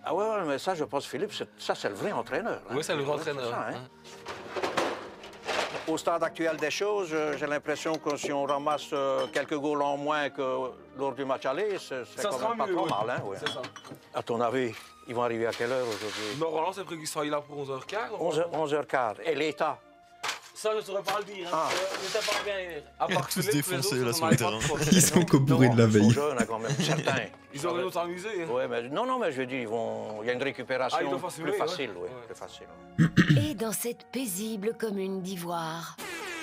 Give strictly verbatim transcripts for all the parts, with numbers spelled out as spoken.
Ah ouais, ouais, mais ça, je pense, Philippe, ça, c'est le vrai entraîneur. Hein. Oui, c'est le vrai entraîneur. Ça, hein. Au stade actuel des choses, j'ai l'impression que si on ramasse quelques goals en moins que lors du match aller, c'est quand même pas mieux, trop oui. mal. Hein, ouais. C'est ça. À ton avis, ils vont arriver à quelle heure aujourd'hui? Normalement, c'est prévu qu'ils soient là pour onze heures quinze. onze heures quinze. Et l'état? Ça, je ne saurais pas le dire. Hein. Ah. N'était pas bien hier. À part tous défoncés là sur le terrain. Ils sont qu'au bourré de la veille. Ils sont jeunes, quand même, certains. Ils auraient d'autres amusés. Hein. Ouais, mais non, non, mais je veux dire, ils vont... il y a une récupération ah, plus facile, ouais. Ouais, plus facile. Et dans cette paisible commune d'Ivoire,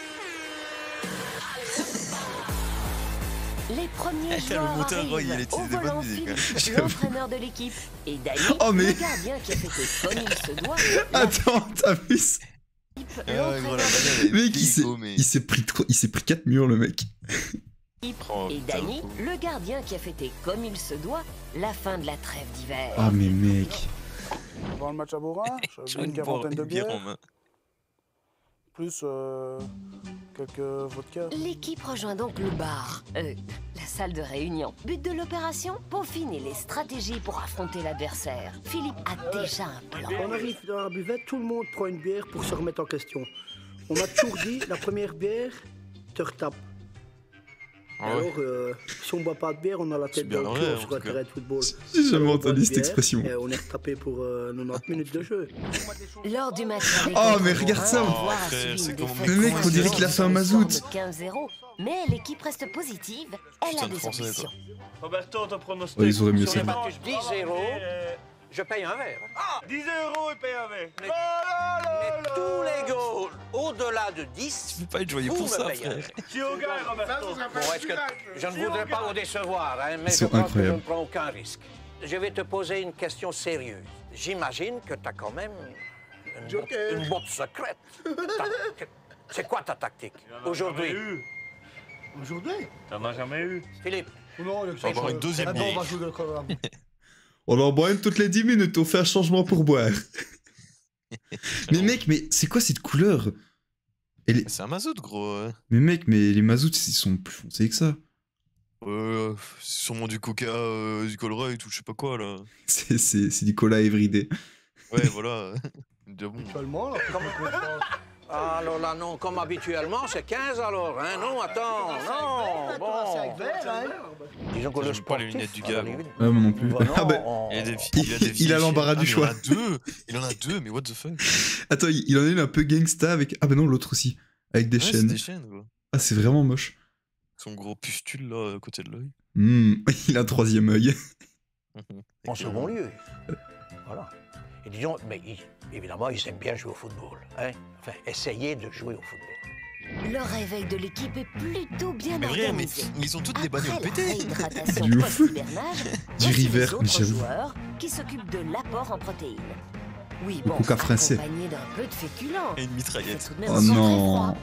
les premiers joueurs le arrivent ouais, il au volant Philippe, l'entraîneur de l'équipe, et Dani, oh, mais... le gardien qui a fêté comme il se doit. Attends, t'as vu ça? Ah, voilà, mec, il s'est pris, pris quatre murs, le mec. Oh, et Dani, le gardien qui a fêté comme il se doit la fin de la trêve d'hiver. Ah, mais mec. Avant le match à Bora, j'avais une quarantaine de bières. Plus euh, quelques vodka. L'équipe rejoint donc le bar, euh, la salle de réunion. But de l'opération, peaufiner les stratégies pour affronter l'adversaire. Philippe a déjà un plan. On arrive dans la buvette, tout le monde prend une bière pour se remettre en question. On m'a toujours dit, la première bière, te retape. Ah ouais. Alors, euh, si on boit pas de bière, on a la tête dans le cul sur un terrain de football. J'ai jamais entendu cette expression. Et on est retapé pour euh, quatre-vingt-dix minutes de jeu. Lors du match avec oh, mais regarde ça! Le mec, on dirait qu'il a fait un mazout. quinze zéro, mais l'équipe reste positive, elle a des ambitions. Roberto, ton pronostic. Oh, ils auraient mieux ça. dix zéro. Je paye un verre. Ah, dix euros et paye un verre. Mais, mais tous les goals au-delà de dix, tu peux pas être joyeux pour ça, frère. Chioga et Roberto. Bon, est-ce que je ne voudrais pas vous décevoir, hein, mais je pense que je ne prends aucun risque. Je vais te poser une question sérieuse. J'imagine que tu as quand même une, une botte secrète. C'est quoi ta tactique aujourd'hui? Aujourd'hui? T'en as jamais eu. Philippe. Non, on va avoir une deuxième bière. On en boit une toutes les dix minutes, on fait un changement pour boire. Mais mec, mais c'est quoi cette couleur? Les... C'est un mazout, gros. Ouais. Mais mec, mais les mazouts, ils sont plus foncés que ça. Euh, c'est sûrement du coca, euh, du colreuil, tout, je sais pas quoi, là. C'est du cola everyday. Ouais, voilà. De bon. Habituellement, là, alors là, non, comme habituellement, c'est quinze alors, hein? Non, attends, non, bon. C'est avec verre, hein? Disons que le sportif, pas les lunettes du gars. Ouais, moi non plus. Bah non, ah bah, on... il a, des, il a, des il a l'embarras ah, du choix. Il en a deux, il en a deux, mais what the fuck. Attends, il, il en a une un peu gangsta avec... Ah bah non, l'autre aussi, avec des ouais, chaînes. des chaînes quoi. Ah, c'est vraiment moche. Son gros pustule, là, à côté de l'œil. Mmh, il a un troisième œil. En second lieu, voilà. Et disons, mais il, évidemment, ils aiment bien jouer au football, hein? Enfin, essayer de jouer au football. Le réveil de l'équipe est plutôt bien mais vrai, mais, mais ils ont toutes des bagnoles pétées. Du ouf. Du river, mais j'avoue. Joueurs qui s'occupent de l'apport en protéines. Oui, bon, coca français. Accompagné d'un peu de féculents. Et une mitraillette. Oh non.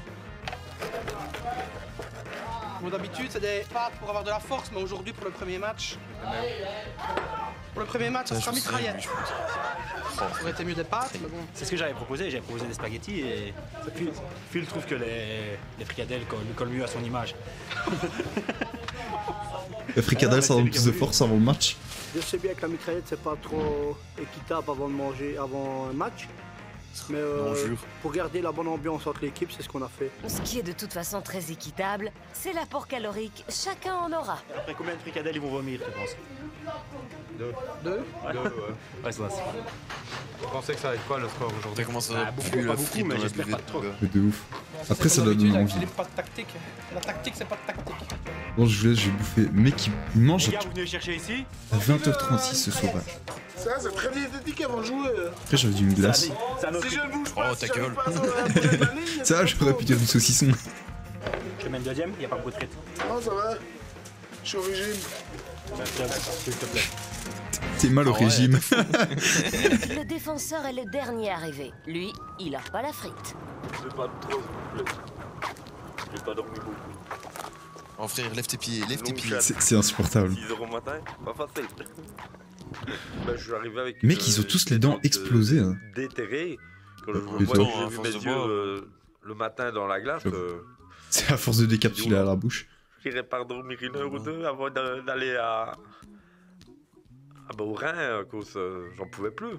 Bon, d'habitude, c'est des pâtes pour avoir de la force, mais aujourd'hui, pour le premier match... Pour le premier match, ça sera mitraillette. Ça aurait été mieux des pâtes, mais bon... C'est ce que j'avais proposé, j'avais proposé des spaghettis et... Phil, Phil trouve que les, les fricadelles collent, collent mieux à son image. Les fricadelles, ça donne plus de force avant le match. Je sais bien que la mitraillette, c'est pas trop équitable avant de manger, avant un match. Mais euh, pour garder la bonne ambiance entre l'équipe, c'est ce qu'on a fait. Ce qui est de toute façon très équitable, c'est l'apport calorique. Chacun en aura. Après combien de fricadelles ils vont vomir, tu penses? Deux. Deux ouais. Deux, ouais. Ouais, c'est ça. Vous pensez que ça va être quoi le score aujourd'hui? Ça commence à bah, plus la frite dans la buvette. De ouf. Après, ça donne envie. C'est pas de tactique. La tactique, c'est pas de tactique. Bon, je vous laisse, j'ai bouffé. Mec, il mange les gars, vous venez chercher ici à vingt heures trente-six ce sauvage. Ça, c'est très diététique avant de jouer. Après, j'avais dit une glace. Si je ne bouge pas, oh, ta gueule. Ça, j'aurais pu dire du saucisson. Je te mets une deuxième, il n'y a pas beaucoup de frites. Non, ça va. Je suis au régime. S'il te plaît. T'es mal au oh, régime. Ouais, le défenseur est le dernier arrivé. Lui, il a pas la frite. Je vais pas trop, s'il te plaît. J'ai pas dormi beaucoup. Oh frère, lève tes pieds, lève tes pieds. C'est insupportable. six heures au matin, pas facile. Bah, je suis arrivé avec. Mec, ils ont tous les dents explosées. Hein. Déterré. Quand je vois, j'ai vu mes yeux euh, le matin dans la glace. Euh... C'est à force de décapsuler à la bouche. J'irai pas dormir une heure ou deux avant d'aller à. Ah bah au Rhin, à cause, euh, j'en pouvais plus.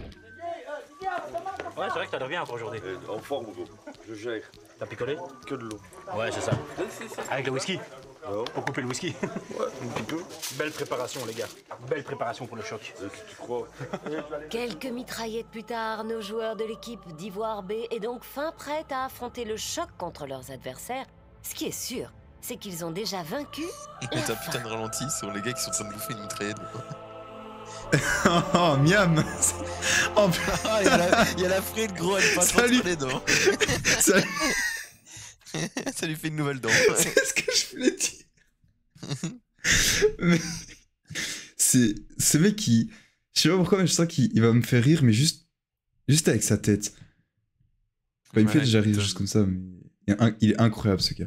Ouais, c'est vrai que t'as dormi encore aujourd'hui. En forme, gros. Je gère. T'as picolé? Que de l'eau. Ouais, c'est ça. Avec le whisky? Non. Pour couper le whisky? Ouais, un petit peu. Belle préparation, les gars. Belle préparation pour le choc. Euh, si tu crois. Quelques mitraillettes plus tard, nos joueurs de l'équipe d'Ivoire B est donc fin prête à affronter le choc contre leurs adversaires. Ce qui est sûr, c'est qu'ils ont déjà vaincu. Et t'as putain de ralenti sur les gars qui sont en train de bouffer une mitraillette. Oh, miam. Oh, ah, il y a la, il y a la frite, gros, elle passe entre les dents. Salut. Ça lui fait une nouvelle dent. C'est ce que je voulais dire. Mais c'est ce mec qui, je sais pas pourquoi, mais je sens qu'il va me faire rire, mais juste, juste avec sa tête. Enfin, il me fait déjà rire juste comme ça, mais il est, il est incroyable ce gars.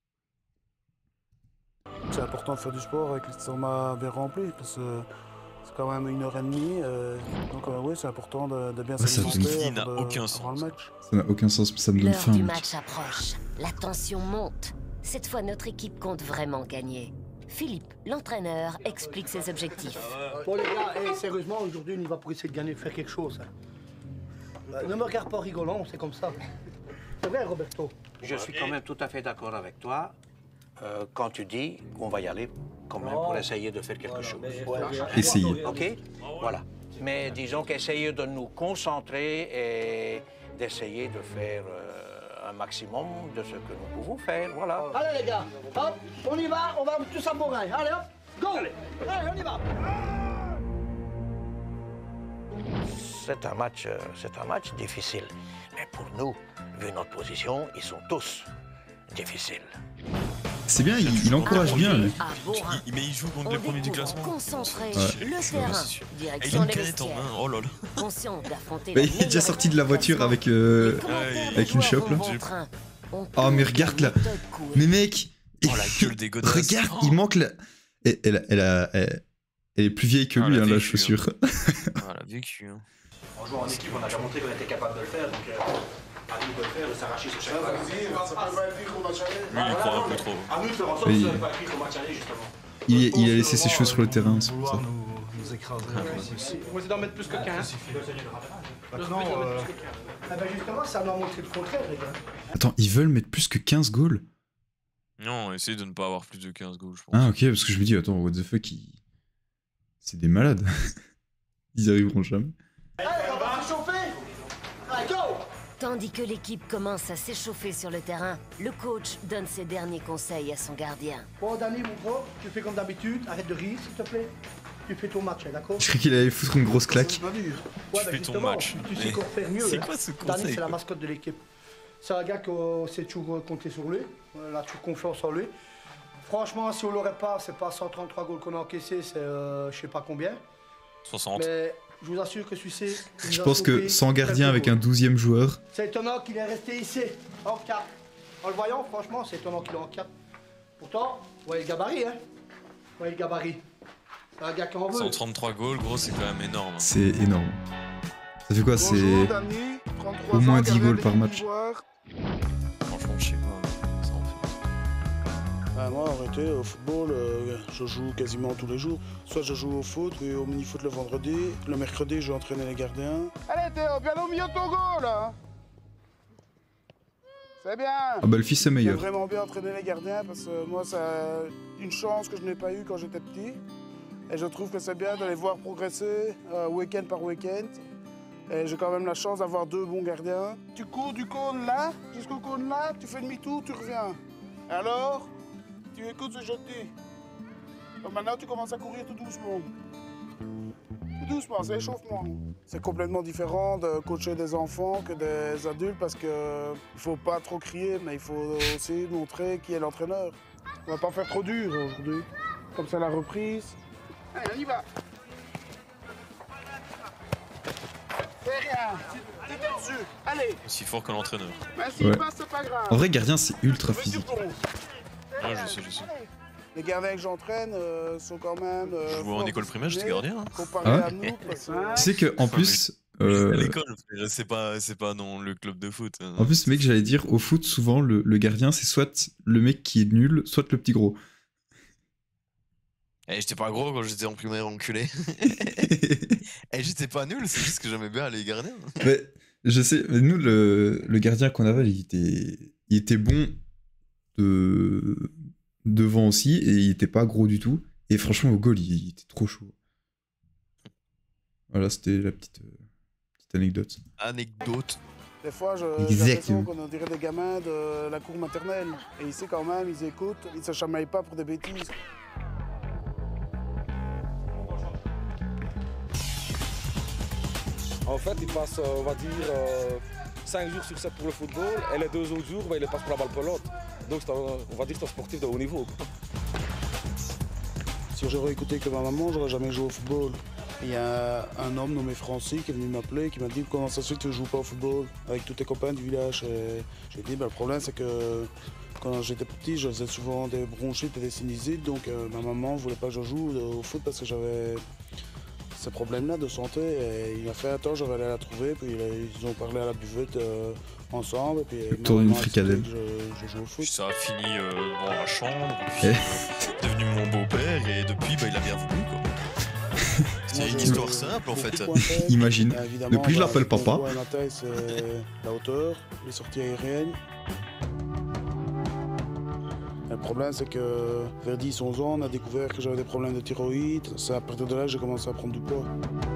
C'est important de faire du sport avec l'estomac bien rempli, parce que c'est quand même une heure et demie, euh, donc euh, oui, c'est important de, de bien Ouais, s'alimenter n'a avant, de- aucun avant sens. le match. Ça n'a aucun sens, mais ça me donne L'heure faim. du mec. match approche. La tension monte. Cette fois, notre équipe compte vraiment gagner. Philippe, l'entraîneur, explique ses objectifs. Bon les gars, hey, sérieusement, aujourd'hui, on y va pour essayer de gagner, de faire quelque chose. hein. Euh, ne me regarde pas rigolant, c'est comme ça. C'est vrai, Roberto? Je suis quand même tout à fait d'accord avec toi euh, quand tu dis qu'on va y aller quand même pour essayer de faire quelque chose. Essayer. OK? Voilà. Mais disons qu'essayer de nous concentrer et d'essayer de faire euh, un maximum de ce que nous pouvons faire. Voilà. Allez les gars, hop, on y va, on va tous à Bourrin. Allez hop, go! Allez, on y va! C'est un match, euh, c'est un match difficile. Mais pour nous, vu notre position, ils sont tous difficiles. C'est bien, il, il encourage bien. Lui. À Bourrin, Il, mais il joue contre on les premiers du découvre classement. concentré Ouais. le C'est vrai, terrain, c'est sûr. Et il a direction une les canette en vestiaires. main, oh là là. Conscient d'affronter Mais la il est déjà meilleure sorti de la équipe voiture classement. avec, euh, Les commentaires des avec une joueurs chope, là. vont bon train. On Oh, mais peut regarde là. méthode couée. Mais mec, Oh, la gueule des godasses. regarde, Oh. il manque la. Elle, elle, a- elle, a- elle- elle est plus vieille que Ah, lui, elle a hein, la vécu, chaussure. Voilà, vécu. Hein. En jouant en équipe, on a déjà montré qu'on était capable de le faire, donc euh, à nous de le faire, de s'arracher sur chaque balle. Lui, il croit un peu trop. À nous de faire en sorte Oui. que ce soit pas écrit comme match aller, justement. Il, il a laissé ses cheveux sur le terrain, c'est pour ça. Nous, nous écraser un peu plus. On va essayer d'en mettre plus que quinze. Maintenant, euh, Ah ben justement, ça m'a montré le contraire, les gars. Attends, ils veulent mettre plus que quinze goals? non, essaye de ne pas avoir plus de quinze goals, je pense. Ah, ok, parce que je me dis, attends, what the fuck, ils... c'est des malades. Ils y arriveront jamais. Allez, on va se chauffer! Allez, go! Tandis que l'équipe commence à s'échauffer sur le terrain, le coach donne ses derniers conseils à son gardien. Bon, Danny, mon gros, tu fais comme d'habitude, arrête de rire, s'il te plaît. Tu fais ton match, hein, d'accord? Je croyais qu'il allait foutre une grosse claque. C'est pas dur. Tu Ouais, fais bah, ton justement, match. Tu sais Mais encore faire mieux. c'est hein. quoi ce Danny, conseil, c'est la quoi mascotte de l'équipe. C'est un gars qu'on sait toujours compter sur lui. On a toujours confiance en lui. Franchement, si on l'aurait pas, c'est pas cent trente-trois goals qu'on a encaissés, c'est euh, je sais pas combien. soixante. Mais je vous assure que celui-ci. il Je nous a pense que sauvé sans gardien quelques avec un goals. douzième joueur, C'est étonnant qu'il est resté ici, en quatre. En le voyant, franchement, c'est étonnant qu'il est en quatre. Pourtant, vous voyez le gabarit, hein? Vous voyez le gabarit. C'est un gars qui en veut. cent trente-trois goals, gros, c'est quand même énorme. hein. c'est énorme. Ça fait quoi? Bonjour, C'est Danny, trente-trois au moins ans, dix gardien goals de par l'équipe match. d'Ivoire. Franchement, je sais pas. Ça en fait. Ah, moi, arrêtez, au football, euh, je joue quasiment tous les jours. Soit je joue au foot, puis au mini-foot le vendredi. Le mercredi, je vais entraîner les gardiens. Allez, Théo, viens au milieu de ton goal, là. C'est bien. Ah bah le fils est J'aime meilleur. vraiment bien entraîner les gardiens parce que moi, c'est une chance que je n'ai pas eue quand j'étais petit. Et je trouve que c'est bien de les voir progresser euh, week-end par week-end. Et j'ai quand même la chance d'avoir deux bons gardiens. Tu cours du cône là jusqu'au cône là, tu fais demi-tour, tu reviens. Alors, tu écoutes ce que je te dis. Donc maintenant, tu commences à courir tout doucement. Tout doucement, c'est échauffement. C'est complètement différent de coacher des enfants que des adultes parce qu'il ne faut pas trop crier, mais il faut aussi montrer qui est l'entraîneur. On va pas faire trop dur aujourd'hui. Comme ça, la reprise. Allez, on y va. Fais rien. T'es dessus. Allez. Aussi fort que l'entraîneur. Mais s'il Ouais. passe, c'est pas grave. En vrai, gardien, c'est ultra Mais tu physique. fonces. Ouais, je sais, je sais. Les gardiens que j'entraîne euh, sont quand même. Euh, Je vois en forts école primaire, j'étais disciplinés, gardien. hein. Comparé Ah ouais à nous, parce que- Tu sais que en plus, À euh, l'école, c'est pas, c'est pas dans le club de foot. hein. en plus, mec, j'allais dire, au foot, souvent, le, le gardien, c'est soit le mec qui est nul, soit le petit gros. Eh, j'étais pas gros quand j'étais en primaire, enculé. Eh, j'étais pas nul, c'est juste que j'aimais bien aller garder. Mais je sais, mais nous, le, le gardien qu'on avait, il était, il était bon de... devant aussi, et il était pas gros du tout. Et franchement, au goal, il, il était trop chaud. Voilà, c'était la petite, euh, petite anecdote. Anecdote. Des fois, j'ai l'impression qu'on dirait des gamins de la cour maternelle. Et ici, quand même, ils écoutent, ils ne se chamaillent pas pour des bêtises. En fait, ils passent, on va dire, cinq jours sur sept pour le football, et les deux autres jours, bah, ils les passent pour la balle pelote. Donc, on va dire que c'est un sportif de haut niveau. Si j'aurais écouté que ma maman, j'aurais jamais joué au football. Il y a un homme nommé Francis qui est venu m'appeler, qui m'a dit comment ça se fait que tu ne joues pas au football avec tous tes copains du village. J'ai dit ben, le problème c'est que quand j'étais petit, je faisais souvent des bronchites et des sinusites, donc euh, ma maman ne voulait pas que je joue au foot parce que j'avais ces problèmes-là de santé. Et il m'a fait attends, je vais aller la trouver, puis ils ont parlé à la buvette euh, ensemble. Et puis autour d'une fricadelle. Je, je joue au foot. Ça a fini euh, dans la chambre, puis eh. devenu mon beau-père, et depuis bah, il a bien voulu quoi. C'est une histoire simple en fait. Imagine. Depuis je l'appelle papa. Ma taille c'est la hauteur, les sorties aériennes. Le problème c'est que vers dix onze ans on a découvert que j'avais des problèmes de thyroïde. C'est à partir de là que j'ai commencé à prendre du poids.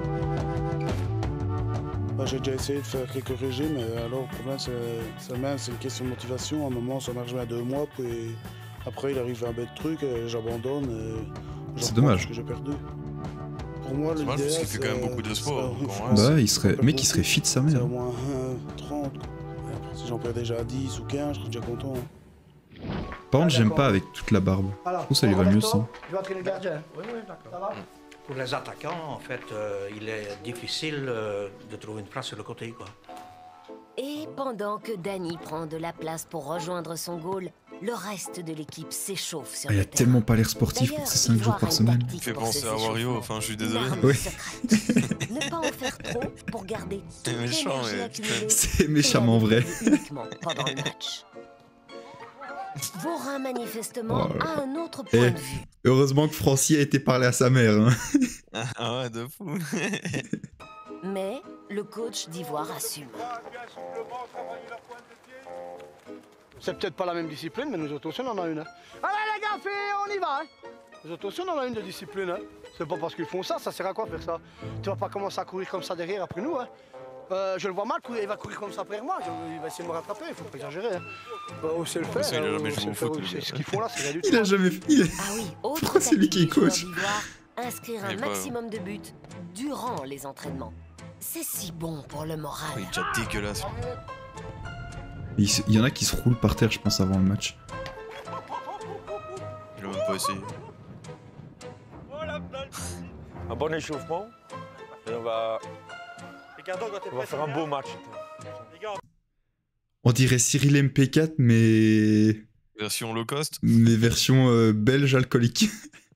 Bah, j'ai déjà essayé de faire quelques régimes, mais alors le problème c'est le même, c'est une question de motivation. À un moment ça marche bien deux mois, puis après il arrive un bête truc, j'abandonne. C'est dommage. Que j'ai perdu. Pour moi, c'est mal parce qu'il fait quand même beaucoup de sport. Bah, il serait... mec, il serait fit sa mère. C'est au moins euh, trente. Si j'en perds déjà dix ou quinze, je serais déjà content. Par contre, j'aime pas avec toute la barbe. Je trouve que ça lui va mieux ça. Tu vas entraîner le gardien. Oui, oui, d'accord. Ça va. Pour les attaquants, en fait, euh, il est difficile euh, de trouver une place sur le côté, quoi. Et pendant que Danny prend de la place pour rejoindre son goal, le reste de l'équipe s'échauffe sur ah, le il a tellement pas l'air sportif pour ces cinq jours par semaine. Il fait penser à Wario, enfin je suis désolé. Oui. Ne pas en faire trop pour garder toute l'énergie accumulée. C'est méchamment vrai. Uniquement pendant le match. Vorin manifestement oh a un autre point eh, de vue. Heureusement que Francis a été parler à sa mère. Hein. Ah ouais, de fou. Mais le coach d'Ivoire assume. C'est peut-être pas la même discipline, mais nous autres aussi on en a une. Hein. Allez les gars, filles, on y va. Hein. Nous autres aussi on en a une de discipline. Hein. C'est pas parce qu'ils font ça, ça sert à quoi faire ça? Tu vas pas commencer à courir comme ça derrière après nous. Hein. Euh, je le vois mal, courir, il va courir comme ça après moi. Je, il va essayer de me rattraper, il faut pas exagérer. Hein. Bah, on sait le faire. Il a jamais joué au foot. Ce qu'ils font là, c'est rien du tout. Il a jamais fait. Il est... Ah oui, autre pourquoi c'est lui qui est coach? Inscrire un maximum de buts durant les entraînements. C'est si bon pour le moral. Il est déjà dégueulasse. Il, il y en a qui se roulent par terre, je pense, avant le match. Il a même pas essayé. Un bon échauffement. Et on va, on va faire un beau match. On dirait Cyril M P quatre, mais... Version low cost. Mais version euh, belge alcoolique.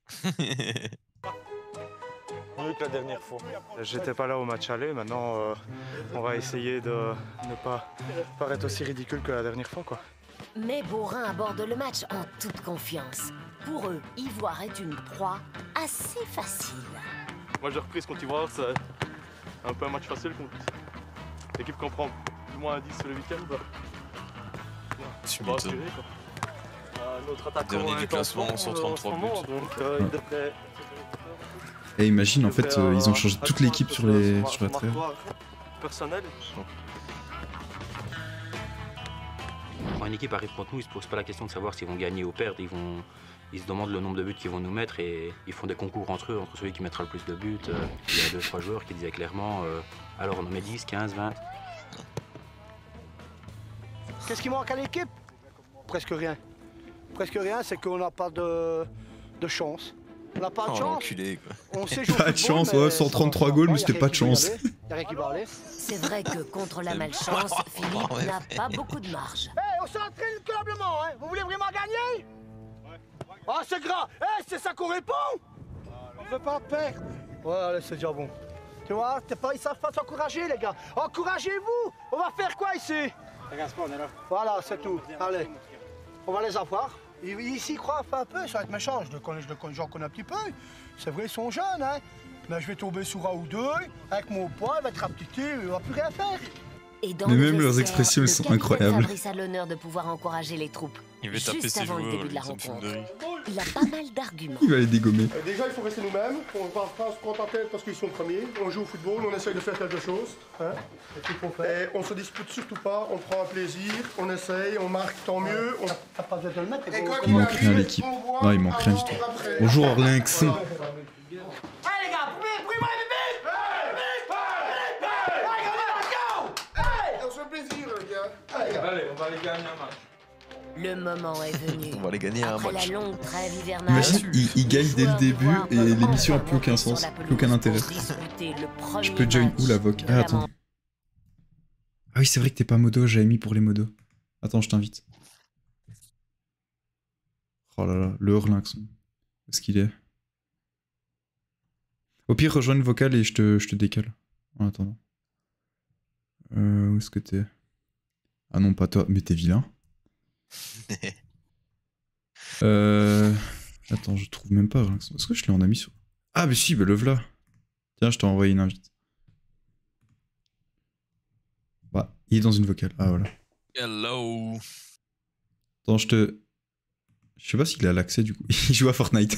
Mieux que la dernière fois. J'étais pas là au match aller, maintenant euh, on va essayer de ne pas paraître aussi ridicule que la dernière fois, quoi. Mais Vorin aborde le match en toute confiance. Pour eux, Ivoire est une proie assez facile. Moi j'ai repris contre Ivoire, c'est un peu un match facile contre l'équipe qu'on prend plus ou moins un dix le week-end. Bah, on va assurer, quoi. Euh, notre attaquant dernier du classement sur trente-trois buts. Donc euh, il devrait... Et imagine, en fait, euh, ils ont changé toute l'équipe sur, les... sur la trêve. Personnel. Quand une équipe arrive contre nous, ils se posent pas la question de savoir s'ils vont gagner ou perdre. Ils, vont... ils se demandent le nombre de buts qu'ils vont nous mettre et ils font des concours entre eux, entre celui qui mettra le plus de buts. Il y a deux, trois joueurs qui disaient clairement euh, alors on en met dix, quinze, vingt. Qu'est-ce qui manque à l'équipe? Presque rien. Presque rien, c'est qu'on n'a pas de, de chance. On n'a pas de oh, chance. Enculé, quoi. On sait jouer pas de football, chance, ouais, cent trente-trois goals, mais c'était pas de chance. Il y a rien qui va aller. C'est vrai que contre la malchance, Philippe n'a pas beaucoup de marge. Hé, hey, on s'entraîne clublement, hein. Vous voulez vraiment gagner? Ah, c'est grand. Hé, hey, c'est ça qu'on répond. On ne veut pas perdre. Ouais, allez, c'est déjà bon. Tu vois, pas, ils savent pas s'encourager, les gars. Encouragez-vous. On va faire quoi ici? Regarde pas, on est là. Voilà, c'est tout. Allez, on va les avoir. Il, il s'y croit un peu, ça va être méchant, je le connais, je le connais, j'en connais un petit peu. C'est vrai, ils sont jeunes, hein. Mais je vais tomber sur un ou deux, avec mon poids, il va être rapetité, il va plus rien faire. Et dans Mais le même leurs vestiaire, expressions, elles le sont capitaine incroyables. Fabrice a l'honneur de pouvoir encourager les troupes. Il veut taper Juste ses avant le joueurs, début de la ça me fume de rencontre. rire. Il a pas mal d'arguments. Il va les dégommer. Euh, déjà, il faut rester nous-mêmes. On ne va pas se contenter parce qu'ils sont premiers. On joue au football, on essaye de faire quelque chose. Hein. Et on se dispute surtout pas, on prend un plaisir, on essaye, on marque tant mieux. On... T'as pas besoin de le mettre. Et quoi Il qu'il manque arrive, rien à l'équipe. on Non, il manque rien du tout. Bonjour Orlinx. Voilà. Allez les gars, prenez-moi les bébés. On se fait plaisir, les gars. Allez, on va aller gagner un match. Le moment est venu. On va les gagner à un Après match. la longue trêve hivernale, Imagine, il, il gagne dès le début et l'émission a plus aucun sens, plus aucun intérêt. Je peux join où l'avocat? Ah, attends. Ah oui, c'est vrai que t'es pas modo, j'avais mis pour les modos. Attends, je t'invite. Oh là là, le Orlinx. Où est-ce qu'il est? Au pire, rejoins le vocal et je te, je te décale. En attendant. Euh, où est-ce que t'es? Ah non, pas toi, mais t'es vilain. euh... Attends, je trouve même pas Orlinx. Est-ce que je l'ai en ami sur... Ah mais si, bah le v'là. Tiens, je t'ai envoyé une invite. Bah, il est dans une vocale. Ah voilà. Hello. Attends, je te... Je sais pas s'il a l'accès du coup. Il joue à Fortnite.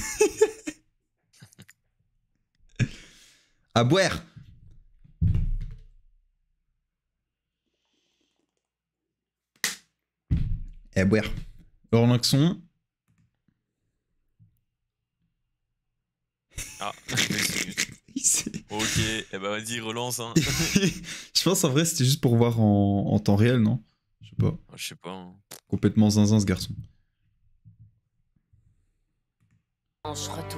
À boire. Et à boire. Orlinxon. Ah. Ok, eh ben vas-y, relance. Hein. Je pense en vrai c'était juste pour voir en, en temps réel, non? Je sais pas. Je sais pas. Hein. Complètement zinzin ce garçon. Retour.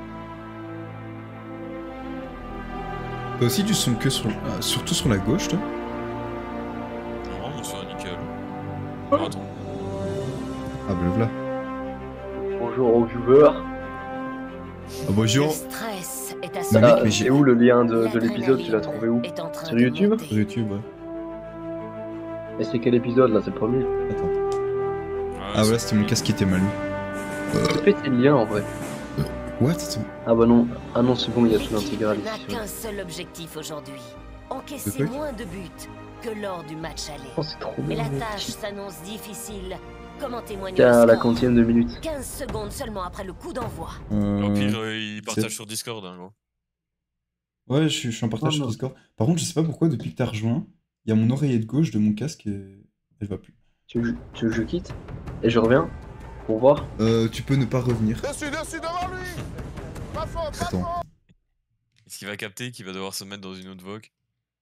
T'as aussi du son que sur, euh, surtout sur la gauche, toi? Non, moi c'est nickel. Oh, attends. Ah bah le voilà. Bonjour aux viewers. Ah bonjour. Le stress est à Ah, mais j'ai où le lien de, de l'épisode? Tu l'as trouvé où? Sur YouTube? Sur YouTube, ouais. Et c'est quel épisode là? C'est le premier? Attends. Ah voilà, c'était mon casque qui était mal mis. J'ai pété le lien en vrai. What? Ah bah non, ah non c'est bon, il y a tout l'intégralité. n'a qu'un seul objectif aujourd'hui. Encaisser moins de buts que lors du match aller. Oh, c'est trop Mais bien. la tâche s'annonce difficile. Comment témoigner Tiens, à le la score quantième de minute. quinze secondes seulement après le coup d'envoi. Euh... Au pire, euh, il partage c'est- sur Discord, hein, gros. Ouais, je, suis- je suis en partage Oh, sur non. Discord. Par contre, je sais pas pourquoi, depuis que t'as rejoint, il y a mon oreillette gauche de mon casque et elle va plus. Tu veux, tu veux que je quitte? Et je reviens? Pour voir? Euh, tu peux ne pas revenir. Dessus, dessus, devant lui. Pas fort, pas Attends. fort. Est-ce qu'il va capter qu'il va devoir se mettre dans une autre vogue?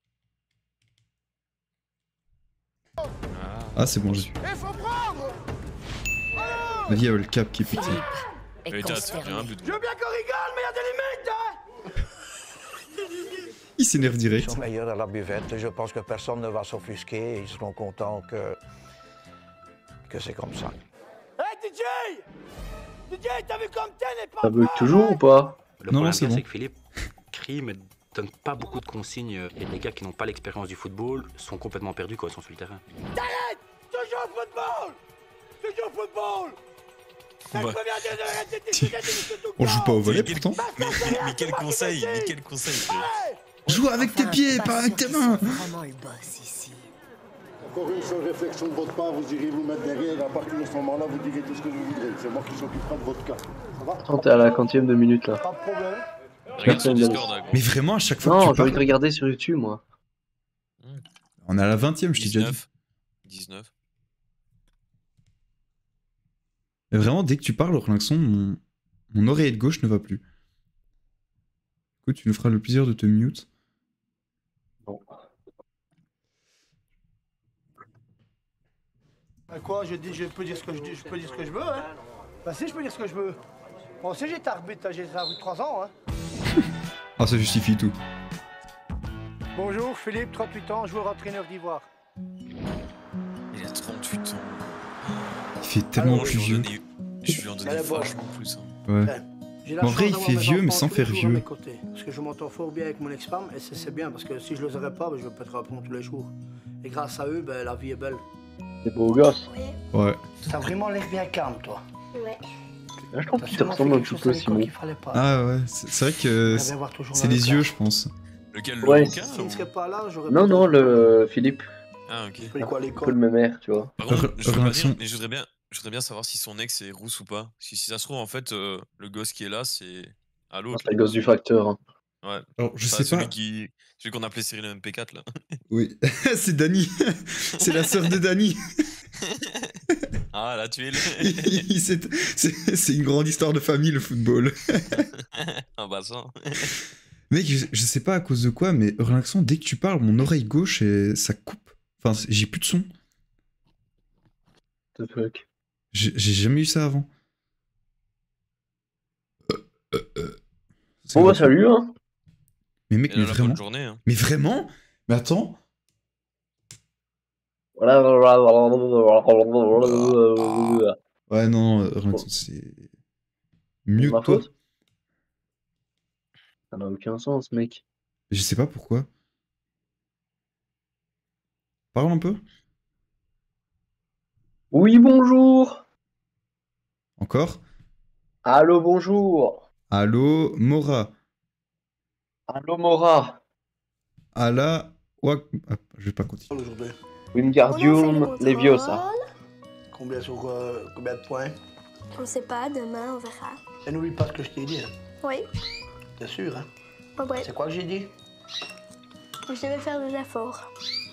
Ah, c'est bon, j'ai. Il faut prendre. Vas-y, il y a le cap qui est pété. Mais t'as fait un but. Je veux bien qu'on rigole, mais il y a des limites, hein. Il s'énerve Ils direct. sont meilleurs à la buvette. Je pense que personne ne va s'offusquer. Ils seront contents que, que c'est comme ça. Hey D J, D J, t'as vu comme t'es n'est pas. Ça bug toujours ou pas? Le Non, non, problème, c'est c'est bon. que Philippe crie mais donne pas beaucoup de consignes. Et les gars qui n'ont pas l'expérience du football sont complètement perdus quand ils sont sur le terrain. T'arrêtes. Toujours au football. Toujours au football. On va- On joue pas au volet Mais quel- pourtant. Mais, mais- mais quel conseil, mais quel conseil frère. Joue avec tes pieds, pas avec tes mains. Vraiment le boss ici. Encore une seule réflexion de votre part, vous irez vous mettre derrière, et à partir de ce moment-là, vous direz tout ce que vous voudrez. C'est moi qui s'occupera de votre cas. Ça va? Attends, t'es à la quantième de minute là. Pas de problème. Regarde sur Personne n'a- Discord, hein, gros. Mais vraiment, à chaque fois Non, que j'ai tu envie de parles. regarder sur YouTube moi. On est à la vingtième, je t'ai déjà dit. dix-neuf. dix-neuf. Mais vraiment, dès que tu parles, Orlinxon, mon... mon oreillette gauche ne va plus. Écoute, tu nous feras le plaisir de te mute. Bon. Bah quoi, je, dis, je peux dire ce que je, dis- je peux dire ce que je veux, hein. Bah si, je peux dire ce que je veux. Bon, si j'étais arbitre, j'ai arbitre trois ans, hein. Ah, ça justifie tout. Bonjour, Philippe, trente-huit ans, joueur entraîneur d'Ivoire. Il a trente-huit ans. Il fait tellement Alors, plus je lui en vieux. donnais- Je lui en donnais Allez, bon. vachement plus. Hein. Ouais. J'ai la En chance vrai, il d'avoir fait mes vieux, mais enfants sans tous les faire jours à vieux. mes côtés. Parce que je m'entends fort bien avec mon ex-femme et c'est c'est bien parce que si je les aurais pas, ben, je pèterais un plomb tous les jours. Et grâce à eux, ben, la vie est belle. T'es beau gosse. Ouais. T'as vraiment l'air bien calme, toi. Ouais. Ah, je trouve qu'il te ressemble un petit peu, Simon. Ah ouais, c'est c'est vrai que c'est les yeux, je pense. Lequel, Ouais. le bouquin S'il ne serait pas là, j'aurais Non, non, le Philippe. Ah, ok. pris quoi à Un peu l'école? le même air, tu vois. Par contre, je veux pas Relaxons. dire, mais je voudrais bien, je voudrais bien savoir si son ex est rousse ou pas. Parce que si ça se trouve, en fait, euh, le gosse qui est là, c'est à l'autre. C'est le gosse du facteur. Hein. Ouais. Alors, je Enfin, sais celui pas. qui, celui qu'on appelait Cyril M P quatre là. Oui, c'est Dani. C'est la sœur de Dani. Ah, là, tu es le. Il- c'est c'est- c'est une grande histoire de famille, le football. Ah bah ça. Mec, je, je sais pas à cause de quoi, mais relaxons, dès que tu parles, mon oreille gauche, et ça coupe. Enfin, c'est- j'ai plus de son. The fuck. J'ai j'ai jamais eu ça avant. Euh, euh, euh. C'est Bon bah gratuit. salut hein. Mais mec, Et mais là, la vraiment. bonne journée. Hein. Mais vraiment? Mais attends. Voilà. Ouais, non, euh, relaxons, c'est mieux Ma que toi. faute. Ça n'a aucun sens, mec. Je sais pas pourquoi. Parle un peu. Oui, bonjour. Encore. Allô, bonjour. Allô, Mora. Allô, Mora. Ala. Wak... Ah, je vais pas continuer. Aujourd'hui. Wingardium Leviosa. Combien sur euh, combien de points? On sait pas, demain on verra. Et n'oublie pas ce que je t'ai dit. Hein. Oui. T'es sûr, hein? Ouais, ouais. C'est quoi que j'ai dit? Je devais faire des efforts.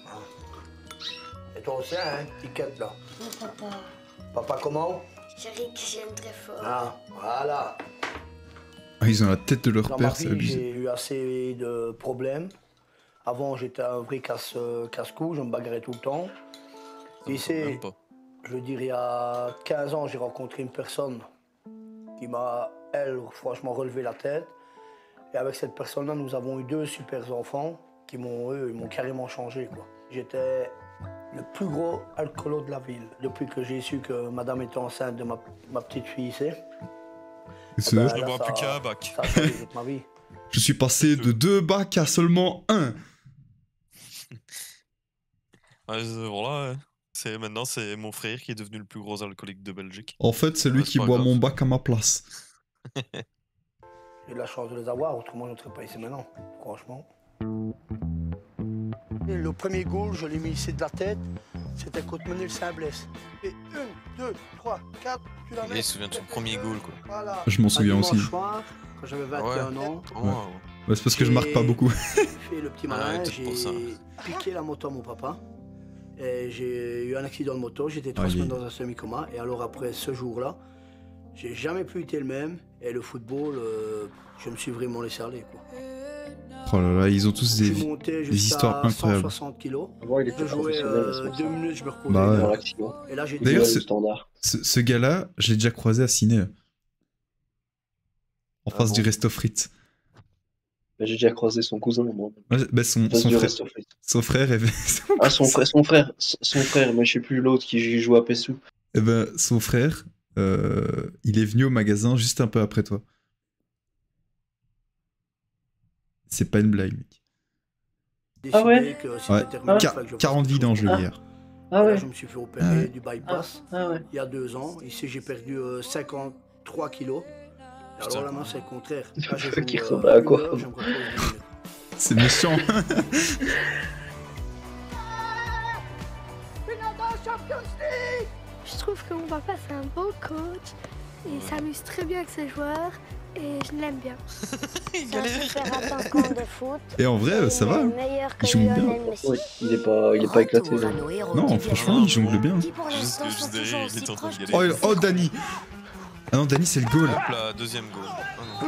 Et toi aussi, hein? Ticket là. Mon papa. Papa comment? Chérie, que j'aime très fort. Ah, voilà. Ah, ils ont la tête de leur Dans père, ma c'est vie, abusé. j'ai eu assez de problèmes. Avant, j'étais un vrai casse, casse-cou, je me bagarrais tout le temps. Et c'est, je veux dire, il y a quinze ans, j'ai rencontré une personne qui m'a, elle, franchement relevé la tête. Et avec cette personne-là, nous avons eu deux super enfants qui m'ont, eux, ils m'ont carrément changé, quoi. J'étais le plus gros alcoolo de la ville. Depuis que j'ai su que madame était enceinte de ma, ma petite fille ici. C'est- ben, Je ne là, bois ça- plus qu'un bac. Ça a changé toute ma vie. Je suis passé de deux bacs à seulement un. Ouais, euh, voilà. ouais. C'est maintenant c'est mon frère qui est devenu le plus gros alcoolique de Belgique. En fait, c'est lui Ouais, qui pas boit grave. mon bac à ma place. J'ai de la chance de les avoir, autrement je ne serais pas ici maintenant, franchement. Et le premier goal, je l'ai mis ici de la tête, c'était contre Menil Saint-Blaise. Et une, deux, trois, quatre, tu la Il mets. se souvient de son premier goal quoi. Voilà. Je m'en souviens Un aussi. dimanche soir, quand j'avais vingt et un ans, Oh, Ouais. Ouais, c'est parce que je marque pas beaucoup. j'ai fait le petit Ah, malin, ouais, peut-être pour ça. j'ai piqué la moto à mon papa. Et j'ai eu un accident de moto, j'étais trois Aïe. semaines dans un semi-coma. Et alors après ce jour-là, j'ai jamais plus été le même. Et le football, euh, je me suis vraiment laissé aller, quoi. Oh là là, ils ont tous Je des, suis monté des histoires jusqu'à incroyables. cent soixante kilos. Avant, il était Je jouais professionnel, euh, c'est pour deux ça. minutes, je me reposais. Bah ouais. Dans l'accident. Et là, j'ai dit, D'ailleurs, Ouais, ce, le standard. ce, ce gars-là, je l'ai déjà croisé à Ciné. En face bon du resto frites. Bah, j'ai déjà croisé son cousin, moi. Ouais, bah, son, Face son, du frère, resto frites. son frère est... Ah, son frère, son frère, son frère, mais je sais plus l'autre qui joue à Pessou. Eh ben, son frère, euh, il est venu au magasin juste un peu après toi. C'est pas une blague, mec. décidé Ah ouais que c'était Ouais, terminé, il Qua- fallait que je fasse quarante vidanges autre chose. hier. Ah Là, ouais. je me suis fait opérer Ah ouais. du bypass Ah ouais. il y a deux ans. Ici, j'ai perdu euh, cinquante-trois kilos. Et alors Putain. là, non, c'est le contraire. Là, je Fuck, joue, il euh, ressemble à une quoi? heure, je me repose dix minutes. C'est méchant. Je trouve que mon papa c'est un bon coach. Il s'amuse très bien avec ses joueurs et je l'aime bien. Il C'est un super attaquant de foot. Et en vrai, euh, ça va. Il est meilleur que Il joue bien. Lionel Messi. Ouais, il est pas, il est pas éclaté. Retour Là. à nos héros Non, qui franchement, viennent il jongle bien. qui pour Juste l'instant que sont juste derrière, toujours il aussi est en train de proches galérer. Oh, il- oh, Dani. Ah non, Dani, c'est le goal. Hop là, deuxième goal. Ah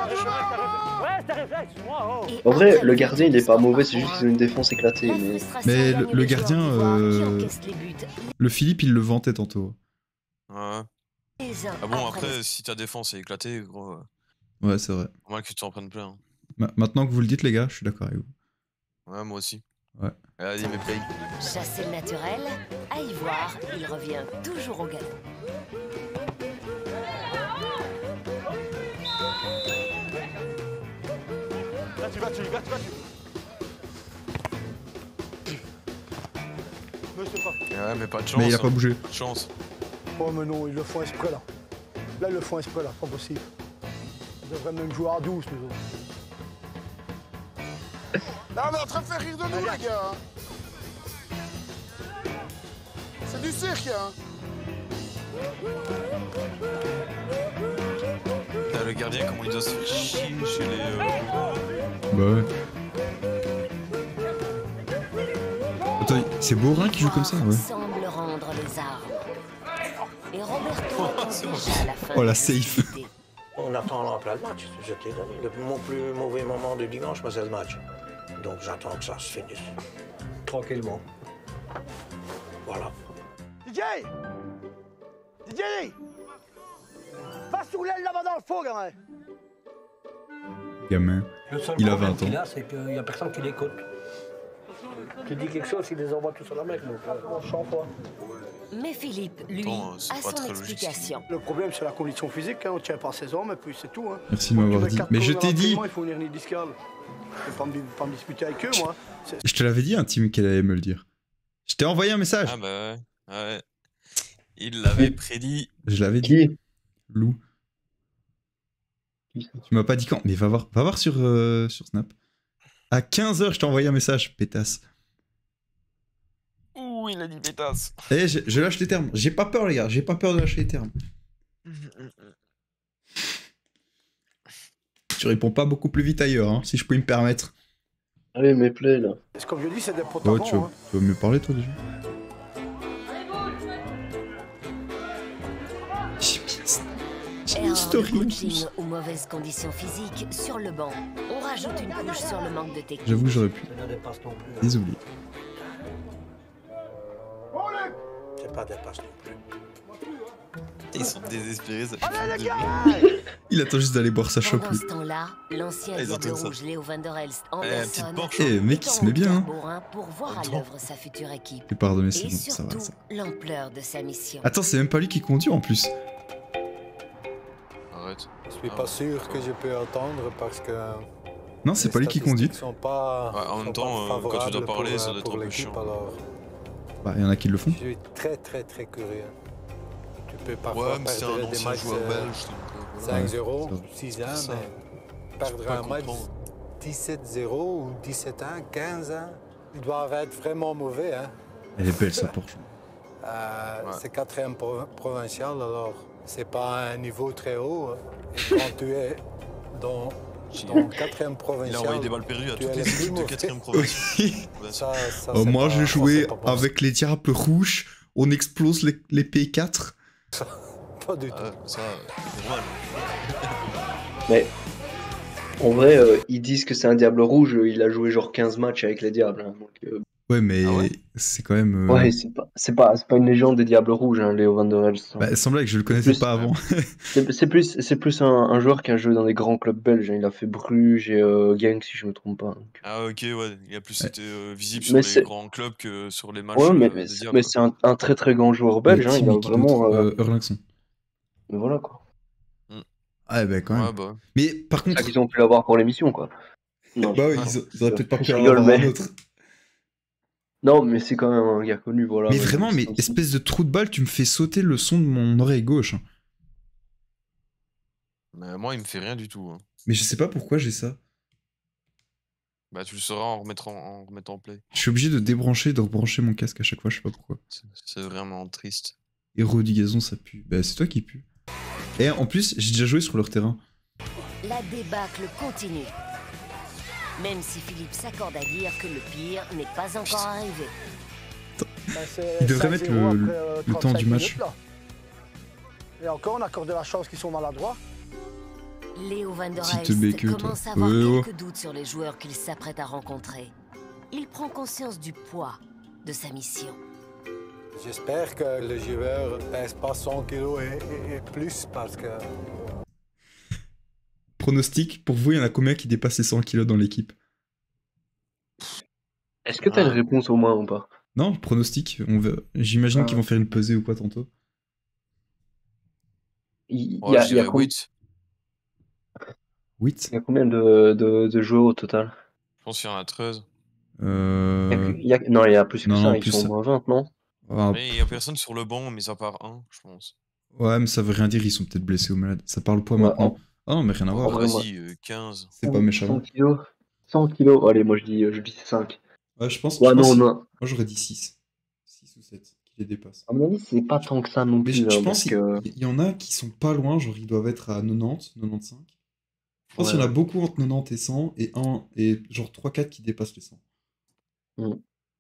non. Et En vrai, après le gardien, il est pas mauvais, c'est juste pour qu'ils ont une défense éclatée. La Mais frustration Mais gagne le- le les gardien, joueurs d'ivoire qui euh, encaissent les buts Le Philippe, il le vantait tantôt. Ouais. les uns Ah bon, après après, les si ta défense est éclatée, gros, euh, Ouais, c'est vrai. normal que tu t'en prennes plein. hein. Ma- maintenant que vous le dites, les gars, je suis d'accord avec vous. Ouais, moi aussi. Ouais. Allez, mes payes. chasser le naturel, à y voir, il revient toujours au galop. Vas-y, vas-y, vas-y, vas-y. Mais c'est pas. Ouais, mais pas de chance. Mais il a hein. pas bougé. Pas de chance. Oh, mais non, ils le font exprès là. Là, ils le font exprès, là, pas possible. Ils devraient même jouer à douze, nous autres. Là, on est en train de faire rire de nous, les gars. C'est du cirque, hein. T'as le gardien, comment il doit se faire chier chez les... Euh... Bah ouais. Attends, c'est Borin qui joue comme ça, ouais. Semble rendre les armes. Et Roberto attend déjà la fin. Oh la safe. On attend en plein le match, je t'ai donné. Le, mon plus mauvais moment du dimanche, c'est le match. Donc j'attends que ça se finisse. Tranquillement. Voilà. D J D J Va sous l'aile là-bas dans le fond, gamin. Gamin. Il a vingt ans. Là, c'est qu'il n'y a personne qui l'écoute. Tu dis quelque chose, il les envoie tous sur la mec, donc on chante pas. Mais Philippe, lui, Attends, a son explication. Le problème, c'est la condition physique, hein. On tient pas ses hommes, et puis c'est tout. Hein. Merci de m'avoir dit. Mais je t'ai dit. Il faut venir ni discal. Je vais pas me, pas me disputer avec eux, moi. Je te l'avais dit, un team qu'elle allait me le dire. Je t'ai envoyé un message. Ah bah ouais. Ouais. Il l'avait prédit. Je l'avais dit. Lou. Tu m'as pas dit quand. Mais va voir, va voir sur, euh, sur Snap. À quinze heures, je t'ai envoyé un message, pétasse. Ouh, il a dit pétasse. Eh, je, je lâche les termes. J'ai pas peur, les gars. J'ai pas peur de lâcher les termes. Tu réponds pas beaucoup plus vite ailleurs, hein, si je peux me permettre. Allez, mes play là. Comme je dis, c'est des potes Ouais, tu vas, hein. tu vas mieux parler, toi, déjà. Erreur de coaching ou mauvaises conditions physiques sur le banc. On rajoute une couche sur le manque de technique. J'avoue que j'aurais pu. Désolé. C'est pas des passes non plus. Ils sont désespérés, ça Allez, Il attend juste d'aller boire sa chope, Pendant lui. ce temps-là, l'ancien Ah, ils diable entendent ça. rouge Léo Van der Elst en Allez, la petite personne Porsche. Eh, mec, il se met bien, hein. Borin pour voir à l'œuvre sa future équipe. Et pardonnez, Et c'est bon, ça surtout, va, ça. l'ampleur de sa mission. Attends, c'est même pas lui qui conduit en plus. Arrête. Je suis pas sûr que je peux attendre parce que... Non, c'est les pas lui qui conduit. statistiques sont pas, Ouais, en même sont temps, pas euh, quand tu dois favorables parler, pour, ça euh, doit être pour un peu l'équipe, chiant. alors Bah, il y en a qui le font. je suis très très très curieux. Tu peux parfois Ouais, mais c'est un perdre des ancien matchs joueur euh, belge, donc, euh, voilà. cinq Ouais, zéro, c'est six C'est un, ça. mais Je perdre peux un pas match comprendre. dix-sept zéro ou dix-sept un, quinze un, ils doivent être vraiment mauvais. Hein. Elle est belle, sa Porsche. Euh, Ouais. C'est quatrième pro- provincial, alors c'est pas un niveau très haut. Et quand tu es dans, dans quatrième Il provincial, a envoyé des balles perdues à tu toutes es les le plus équipes de mauvais. quatrième province. Ça, ça, Oh, c'est moi, pas- j'ai ça, joué c'est pas bon. avec les Diables Rouges. On explose les, les P quatre. Pas du tout. Ah, ça, c'est normal. Mais en vrai, euh, ils disent que c'est un Diable Rouge, il a joué genre quinze matchs avec les Diables. Hein, donc, euh, Ouais, mais Ah ouais c'est quand même. euh, Ouais, c'est pas, c'est pas, c'est pas une légende des Diables Rouges, hein, Léo Van der Elst. Bah, il semblait que je le connaissais plus- pas avant. C'est c'est plus, c'est plus un, un joueur qui a joué dans des grands clubs belges. Hein. Il a fait Bruges et euh, Genk, si je me trompe pas. Donc. Ah ok, ouais, il a plus été euh, visible Mais sur c'est- les grands clubs que sur les matchs Ouais, mais, euh, mais, des c'est- Diables. mais c'est un, un très très grand joueur belge. Hein. Il a Kimi, qui vraiment. d'autre euh, Euh, Erlingsson. Mais voilà quoi. Ah, bah, quand même. Ouais, bah. Mais par C'est contre. ça qu'ils ont pu l'avoir pour l'émission, quoi. Non, Bah, ouais, je- ils, ils auraient peut-être pas pu je en rigole, avoir mais- un autre. Non, mais c'est quand même un gars connu, voilà. Mais Ouais, vraiment, c'est mais comme si- espèce de trou de balle, tu me fais sauter le son de mon oreille gauche. hein. Mais moi, il me fait rien du tout. Hein. Mais je sais pas pourquoi j'ai ça. Bah, tu le sauras en remettant en, remettant en play. Je suis obligé de débrancher, de rebrancher mon casque à chaque fois, je sais pas pourquoi. C'est- C'est vraiment triste. Héros du gazon, ça pue. Bah, c'est toi qui pue. Et en plus, j'ai déjà joué sur leur terrain. La débâcle continue. Même si Philippe s'accorde à dire que le pire n'est pas encore arrivé. Ben, c'est Il devrait cinq mettre zéro le- après, euh, le temps trente-cinq du match. minutes, là. Et encore, on accorde de la chance qu'ils sont maladroits. Léo Van der Si te Elst béque, toi. commence à avoir Ouais, ouais. quelques doutes sur les joueurs qu'il s'apprête à rencontrer. Il prend conscience du poids de sa mission. J'espère que le joueur ne pèse pas cent kilos et, et- et plus parce que Pronostic, pour vous, il y en a combien qui dépassent les cent kilos dans l'équipe? Est-ce que t'as une réponse au moins ou pas? Non, pronostic. On va... J'imagine Ah. qu'ils vont faire une pesée ou quoi tantôt. Il il Ouais, y a, je il y a dirais com- huit. huit il y a combien de, de, de joueurs au total? Je pense qu'il y en a treize. Euh... Il y a que- il y a- Non, il y a plus que non, ça, non, ils plus sont au ça. moins vingt, non? Ah, Mais il y a personne sur le banc, mis à part un, je pense. Ouais, mais ça veut rien dire, ils sont peut-être blessés ou malades. Ça parle poids Ouais, maintenant. en- Ah non, mais rien à voir. en vrai, moi- Vas-y, euh, quinze. C'est pas méchant. cent kilos. cent kilos. Allez, moi je dis, je dis cinq. Ouais, je pense Ouais, je non, pense- non. Moi, j'aurais dit six. six ou sept, qui les dépassent. À mon avis, c'est pas tant que ça non Mais plus. je, je hein, pense parce qu'il que... y, y en a qui sont pas loin, genre ils doivent être à quatre-vingt-dix, quatre-vingt-quinze. Je pense Ouais, qu'il y en a ouais. beaucoup entre quatre-vingt-dix et cent, et, un, et genre trois quatre qui dépassent les cent. Mm.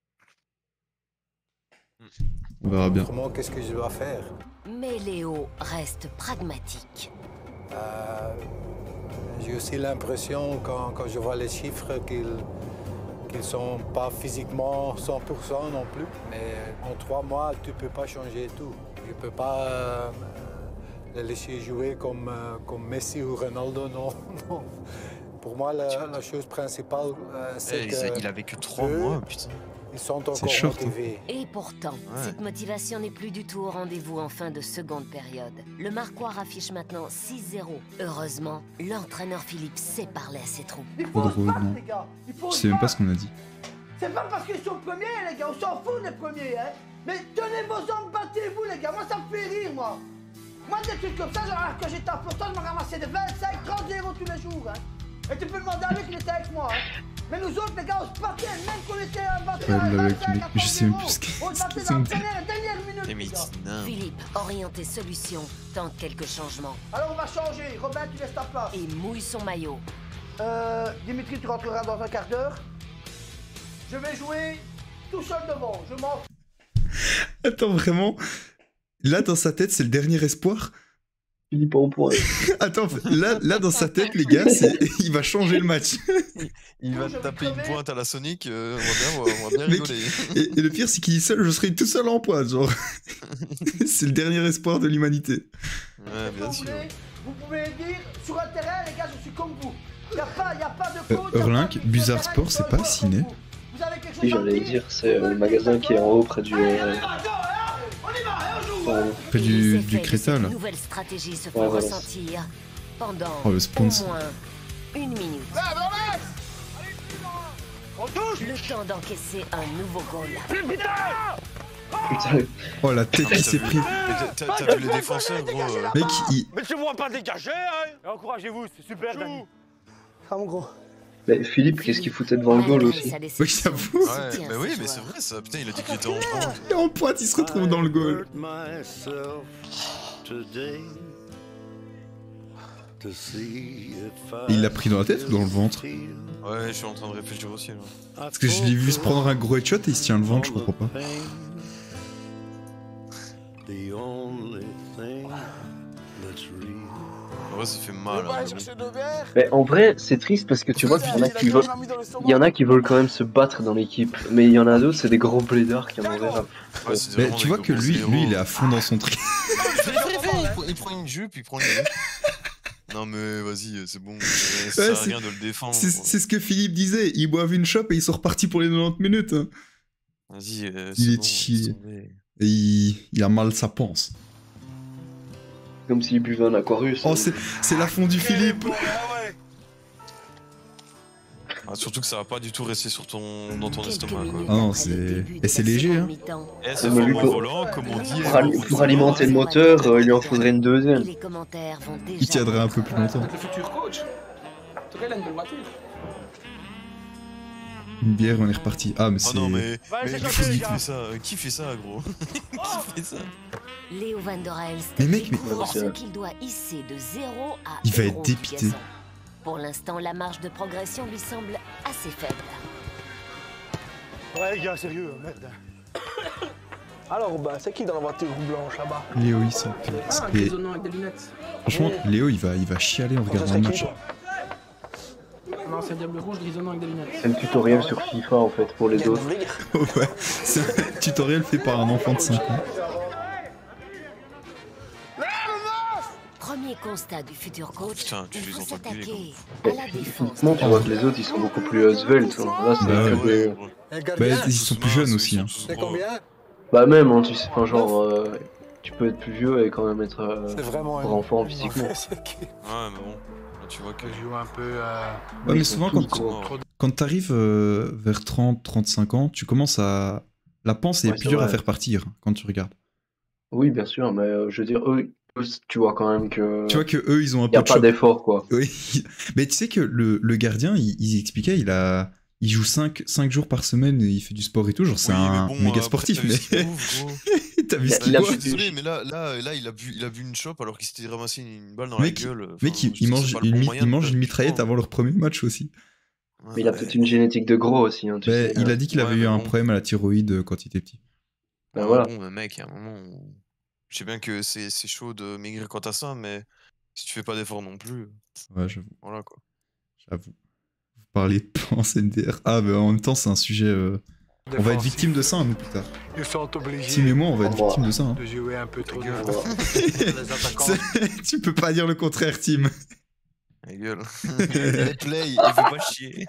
On verra bien. Autrement, qu'est-ce que je dois faire? Mais Léo reste pragmatique. Euh, J'ai aussi l'impression, quand, quand je vois les chiffres, qu'ils qu'ils sont pas physiquement cent pour cent non plus. Mais en trois mois, tu peux pas changer tout. Je peux pas euh, les laisser jouer comme, euh, comme Messi ou Ronaldo, non. non. Pour moi, la, la chose principale, euh, c'est Eh, que il a vécu trois eux, mois, putain. ils sont encore C'est short, hein. motivés. Et pourtant, Ouais. cette motivation n'est plus du tout au rendez-vous en fin de seconde période. Le Marquois affiche maintenant six zéro. Heureusement, l'entraîneur Philippe sait parler à ses troupes. Trop drôle, non. Je sais même pas ce qu'on a dit. C'est pas parce qu'ils sont premiers, les gars, on s'en fout des premiers, hein. Mais tenez vos hommes, battez-vous, les gars, moi ça me fait rire, moi. Moi, des trucs comme ça, genre, alors que j'étais à Porto, je me ramassais des vingt-cinq, trente zéro tous les jours, hein. Et tu peux demander à lui qu'il était avec moi, hein. Mais nous autres, les gars, on se battait, même qu'on était à battre Ouais, à là, avec vingt-cinq, les- à je sais même plus trente ce qu'ils- zéro. On se ce battait qu'ils dans ont la dit. dernière, dernière minute, Eh, mais les gars. c'est nain. Philippe, orienté solution, tente quelques changements Alors on va changer. Robin, tu laisses ta place. et mouille son maillot. Euh, Dimitri, tu rentreras dans un quart d'heure. Je vais jouer tout seul devant. Je m'en Attends, vraiment. Là, dans sa tête, c'est le dernier espoir. Philippe en point. Attends, là, là, dans sa tête, les gars, c'est... il va changer le match. Il va te taper une pointe à la Sonic, euh, on va bien, on va- on va bien Mec, rigoler. et, et le pire, c'est qu'il dit seul, je serai tout seul en pointe, genre. C'est le dernier espoir de l'humanité. Ouais, bien vous sûr. voulez, vous pouvez dire sur un terrain, les gars, je suis comme vous. Y a pas, y a pas de Euh, faute. y a pas Eurlink, de- Buzard Sport, c'est pas ciné. Vous avez quelque chose Oui, à j'allais dire dire, c'est euh, le magasin qui est en haut près du. euh, enfin, Près du, du Créta, là. Une nouvelle stratégie se fait Ouais, voilà. ressentir pendant Oh, le au sponsor. moins une minute. Le temps d'encaisser un nouveau goal. Putain. Oh, la tête Ah, qui t'as s'est vu- pris. mais t'as- T'as t'as vu les défenseurs, gros euh, Mec, il... Mais tu vois pas dégager, hein. Et encouragez-vous, c'est super, Dani. Ah, mon gros. Mais Philippe, qu'est-ce qu'il foutait devant le goal aussi? Oui, j'avoue. Ouais, mais oui, mais c'est vrai ça. Putain, il a dit qu'il était en pointe. Il est en pointe, il se retrouve dans le goal. Et il l'a pris dans la tête ou dans le ventre? Ouais, je suis en train de réfléchir aussi là. Parce que je l'ai vu se prendre un gros headshot et il se tient le ventre, je comprends pas. En vrai, ça fait mal. hein, mais bon. Mais en vrai, c'est triste parce que tu vois qu'il y en a qui veulent, il y en a qui veulent quand même se battre dans l'équipe, mais il y en a d'autres, c'est des gros blédards qui en ont verra. Ouais, c'est Mais vraiment tu des vois gros que lui, héros. lui, il est à fond dans son truc. Il prend- il prend une jupe, il prend une jupe. Non mais vas-y, c'est bon. Ça sert Ouais, à c'est- rien de le défendre. C'est c'est ce que Philippe disait. Ils boivent une chope et ils sont repartis pour les quatre-vingt-dix minutes. hein. Vas-y, euh, Il c'est est bon, chier. laisse tomber. Et il, il a mal sa panse. Comme s'il buvait un Aquarius. Oh, c'est c'est la fondue Philippe. Ah, surtout que ça va pas du tout rester sur ton, dans ton estomac quoi. Ah non, c'est... Et c'est léger, hein. Eh, c'est Mais lui, format pour- volant, comme on dit. Pour, ali- pour alimenter le moteur, euh, il lui en faudrait une deuxième. Les commentaires vont déjà. Il tiendrait un peu plus longtemps. Le futur coach. En tout cas, il a une belle voiture. Une bière, on est reparti. Ah, mais c'est... Oh non mais, Va, mais c'est qui chanceux, les gars. fait ça euh, Qui fait ça gros Qui fait ça Léo Van der Elst Mais mec, mais- découvre Ouais, c'est ce vrai. qu'il doit hisser de zéro à Il va héros être dépité. piéçant. Pour l'instant, la marge de progression lui semble assez faible. Ouais, les gars, sérieux, merde. Alors, bah, c'est qui dans la voiture blanche là-bas? Léo, il s'en fait. Ah, un Et grisonnant avec des lunettes. franchement, Léo, il va, il va chialer en regardant le match. Non, c'est un diable rouge grisonnant avec des lunettes. C'est le tutoriel sur FIFA en fait pour les autres. Ouais, c'est un tutoriel fait par un enfant de cinq ans. Premier constat du futur coach, Putain, tu il les faut entends plus, les s'attaquer à la défense. Physiquement, tu vois que les autres ils sont beaucoup plus euh, sveltes. hein. Là, c'est Bah, que ouais, des- ouais. Un Bah, gardien, ils sont plus jeunes aussi. Hein. c'est combien? Bah, même, hein, tu sais, enfin, genre, euh, tu peux être plus vieux et quand même être euh, C'est vraiment grand enfant un- physiquement. C'est qui? Ouais mais bon, là, tu vois que... Je joue un peu à. Ouais, mais Ils sont souvent, tous quand, gros. quand t'arrives euh, vers trente trente-cinq ans, tu commences à... La panse est Ouais, plus c'est dure à vrai. faire partir quand tu regardes. Oui, bien sûr, mais euh, je veux dire, eux, Tu vois quand même que. Tu vois que eux, ils ont un y peu a de pas choc. d'effort, quoi. Oui. Mais tu sais que le, le gardien, il, il expliquait, il a. Il joue cinq jours par semaine et il fait du sport et tout. Genre, c'est Oui, un mais bon, méga euh, sportif. après, Mais t'as vu ce qu'il bouffe, gros. t'as vu ce Bah, qu'il là, boit. je suis désolé, mais là, là, là il, a bu, il a bu une chope alors qu'il s'était ramassé une balle dans Mec, la gueule. mec, Enfin, il, je il sais, mange c'est pas le une, bon mi- moyen il de mange perdre une du mitraillette poids. avant leur premier match aussi. Mais il a peut-être une génétique de gros aussi. Hein, tu Bah, sais, il euh. a dit qu'il Ouais, avait mais eu un bon. problème à la thyroïde euh, quand il était petit. Ben Ouais, voilà. bon, mais mec, à un moment, on- je sais bien que c'est c'est chaud de maigrir quand t'as ça, mais si tu fais pas d'effort non plus, Ouais, j'avoue. voilà quoi. J'avoue. Vous parlez de pense N D R. Ah, bah en même temps, c'est un sujet. euh, On va être victime de ça, hein, nous, plus tard. Ils sont obligés Tim et moi, on va être Oh, victime de ça. Hein. de jouer un peu trop de gueule. fois. Les attaquants. C'est- tu peux pas dire le contraire, Tim. La gueule. Les play, il veut pas chier.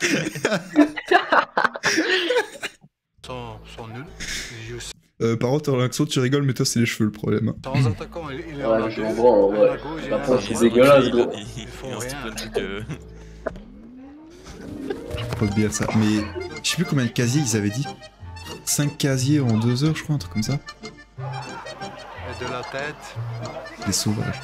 sont, sont nuls. Ils jouent Euh, par contre, l'accent, tu rigoles, mais toi, c'est les cheveux le problème. hein. sans attaquant. Il, il est en a Ouais, je deux, comprends, un ouais. à gauche et La un à passe, c'est droite. dégueulasse, Il, gros. il, il, font il insiste rien. plein de trucs. euh, Trop de bière, ça. Mais je sais plus combien de casiers ils avaient dit. cinq casiers en deux heures, je crois, un truc comme ça. Et de la tête. Des sauvages.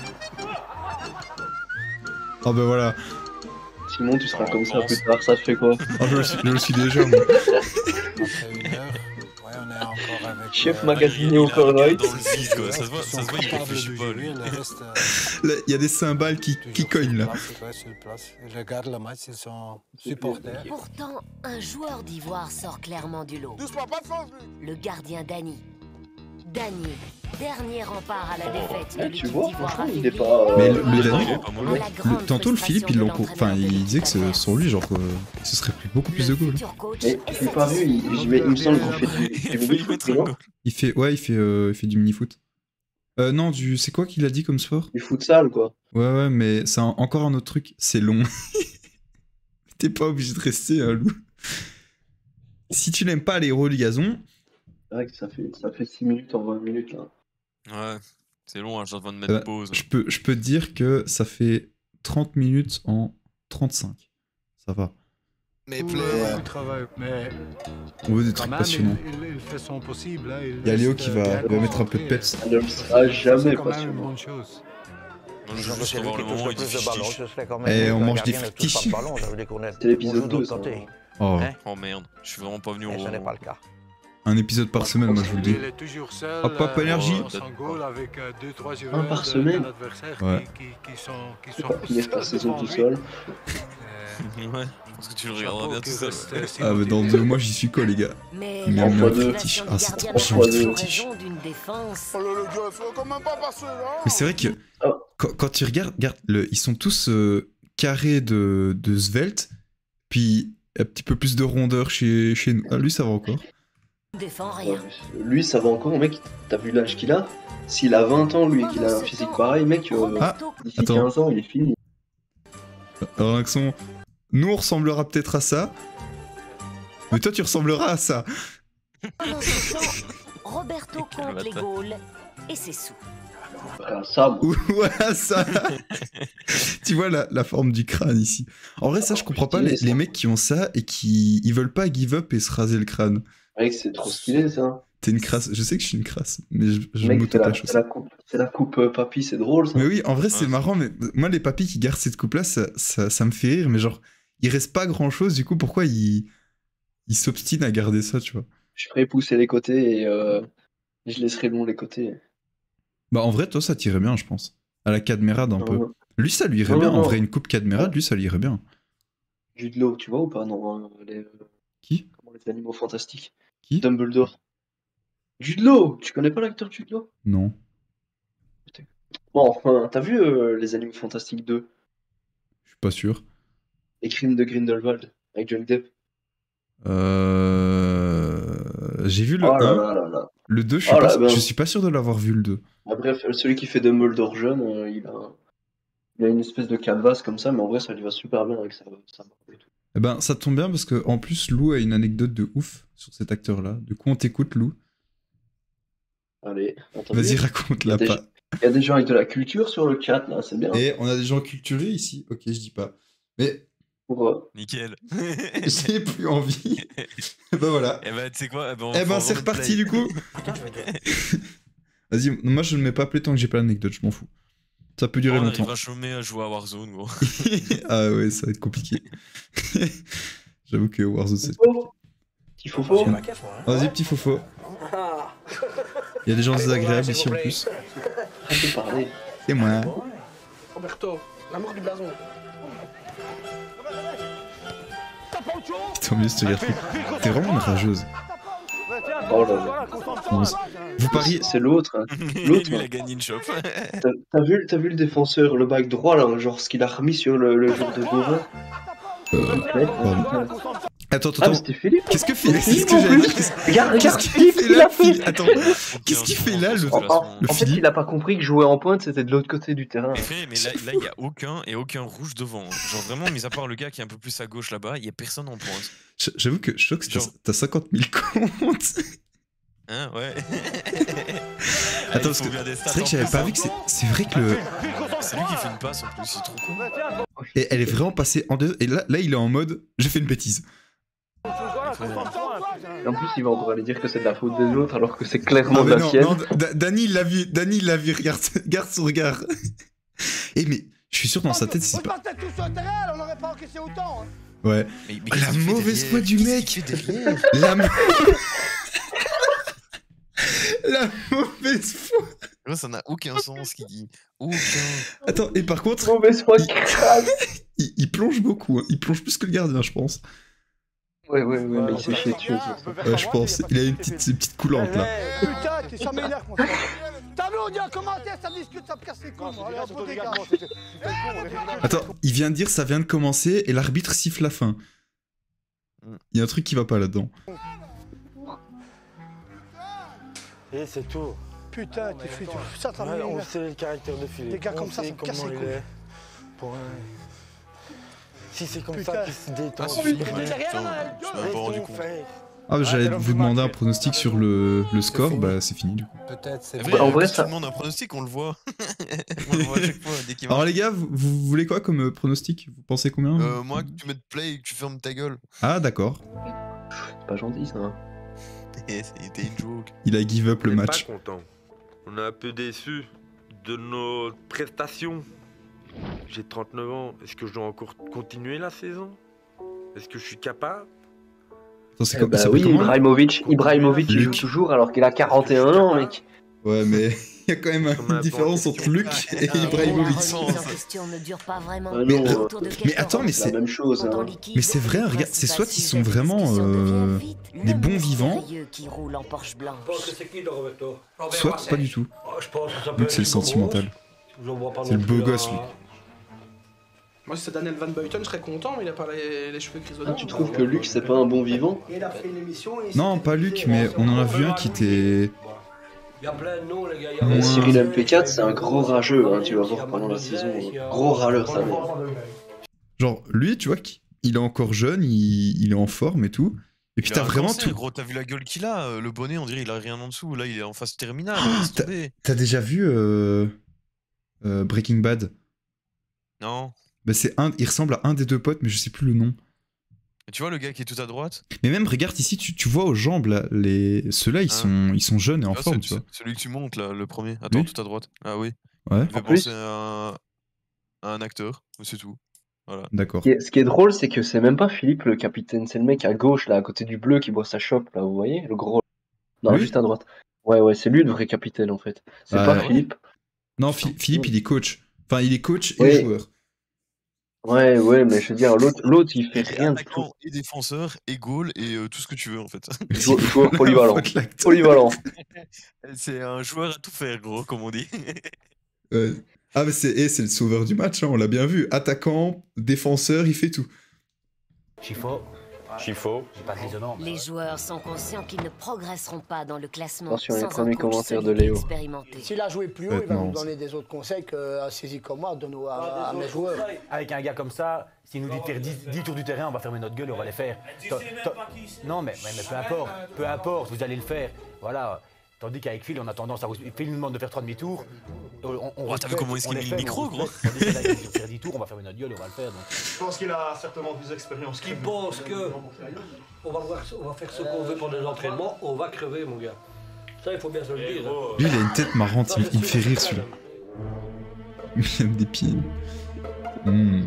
Oh bah voilà. Simon, tu seras comme ça plus tard, ça te fait quoi? Oh, je, le suis, je le suis déjà, moi. Après une heure, ouais, on est encore avec. Chef euh, magasinier il au a un regard Cornwright. dans le vide, quoi. Ça se voit, qui ça sont se voit, il capables réfléchit de pas, lui. jouer, le reste, euh, Là, il y a des cymbales qui, qui toujours cognent, sur là. place, ouais, sur place. Ils regardent le match, ils sont supporters. Pourtant, un joueur d'Ivoire sort clairement du lot. Doucement, pas de force, lui. Le gardien Dany. Dany, dernier rempart à la défaite de Ouais, tu l'équipe vois, d'Ivoire franchement, il est affaiblie. pas. Mais euh, le, le il est Dany- pas mauvais. À la grande le- tantôt, le Philippe, il, frustration de l'encourt- enfin, l'entraîneur de il disait que l'équipe ce- sans lui, genre, euh, ce serait pris beaucoup plus de Le goals. futur coach Mais est j'ai pas vu, satisfait. il, il, il me semble qu'il fait du, Il du a failli mini-foot, mettre un non? goal. Il fait, ouais, il fait, euh, il fait du mini-foot. Euh, non, du, c'est quoi qu'il a dit comme sport? Du futsal, quoi. Ouais, ouais, mais c'est un- encore un autre truc, c'est long. T'es pas obligé de rester, hein, Lou. Si tu n'aimes pas les héros du gazon, C'est vrai que ça fait, ça fait six minutes en vingt minutes, là. Ouais, c'est long, hein, je dois de mettre euh, pause. je peux, je peux te dire que ça fait trente minutes en trente-cinq. Ça va. Mais Ouais, play. il travaille, mais On veut des quand trucs même, passionnants. il, il, il fait son possible. Hein. Il y a Léo qui va, va mettre un peu de peps. Ça ne le sera jamais C'est quand même une passionnant. bonne chose. Non, je Disons veux que juste c'est lui avoir qui le touche moment où le il dit plus de ballons, fiche. ce serait quand Eh, même. on le mange des gardien ne touche pas frites. de ballon, ça veut dire qu'on est. C'est l'épisode on joue de deux, l'autre ça. côté. Oh, Hein? Oh merde, je suis vraiment pas venu Et ce n'est au. pas le cas. un épisode par semaine, moi je vous le dis. Il est toujours seul. Hop, hop, euh, énergie. dans son goal avec euh, deux trois joueurs par de- semaine. de l'adversaire Ouais. qui, qui, qui sont, qui C'est sont pas finir ta saison devant tout lui. seul. Euh, Ouais, je pense que tu le chapeau regarderas bien qui tout seul. reste, euh, si Ah, mais dans motivé. deux mois, j'y suis quoi, les gars? Mais Mais la en fois deux. motivation Ah, du c'est gardien trop n'a chaud. pas toujours Tiche. raison d'une défense. Oh là, le gars, faut quand même pas passer, là. Mais c'est vrai que Ah. quand, quand tu regardes, regarde, le, ils sont tous euh, carrés de, de svelte, puis un petit peu plus de rondeur chez, chez nous. Ah, lui, ça va encore. Défend Ouais, rien. lui, ça va encore, mec. T'as vu l'âge qu'il a? S'il a vingt ans, lui, et qu'il a un physique pareil, mec, euh, Ah, d'ici attends. quinze ans, il est fini. Alors, Axon, nous, on ressemblera peut-être à ça, mais toi, tu ressembleras à ça. Pendant ce temps, Roberto Quel compte les bâtard. goals et ses sous. Voilà, ça, bon. Voilà, ça. Tu vois la, la forme du crâne ici. En vrai, ça, je comprends pas les, les mecs qui ont ça et qui ils veulent pas give up et se raser le crâne. Mec, c'est trop stylé, ça. T'es une crasse. Je sais que je suis une crasse, mais je, je Mec, c'est la, m'auto-tâche c'est aussi. la coupe, c'est la coupe euh, papy, c'est drôle, ça. Mais oui, en vrai, c'est Ouais, marrant, mais moi, les papis qui gardent cette coupe-là, ça, ça, ça me fait rire, mais genre, il reste pas grand-chose, du coup, pourquoi ils ils s'obstinent à garder ça, tu vois? Je ferai pousser les côtés et euh, je laisserai long les côtés. Bah, en vrai, toi, ça t'irait bien, je pense. À la Cadmerade, un Non, peu. non. Lui, ça lui irait Non, bien. non, En non. vrai, une coupe Cadmerade, lui, ça lui irait bien. Jude Law, tu vois ou pas? Non, hein, les, euh, Qui? comment, les animaux fantastiques. Qui? Dumbledore. Jude Law, tu connais pas l'acteur Jude Law? Non. Bon, enfin, t'as vu euh, les animaux fantastiques deux? Je suis pas sûr. Les crimes de Grindelwald avec Johnny Depp. Euh... J'ai vu le Oh là un. là là là. Le deux, je suis, Oh pas... là, ben. je suis pas sûr de l'avoir vu, le deux. Ah, bref, celui qui fait Dumbledore jeune, euh, il a, il a une espèce de canvas comme ça, mais en vrai, ça lui va super bien avec sa, sa barbe et tout. Eh ben, ça tombe bien parce que en plus, Lou a une anecdote de ouf sur cet acteur-là. Du coup, on t'écoute, Lou. Allez, attends. Vas-y, Il y a raconte-la des- pas. Il y a des gens avec de la culture sur le chat, là, c'est bien. Et on a des gens culturés ici. Ok, je dis pas. Mais Pour, euh, Nickel. j'ai plus envie. Ben voilà. Eh ben, tu sais quoi? Eh ben, on Eh va ben, en c'est remettre reparti play. du coup. Vas-y, moi je ne mets pas play tant que j'ai pas l'anecdote, je m'en fous. Ça peut durer on longtemps. On arrivera jamais à jouer à Warzone, gros. Ah ouais, ça va être compliqué. J'avoue que Warzone, c'est... Petit fofo. Vas-y, petit fofo. Il y a des gens désagréables ici en plus. Et moi. Roberto, l'amour du blason. Tant mieux, ce gars. T'es vraiment une rageuse. Oh là là. Vous pariez. C'est l'autre. L'autre. Il a gagné une shop. T'as vu, t'as vu le défenseur, le back droit là, genre ce qu'il a remis sur le, le jour de Bovin. Euh, attends, attends, ah, attends. Qu'est-ce que fait C'est ce que j'allais dire. Regarde, regarde, qu'est-ce qu'il fait là, Philippe. Attends, qu'est-ce qu'il fait là, le, en, en, le en fait, il a pas compris que jouer en pointe c'était de l'autre côté du terrain. Mais, frère, mais là, là, il y a aucun et aucun rouge devant. Genre vraiment, mis à part le gars qui est un peu plus à gauche là-bas, il y a personne en pointe. J'avoue que je trouve que Genre... t'as cinquante mille comptes. Hein, ouais. Attends, parce que c'est vrai que j'avais pas vu que c'est. C'est vrai que le. C'est lui qui fait une passe en plus, il est trop con. Et elle est vraiment passée en deux. Et là, là il est en mode j'ai fait une bêtise. Et en plus, il va encore aller dire que c'est de la faute des autres alors que c'est clairement de la non, sienne. Non, Dany, il l'a vu, Dany, il l'a vu, regarde, regarde son regard. Et mais, je suis sûr dans sa tête, c'est pas. On n'aurait pas encaissé autant. Ouais. Mais, mais la mauvaise foi du mec. La La mauvaise foi. Ça n'a aucun sens ce qu'il dit. Aucun. Attends, et par contre. Mauvaise foi il, il, il plonge beaucoup, hein. Il plonge plus que le gardien, je pense. Ouais, ouais, ouais, mais il s'est fait tuer. Ouais, je pense. Il a une petite, une petite coulante là. Putain, t'es ça m'énerve, mon frère. T'as vu, on dit en commentaire, ça discute, ça me casse les couilles. Attends, il vient de dire ça vient de commencer et l'arbitre siffle la fin. Il y a un truc qui va pas là-dedans. Et c'est tout. Putain, t'es fou, ça t'as ouais, on sait le caractère de Philippe. Des gars comme ça, ça me casse les couilles. Pour un... Si c'est comme ça qu'il se détend. Ah, c'est même pas rendu compte. Ah, j'allais vous demander un pronostic sur le, le score, bah c'est fini du coup. Peut-être, c'est vrai. En vrai, ça demande un pronostic, on le voit. On le voit à chaque fois dès qu'il va. Alors les gars, vous, vous voulez quoi comme pronostic? Vous pensez combien? euh, Moi, que tu mettes play et que tu fermes ta gueule. Ah, d'accord. C'est pas gentil ça. C'était une joke. Il a give up le match. On est pas content. On est un peu déçus de nos prestations. J'ai trente-neuf ans. Est-ce que je dois encore continuer la saison? Est-ce que je suis capable? Attends, eh comme, bah oui, Ibrahimovic, Ibrahimovic il joue toujours alors qu'il a quarante et un ans, mec. Ouais, mais il y a quand même une différence entre Luc et Ibrahimovic. Euh, mais, euh, mais attends, mais c'est la même chose. Hein. Mais c'est vrai, regarde, c'est soit ils sont vraiment euh, des bons vivants, soit pas du tout. Luc, c'est le sentimental. C'est le beau gosse, lui. Moi, si c'est Daniel Van Buiten, je serais content, mais il a pas les, les cheveux grisonnants. Ah, tu trouves que Luc, c'est pas un bon vivant? Non, pas Luc, mais on en a vu un qui était... Euh, Cyril M P quatre, c'est un gros rageux, hein, tu vas voir pendant la saison. Gros râleur, ça va. Genre, lui, tu vois, il est encore jeune, il, il est en forme et tout. Et puis t'as vraiment tout. Gros, t'as vu la gueule qu'il a? Le bonnet, on dirait il a rien en dessous. Là, il est en phase terminale. Ah, t'as déjà vu euh, euh, Breaking Bad? Non. Bah c'est un, il ressemble à un des deux potes, mais je sais plus le nom. Et tu vois le gars qui est tout à droite? Mais même regarde ici, tu, tu vois aux jambes là, les ceux-là ils, hein sont, ils sont jeunes et en ah, forme, tu vois. Celui que tu montes là, le premier. Attends, oui. Tout à droite. Ah oui. Ouais. Il fait penser à un, à un acteur, c'est tout. Voilà. D'accord. Ce qui est drôle, c'est que c'est même pas Philippe le capitaine, c'est le mec à gauche là, à côté du bleu qui boit sa chope là, vous voyez, le gros. Non, oui. Juste à droite. Ouais, ouais, c'est lui le vrai capitaine en fait. C'est ah, pas ouais. Philippe. Non, Philippe, il est coach. Enfin, il est coach et ouais. joueur. Ouais, ouais, mais je veux dire, l'autre, l'autre il fait rien du tout. Et défenseur, et goal, et euh, tout ce que tu veux en fait. Jou joueur polyvalent. Polyvalent. C'est un joueur à tout faire, gros, comme on dit. euh, ah, mais c'est eh, le sauveur du match, hein, on l'a bien vu. Attaquant, défenseur, il fait tout. Chifo. Chifo. Les joueurs sont conscients qu'ils ne progresseront pas dans le classement. Attention, les premiers commentaires de Léo. S'il a joué plus haut, il va nous donner des autres conseils qu'à Saisi comme moi, donne à, à, à mes joueurs. Avec un gars comme ça, s'il nous dit de faire dix, dix tours du terrain, on va fermer notre gueule et on va les faire. Non, mais, mais, mais peu importe, peu importe, vous allez le faire. Voilà. Tandis qu'avec Phil, on a tendance à... Phil nous demande de faire trois demi-tours. On, on oh, t'as vu comment il mis le micro, gros? Tandis que là, il dit de faire dix tours, on va fermer notre gueule et on va le faire. Donc. Je pense qu'il a certainement plus d'expérience. Qui pense que on va, voir, on va faire ce qu'on veut pendant les entraînements, on va crever, mon gars. Ça, il faut bien se le dire. Lui, il a une tête marrante, il, il me fait rire, celui-là. Miam des pieds. Mmh.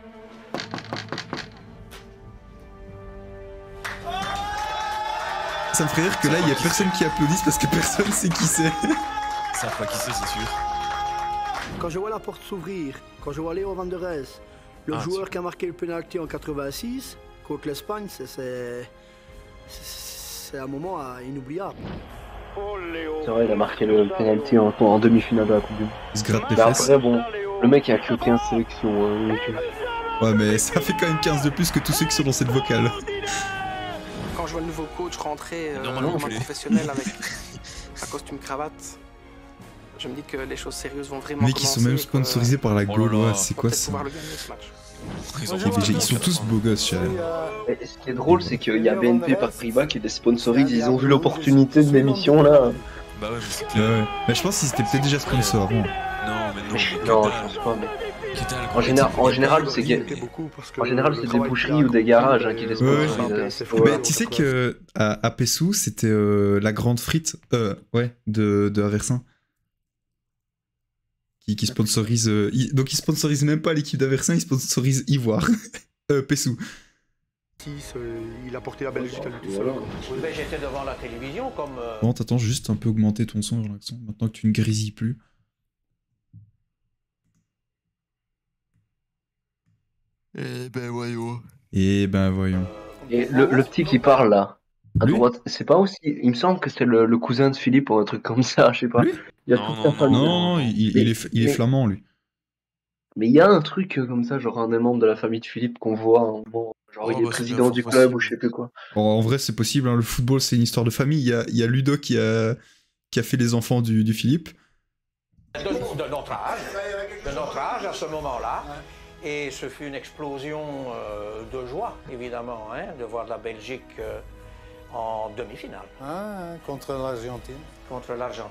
Ça me ferait rire que là, il y a personne qui applaudisse parce que personne sait qui c'est. Ils savent pas qui c'est, c'est sûr. Quand je vois la porte s'ouvrir, quand je vois Léo Van der Rijs, le Ah, joueur qui a marqué le penalty en quatre-vingt-six contre l'Espagne, c'est c'est un moment euh, inoubliable. C'est vrai, il a marqué le penalty en, en demi-finale de la Coupe du Monde. Il se gratte les Mais fesses. après, bon, le mec il a que quinze sélections. Hein, donc, Ouais, mais ça fait quand même quinze de plus que tous ceux qui sont dans cette vocale. Quand je vois le nouveau coach rentrer euh, Normalement, comme un je l'ai. professionnel avec un costume cravate, je me dis que les choses sérieuses vont vraiment Les mecs, ils sont même sponsorisés par la Oh là là. Gauloise, c'est quoi peut-être ça? pouvoir le gagner ce match. Ils ont Ils, ils sont tous beaux gosses, chez elle. Et ce qui est drôle, c'est qu'il y a B N P Paribas qui les sponsorise, ils ont vu l'opportunité de l'émission là. Bah ouais, mais c'est Ouais, clair. ouais. Mais je pense qu'ils étaient peut-être déjà sponsors avant. Non, mais non, mais que Non, je dalle. pense pas, mais. Que dalle, En, quoi. général, en général, c'est ga- en général, c'est des boucheries ou des garages hein, qui les Ouais, sponsorisent. ouais. Mais tu sais que à, à Pessou, c'était euh, la grande frite euh, ouais, de, de Aversin. Qui, qui sponsorise. euh, il- donc ils sponsorisent même pas l'équipe d'Aversin, ils sponsorisent Ivoire. euh, Pessou. Il a porté la Belgique à lui tout seul. Voilà. Oui, ben, j'étais devant la télévision comme... euh, Bon, t'attends juste un peu augmenter ton son, j'ai l'impression, maintenant que tu ne grésilles plus. Eh ben, voyons. Et ben voyons. Et le, le petit qui parle là, à droite, c'est pas aussi. Il me semble que c'est le, le cousin de Philippe ou un truc comme ça, je sais pas. Il y a Non, toute non, sa non, famille. Non, non, il, il est, il est mais- flamand, lui. Mais il y a un truc euh, comme ça, genre un des membres de la famille de Philippe qu'on voit, hein, bon, genre Oh, il est bah, c'est président bien du fort club possible. ou je sais plus quoi. Bon, en vrai, c'est possible, hein, le football, c'est une histoire de famille. Il y a, il y a Ludo qui a, qui a fait les enfants du, du Philippe. de, de notre âge, de notre âge à ce moment-là. Et ce fut une explosion euh, de joie, évidemment, hein, de voir la Belgique euh, en demi-finale Ah, contre l'Argentine. contre l'Argentine.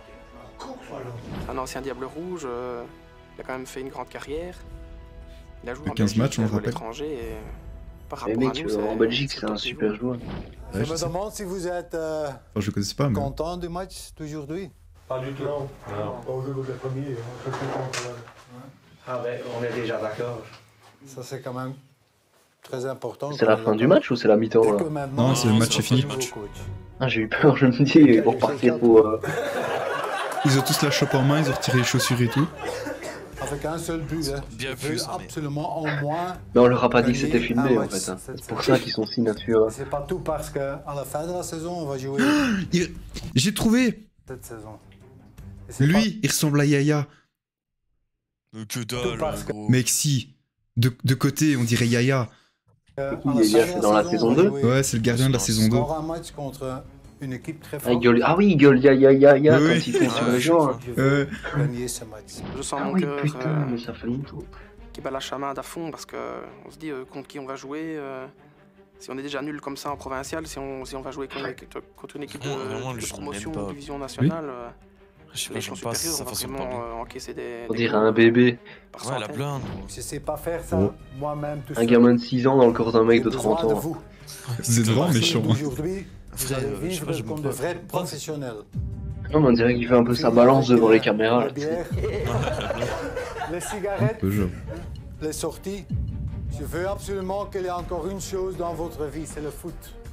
Un ancien Diable Rouge, euh, il a quand même fait une grande carrière. Il a joué en quinze Belgique, matchs, on il a le joué à rappelle. l'étranger et par Mais rapport mec, à nous, euh, en c'est- Belgique, c'est c'est un top super niveau. joueur. Je Ouais, je me sais. demande si vous êtes euh, Enfin, je le connaissais pas, mais. content du match d'aujourd'hui. Pas du tout. Non, on veut le premier, on fait plus quand même. Ah ben, on est déjà d'accord. Ça, c'est quand même très important. C'est la fin du match ou c'est la mi-temps là? Non, c'est le match est fini. Ah, j'ai eu peur, je me dis, ils vont repartir pour. euh, Ils ont tous la chope en main, ils ont retiré les chaussures et tout. Avec un seul but, hein. Bien Je vu, veux ça, mais- absolument au moins. Mais on leur a pas dit que gagner c'était filmé un en match fait. hein. cette C'est pour saison. ça qu'ils sont si naturels. C'est pas tout parce qu'à la fin de la saison, on va jouer Il- J'ai trouvé. cette saison. Et c'est Lui, il ressemble à Yaya. Euh, Que dalle, parce que- gros. Mec, si. De, de côté, on dirait Yaya. pas, euh, à Oui, la il y a fin de fait dans la saison, saison on va deux. jouer Ouais, c'est le gardien de la saison deux. encore un match contre une équipe très Ah, forte. il gueule- ah oui, il gueule ya ya ya ya Oui, quand oui. ils font sur Ouais, les je gens. sais hein. Je veux Ouais. gagner ce match. Je sens Ah mon oui, cœur putain, euh, mais ça fait longtemps. qui bat la chamade à fond parce qu'on se dit euh, contre qui on va jouer. euh, si on est déjà nul comme ça en provincial, si on, si on va jouer contre une équipe, contre une équipe de, Vraiment, vraiment, de je l'aime promotion pas. ou division nationale, euh, Je sais pas, l'échelon j'aime pas supérieur, sa on va façon de vraiment parler. euh, encaisser des. On des dirait goals, un euh, bébé. par Ouais, la centaines. blinde. Je sais pas faire ça Oh. moi-même tout Un seul. gamin de six ans dans le corps d'un mec J'ai de besoin trente de ans. vous. Vous êtes vraiment méchant. hein. Aujourd'hui, vous Frère, allez euh, je sais vivre pas, j'aime comme pas. de vrais professionnels. Non, mais on dirait qu'il fait un peu sa balance devant les caméras. La là, tu sais. bière, les Un cigarettes, peu genre. les sorties. Je veux absolument qu'il y ait encore une chose dans votre vie, c'est le foot.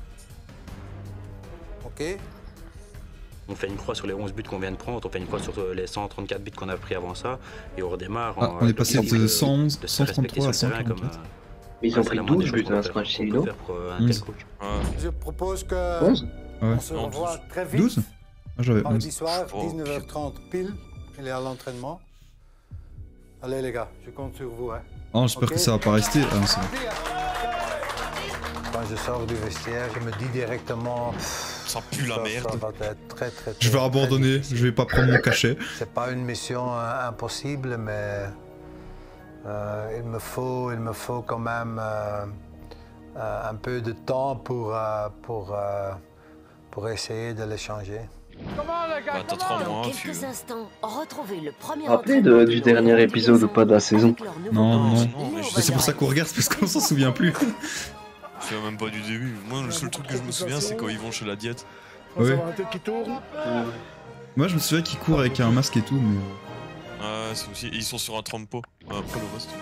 Ok? On fait une croix sur les onze buts qu'on vient de prendre, on fait une croix sur les cent trente-quatre buts qu'on a pris avant ça, et on redémarre. Ah, on est passé de cent onze, de se cent respecter trente-trois à sur le terrain cent comme, quarante-quatre. euh, Mais ils ont ouais, c'est pris la moindre des douze choses buts qu'on hein, peut ce faire- match-ci, qu'on peut non? faire pour, euh, un onze. tel coach. Je propose que onze Ouais. on se Non, revoit douze. très vite. douze Ah, j'avais Mardi onze. soir, Oh, dix-neuf heures trente pile. Il est à l'entraînement. Allez les gars, je compte sur vous. Hein. Ah, j'espère Ok. que ça va pas rester. Ah, non, c'est bon. Quand je sors du vestiaire, je me dis directement. Ça pue la ça, merde. Ça va être très très. Je vais très abandonner, difficile. je vais pas prendre mon cachet. C'est pas une mission euh, impossible, mais euh, il me faut, il me faut quand même euh, euh, un peu de temps pour euh, pour euh, pour essayer de les changer. Bah, t'as trois Dans mois, quelques fille. instants, retrouvez le premier Rappelez entraînement de- de du nos dernier héros épisode du ou pas de la Dessin saison. avec leur nouveau Non, coach, non. Non, Léo mais Van Mais c'est pour der ça qu'on regarde, c'est parce qu'on s'en souvient plus. Je fais même pas du début. Moi, le seul truc que je me souviens, c'est quand ils vont chez la diète. Quand Ouais. ça va un tête qui tourne. Moi, je me souviens qu'il court avec un masque et tout, mais. Ouais, c'est aussi. Ils sont sur un trampo. Après le reste.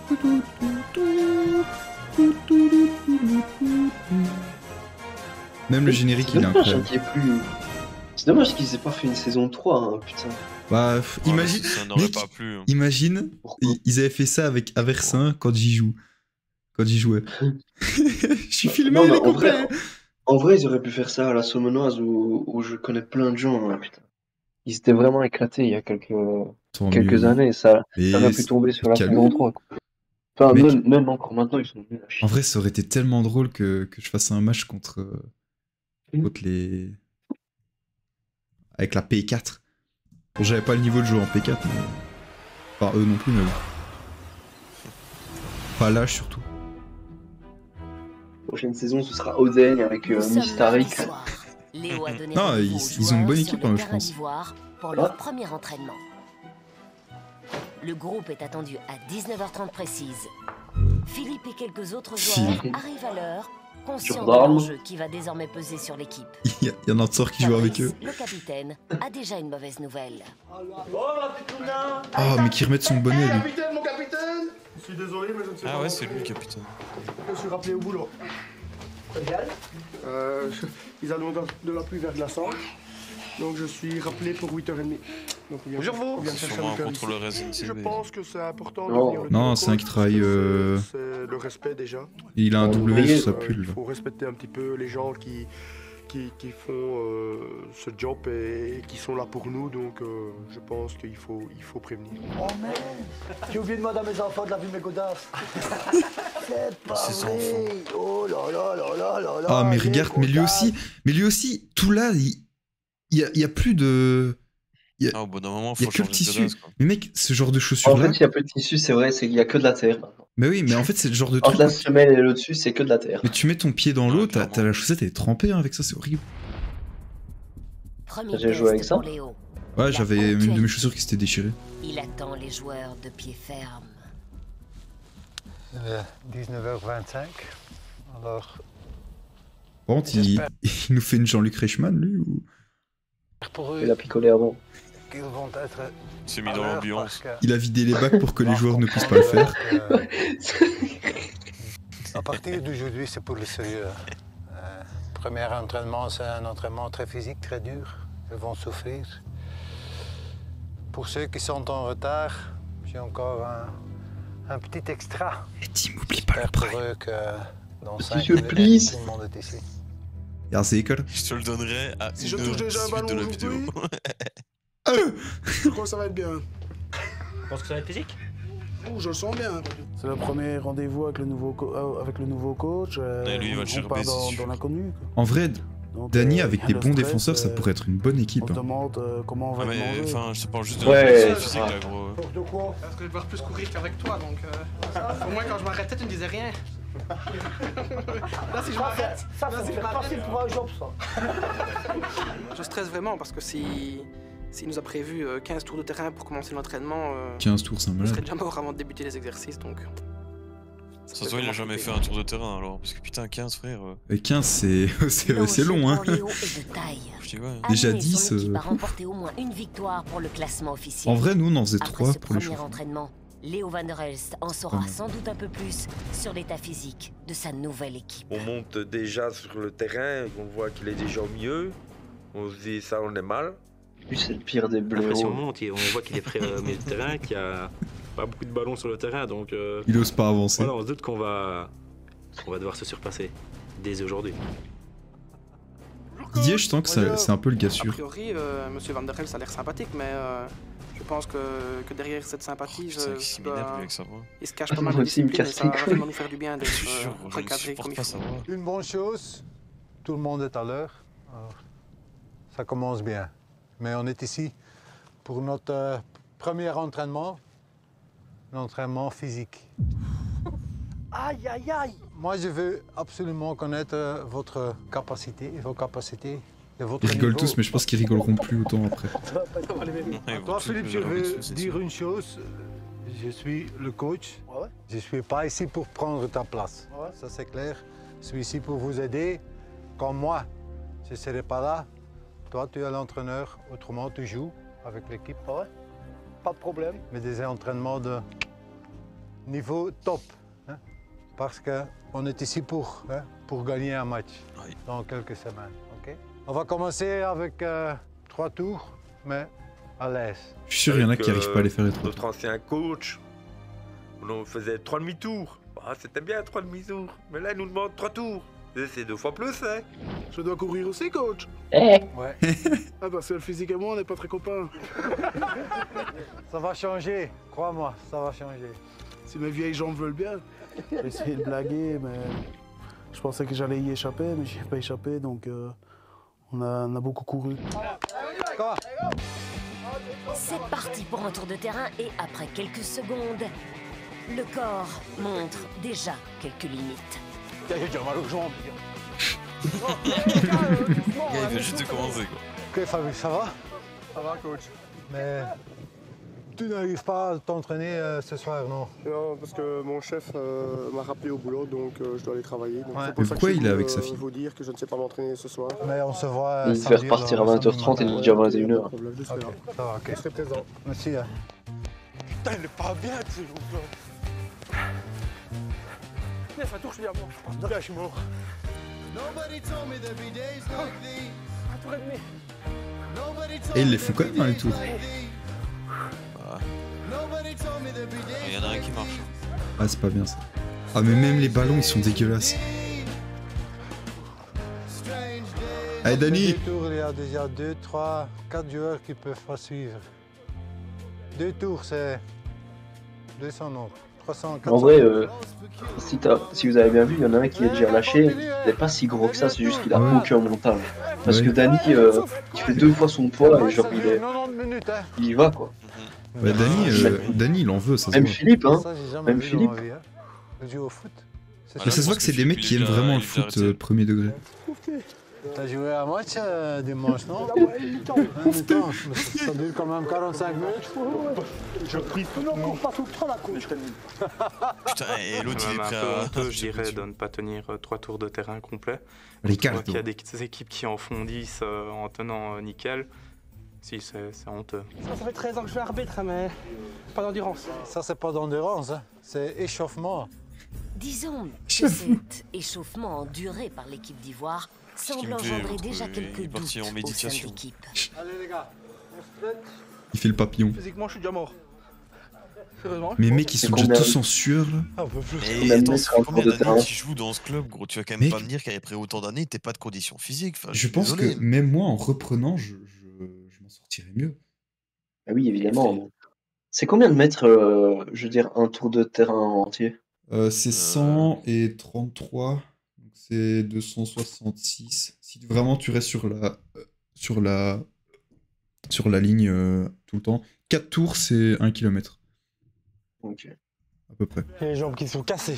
Même le générique, il est incroyable. Plus... C'est dommage qu'ils aient pas fait une saison trois, hein, putain. Bah, f- Ouais, imagine, ça n'aurait mec, pas plu, hein. imagine, i- ils avaient fait ça avec Aversin quand j'y joue. Quand j'y jouais. Je suis filmé, Non, mais les en vrai, copains. en vrai, ils auraient pu faire ça à la Sommenoise où, où je connais plein de gens, hein, putain. Ils étaient vraiment éclatés il y a quelques, Tant quelques mieux. années, ça, Mais ça aurait pu c'est- tomber sur la calme. saison trois, quoi. Enfin, Mec. même, même encore maintenant, ils sont nuls à chier. En vrai, ça aurait été tellement drôle que, que je fasse un match contre, euh, contre les. Avec la P quatre. Bon, j'avais pas le niveau de jouer en P quatre, mais. Enfin, eux non plus, mais bon. Pas l'âge surtout. Prochaine saison, ce sera Oden avec euh, Mystaric. Léo a donné Non, rendez-vous ils- aux ils ont une joueurs bonne sur équipe, le hein, je terrain pense. d'Ivoire pour leur premier entraînement. Le groupe est attendu à dix-neuf heures trente précise. Philippe et quelques autres joueurs Philippe. arrivent à l'heure, conscients de Jordan. l'enjeu qui va désormais peser sur l'équipe. Il y, a- il y en a un de sort qui joue avec eux. Le capitaine a déjà une mauvaise nouvelle. Ah, mais qui remettent son bonnet, lui. Capitaine, mon capitaine! Je suis désolé, mais je ne sais pas. Ah ouais, c'est lui, capitaine. Je suis rappelé au boulot. Euh, ils allaient de la pluie vers de la cendre. Donc je suis rappelé pour huit heures trente. Donc, on vient- Bonjour, vous. on vient C'est chercher sûrement un un cœur contrôleur ici. S N C B. Je pense que c'est important de Non. venir le Non, dire au c'est un coach, qui travaille, parce que euh, C'est le respect déjà. Il a un W Euh, sur sa euh, pull. Il faut respecter un petit peu les gens qui, qui, qui font euh, ce job et, et qui sont là pour nous. Donc euh, je pense qu'il faut, il faut prévenir. Oh merde, j'ai oublié de demander à mes enfants de laver mes godasses. C'est pas Ses vrai. Oh là là là là là là. Ah, mais les regarde, mais lui godasses. aussi, mais lui aussi, tout là, il il y a, il y a plus de. Il y a, Ah, au bout d'un moment, il y a faut que le changer de tissu. godasse, quoi. Mais mec, ce genre de En chaussures-là. fait, il y a peu de tissu, c'est vrai, c'est qu'il y a que de la terre. Mais oui, mais en fait, c'est le genre de Entre truc. la où- semelle et le dessus, c'est que de la terre. Mais tu mets ton pied dans l'eau, t'as t'as la chaussette, elle est trempée hein, avec ça, c'est horrible. Premier J'ai joué avec test ça pour Léo. Ouais, j'avais une de mes chaussures qui s'était déchirée. Il attend les joueurs de pied ferme. Euh, dix-neuf heures vingt-cinq. Alors, Par contre, il, il nous fait une Jean-Luc Reichmann, lui ou... pour eux, Il a picolé avant. qu'ils vont être. Il s'est mis à dans l'heure l'ambiance. parce que- Il a vidé les bacs pour que les joueurs ne puissent pas le faire. Euh, à partir d'aujourd'hui, c'est pour le sérieux. Euh, premier entraînement, c'est un entraînement très physique, très dur. Ils vont souffrir. Pour ceux qui sont en retard, j'ai encore un, un petit extra. Et Tim, oublie pas le J'espère pour eux que dans cinq Monsieur, minutes, please. tout le monde est ici. Regarde, c'est l'école. Je te le donnerai à Si je une touche heure déjà un dix-huit de ballon la vidéo. aujourd'hui, je crois que ça va être bien. Je pense que ça va être physique. Ouh, je le sens bien. C'est le premier rendez-vous avec le nouveau, co- euh, avec le nouveau coach. euh, Ouais, lui, il va on le gerber, part c'est dans, sûr. dans l'inconnu. En vrai, Donc, Dany, euh, avec rien des de bons stress, défenseurs, ça euh, pourrait être une bonne équipe. On te hein. demande euh, comment on va Ah, te mais manger. enfin, je te parle juste de Ouais, la physique, ah. là, gros. De quoi? Parce que je vais devoir plus courir qu'avec toi, donc euh, au moins quand je m'arrêtais, tu ne disais rien. Là, si je m'arrête, Ça, là, c'est si je m'arrête, facile pour un job, ça. je stresse vraiment parce que si s'il nous a prévu euh, quinze tours de terrain pour commencer l'entraînement, euh, quinze tours, c'est un je malade. serais déjà mort avant de débuter les exercices, donc. Ça se voit, il a jamais fait un tour de terrain alors. Parce que putain, quinze frère. euh, Et quinze, c'est c'est- c'est long, hein. Léo est de taille. Je dis ouais. Déjà Amener dix, son équipe euh, a remporté au moins une victoire pour le classement officiel. En vrai, nous, on en faisait Après trois ce pour les premier chauffeurs. entraînement, Léo Van der Elst en saura Ouais. sans doute un peu plus sur l'état physique de sa nouvelle équipe. On monte déjà sur le terrain, on voit qu'il est déjà mieux. On se dit ça, on est mal. Lui, c'est le pire des La pression blaireaux. monte et on voit qu'il est prêt au milieu de terrain, qu'il n'y a pas beaucoup de ballons sur le terrain. Donc euh, Il ose pas avancer. voilà, on se doute qu'on va, qu'on va devoir se surpasser dès aujourd'hui. Didier, je sens que ça- c'est un peu le gars A sûr. priori, euh, Monsieur Van der Helst a l'air sympathique, mais euh, je pense que, que derrière cette sympathie, je, Putain, qui il, m'énerve doit- avec sa voix. il se cache pas mal de Moi aussi, il me discipline et casse ça les va couilles. vraiment nous faire du bien Je d'être suis euh, sûr, je ne recadré supporte comme il pas faut. sa voix. Une bonne chose, tout le monde est à l'heure. Alors, ça commence bien. Mais on est ici pour notre euh, premier entraînement, l'entraînement physique. Aïe, aïe, aïe. Moi, je veux absolument connaître euh, votre capacité, vos capacités et votre Ils rigolent niveau. tous, mais je pense qu'ils rigoleront plus autant après. Ouais, Toi, vous- Philippe, vous je avez envie de veux sucer dire dessus. une chose. Je suis le coach. Ouais, ouais. Je ne suis pas ici pour prendre ta place. Ouais. Ça, c'est clair. Je suis ici pour vous aider. Comme moi, je ne serai pas là. Toi, tu es l'entraîneur. Autrement, tu joues avec l'équipe. Ouais. pas de problème. Mais des entraînements de niveau top. Hein, parce qu'on est ici pour, hein, pour gagner un match oui. dans quelques semaines. Okay? On va commencer avec euh, trois tours, mais à l'aise. Je suis sûr qu'il y en a qui n'arrivent pas à les faire les trois. Notre ancien coach, on faisait trois demi-tours. Ah, c'était bien trois demi-tours, mais là il nous demande trois tours. C'est deux fois plus, hein. Je dois courir aussi, coach. Eh ouais. Ah parce que le physique et moi, on n'est pas très copains. Ça va changer, crois-moi, ça va changer. Si mes vieilles jambes veulent bien. J'ai essayé de blaguer, mais je pensais que j'allais y échapper, mais j'y ai pas échappé, donc euh, on, a, on a beaucoup couru. C'est parti pour un tour de terrain et après quelques secondes, le corps montre déjà quelques limites. J'ai déjà mal aux jambes. Il veut juste de commencer quoi. Ok Fabrice, ça va? Ça va coach. Mais tu n'arrives pas à t'entraîner euh, ce soir, non? Non, parce que mon chef euh, m'a rappelé au boulot, donc euh, je dois aller travailler. Donc ouais. C'est pour Mais ça pourquoi que il est avec sa fille? vous dire que je ne sais pas m'entraîner ce soir. Mais on se voit. Il fait repartir à vingt heures trente et nous dire à vingt et une heures. Okay, ça va, ok. Je serai présent. Merci. Hein. Putain, il est pas bien, ce jour-là. Ça touche bien, bon. Là, je suis mort. Et ils les font quand même dans les tours. Ah. Il y en a un qui marche. Ah, c'est pas bien ça. Ah, mais même les ballons, ils sont dégueulasses. Allez, Dani! Il y a déjà deux, trois, quatre joueurs qui peuvent pas suivre. Deux tours, c'est deux cents nombres. trois cents, quatre cents. En vrai, euh, si, si vous avez bien vu, il y en a un qui est déjà lâché. Il n'est pas si gros que ça, c'est juste qu'il a ouais. aucun mental. Parce ouais. que Dani, euh, il fait deux fois son poids et genre il est. Il y va quoi. Bah, Dani, euh, Dani, il en veut, ça se Même voit. Philippe, hein. Ça, Même Philippe. Vie, hein. Je joue au foot. Mais ça se voit que c'est des mecs qui aiment vraiment le foot euh, premier degré. T'as joué à match euh, dimanche, non? Un mi-temps. Ça dure quand même quarante-cinq minutes. Je prie tout le monde, pas tout le temps la coach. Putain, et l'autre il est prêt à... Un peu, je dirais, de ne pas tenir trois tours de terrain complets. Les cartes. Il y a des équipes qui en font dix euh, en tenant euh, nickel. Si, c'est honteux. Ça, ça fait treize ans que je fais arbitre, mais pas d'endurance. Ça, c'est pas d'endurance, hein. C'est échauffement. Disons que cet échauffement enduré par l'équipe d'Ivoire semble engendrer déjà quelques doutes au sein de l'équipe. Allez les gars, on se traite. Il fait le papillon. Physiquement, je suis déjà mort. Sérieusement. Mais mec, ils sont déjà tous en sueur là. Ah, et attends, ça fait combien d'années que tu joues dans ce club, gros? Tu vas quand même mec, pas me dire qu'après autant d'années, t'es pas de conditions physiques. Enfin, je, je pense désolé. que même moi, en reprenant, je, je, je m'en sortirais mieux. Ah oui, évidemment. C'est combien de mètres, euh, je veux dire, un tour de terrain entier? euh, C'est cent et trente-trois. C'est deux cent soixante-six. Si vraiment tu restes sur la, sur la, sur la ligne euh, tout le temps. quatre tours, c'est un kilomètre. Ok. À peu près. Et les jambes qui sont cassées.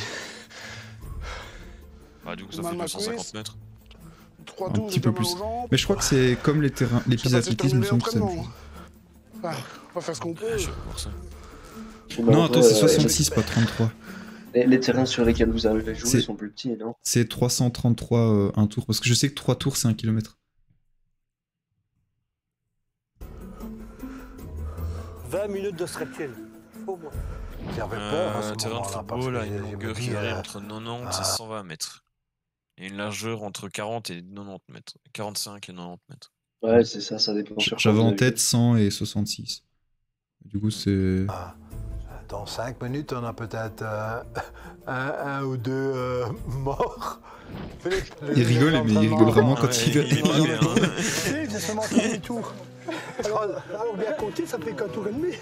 Bah, du coup, ça fait deux cent cinquante mètres. trois un petit peu plus. Mais je crois que c'est comme les terrains, les pistes d'athlétisme, me semble que c'est la même chose. Ah, on va faire ce qu'on peut. Non, attends, c'est soixante-six, pas trente-trois. Les, les terrains sur lesquels vous avez joué sont plus petits, non? C'est trois cent trente-trois euh, un tour, parce que je sais que trois tours c'est un kilomètre. vingt minutes de stretching. Au moins. J'avais peur. Un terrain de football a une longueur carrée entre quatre-vingt-dix et cent vingt mètres. Et une largeur entre quarante et quatre-vingt-dix mètres. quarante-cinq et quatre-vingt-dix mètres. Ouais, c'est ça, ça dépend. J'avais en tête cent et soixante-six. Du coup, c'est. Ah. Dans cinq minutes, on a peut-être euh, un, un ou deux euh, morts. Philippe, il rigole, mais il rigole vraiment quand ouais, il veut. Philippe, j'ai seulement fait demi-tour. Alors, alors, bien compté, ça fait qu'un tour et demi.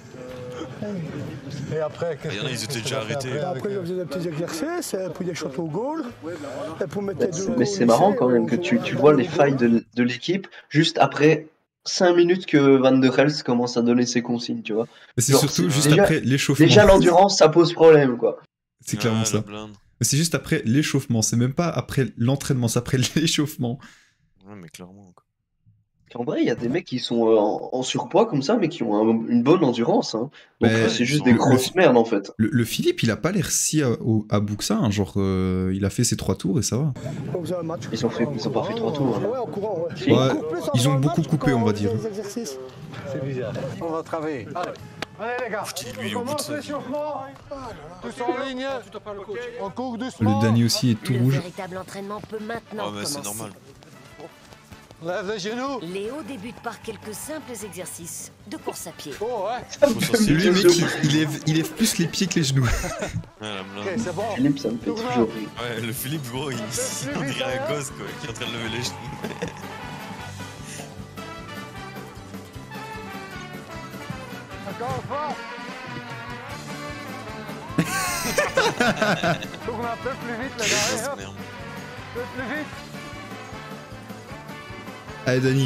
Et après, qu'est-ce que ils étaient déjà arrêtés. Après, on faisait des petits exercices, puis des shots au goal. Et pour mettre mais c'est, mais c'est marrant quand même que tu, tu vois les failles de, de l'équipe juste après cinq minutes que Van der Helst commence à donner ses consignes, tu vois. Mais c'est Genre, surtout c'est juste déjà, après l'échauffement. Déjà l'endurance, ça pose problème, quoi. C'est clairement ah, ça. Mais c'est juste après l'échauffement, c'est même pas après l'entraînement, c'est après l'échauffement. Ouais, mais clairement, quoi. En vrai, il y a des mecs qui sont euh, en, en surpoids comme ça, mais qui ont un- une bonne endurance. Hein. Donc Mais euh, c'est juste sont- des le- grosses merdes en fait. Le, le Philippe, il a pas l'air si à, au- à bout que ça. Hein, genre, euh, il a fait ses trois tours et ça va. Ils ont, fait, ils ont pas fait trois tours. hein. Ouais, en courant, ouais. Si. Ouais, Beaucoup plus ils ont avant le beaucoup match coupé, qu'en on va dire. faisant les exercices. C'est bizarre. On va travailler. Allez, allez les gars, lui, on au bout de commence ça. l'échauffement. Tous en ligne. On court doucement. Le Danny aussi est tout Le rouge. véritable entraînement peut maintenant Ah, mais c'est commencer. normal. Lève les genoux. Léo débute par quelques simples exercices de course à pied. Oh ouais. Lui, mec, il, il lève, il lève plus les pieds que les genoux. Ouais, la blague. Ok, c'est bon. Philippe, ça me fait toujours rire. Ouais, le Philippe, gros, il, on dirait un gosse quoi, qui est en train de lever les genoux. Encore fort. Tourne un peu plus vite les gars. Hop. Un peu plus vite. Allez, Danny.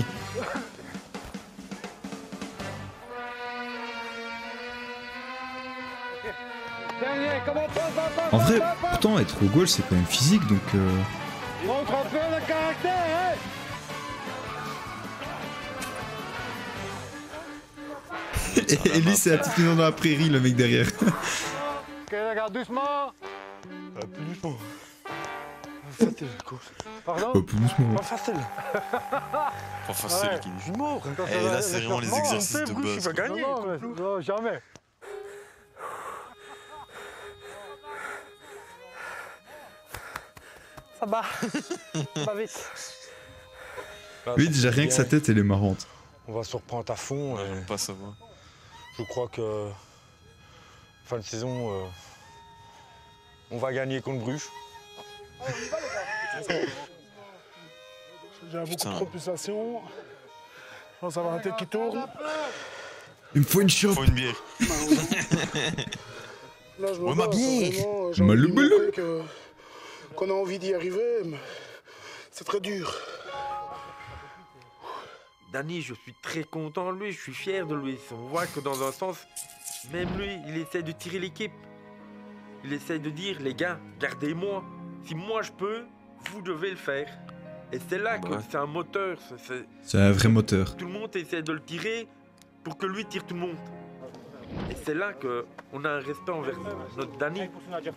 Dernier, comment pas, pas, pas, En vrai, pas, pas. pourtant, être au goal, c'est quand même physique, donc... euh, Montre un peu le caractère, hein. Et, et lui, c'est la petite maison dans la prairie, le mec derrière. Ok les gars, doucement. plus doucement. Facile, coach. Pardon. Oh, plus doucement. Pas facile. Pas facile, Ouais. qui dit. Humour. Et là, c'est vraiment les exercices de Bruce, il base. va quoi. gagner. Non, mais- non, jamais. Ça bat. Ça va vite. Oui, déjà, rien que sa tête, elle est marrante. On va se reprendre à fond. et J'aime pas savoir. Je crois que fin de saison, euh, on va gagner contre Bruges. J'ai beaucoup Putain. trop de pulsations. Je pense avoir la tête qui tourne. Il me faut une chope. Faut une bière. Là, je me Ouais, ma bats, bière. vraiment, j'ai Malou, envie de malou. montrer que- qu'on a envie d'y arriver, mais c'est très dur. Danny, je suis très content de lui, je suis fier de lui. On voit que dans un sens, même lui, il essaie de tirer l'équipe. Il essaie de dire, les gars, gardez-moi. Si moi je peux, vous devez le faire. Et c'est là que Ouais. c'est un moteur. c'est- c'est- C'est un vrai moteur. Tout le monde essaie de le tirer pour que lui tire tout le monde. Et c'est là qu'on a un respect envers notre Danny.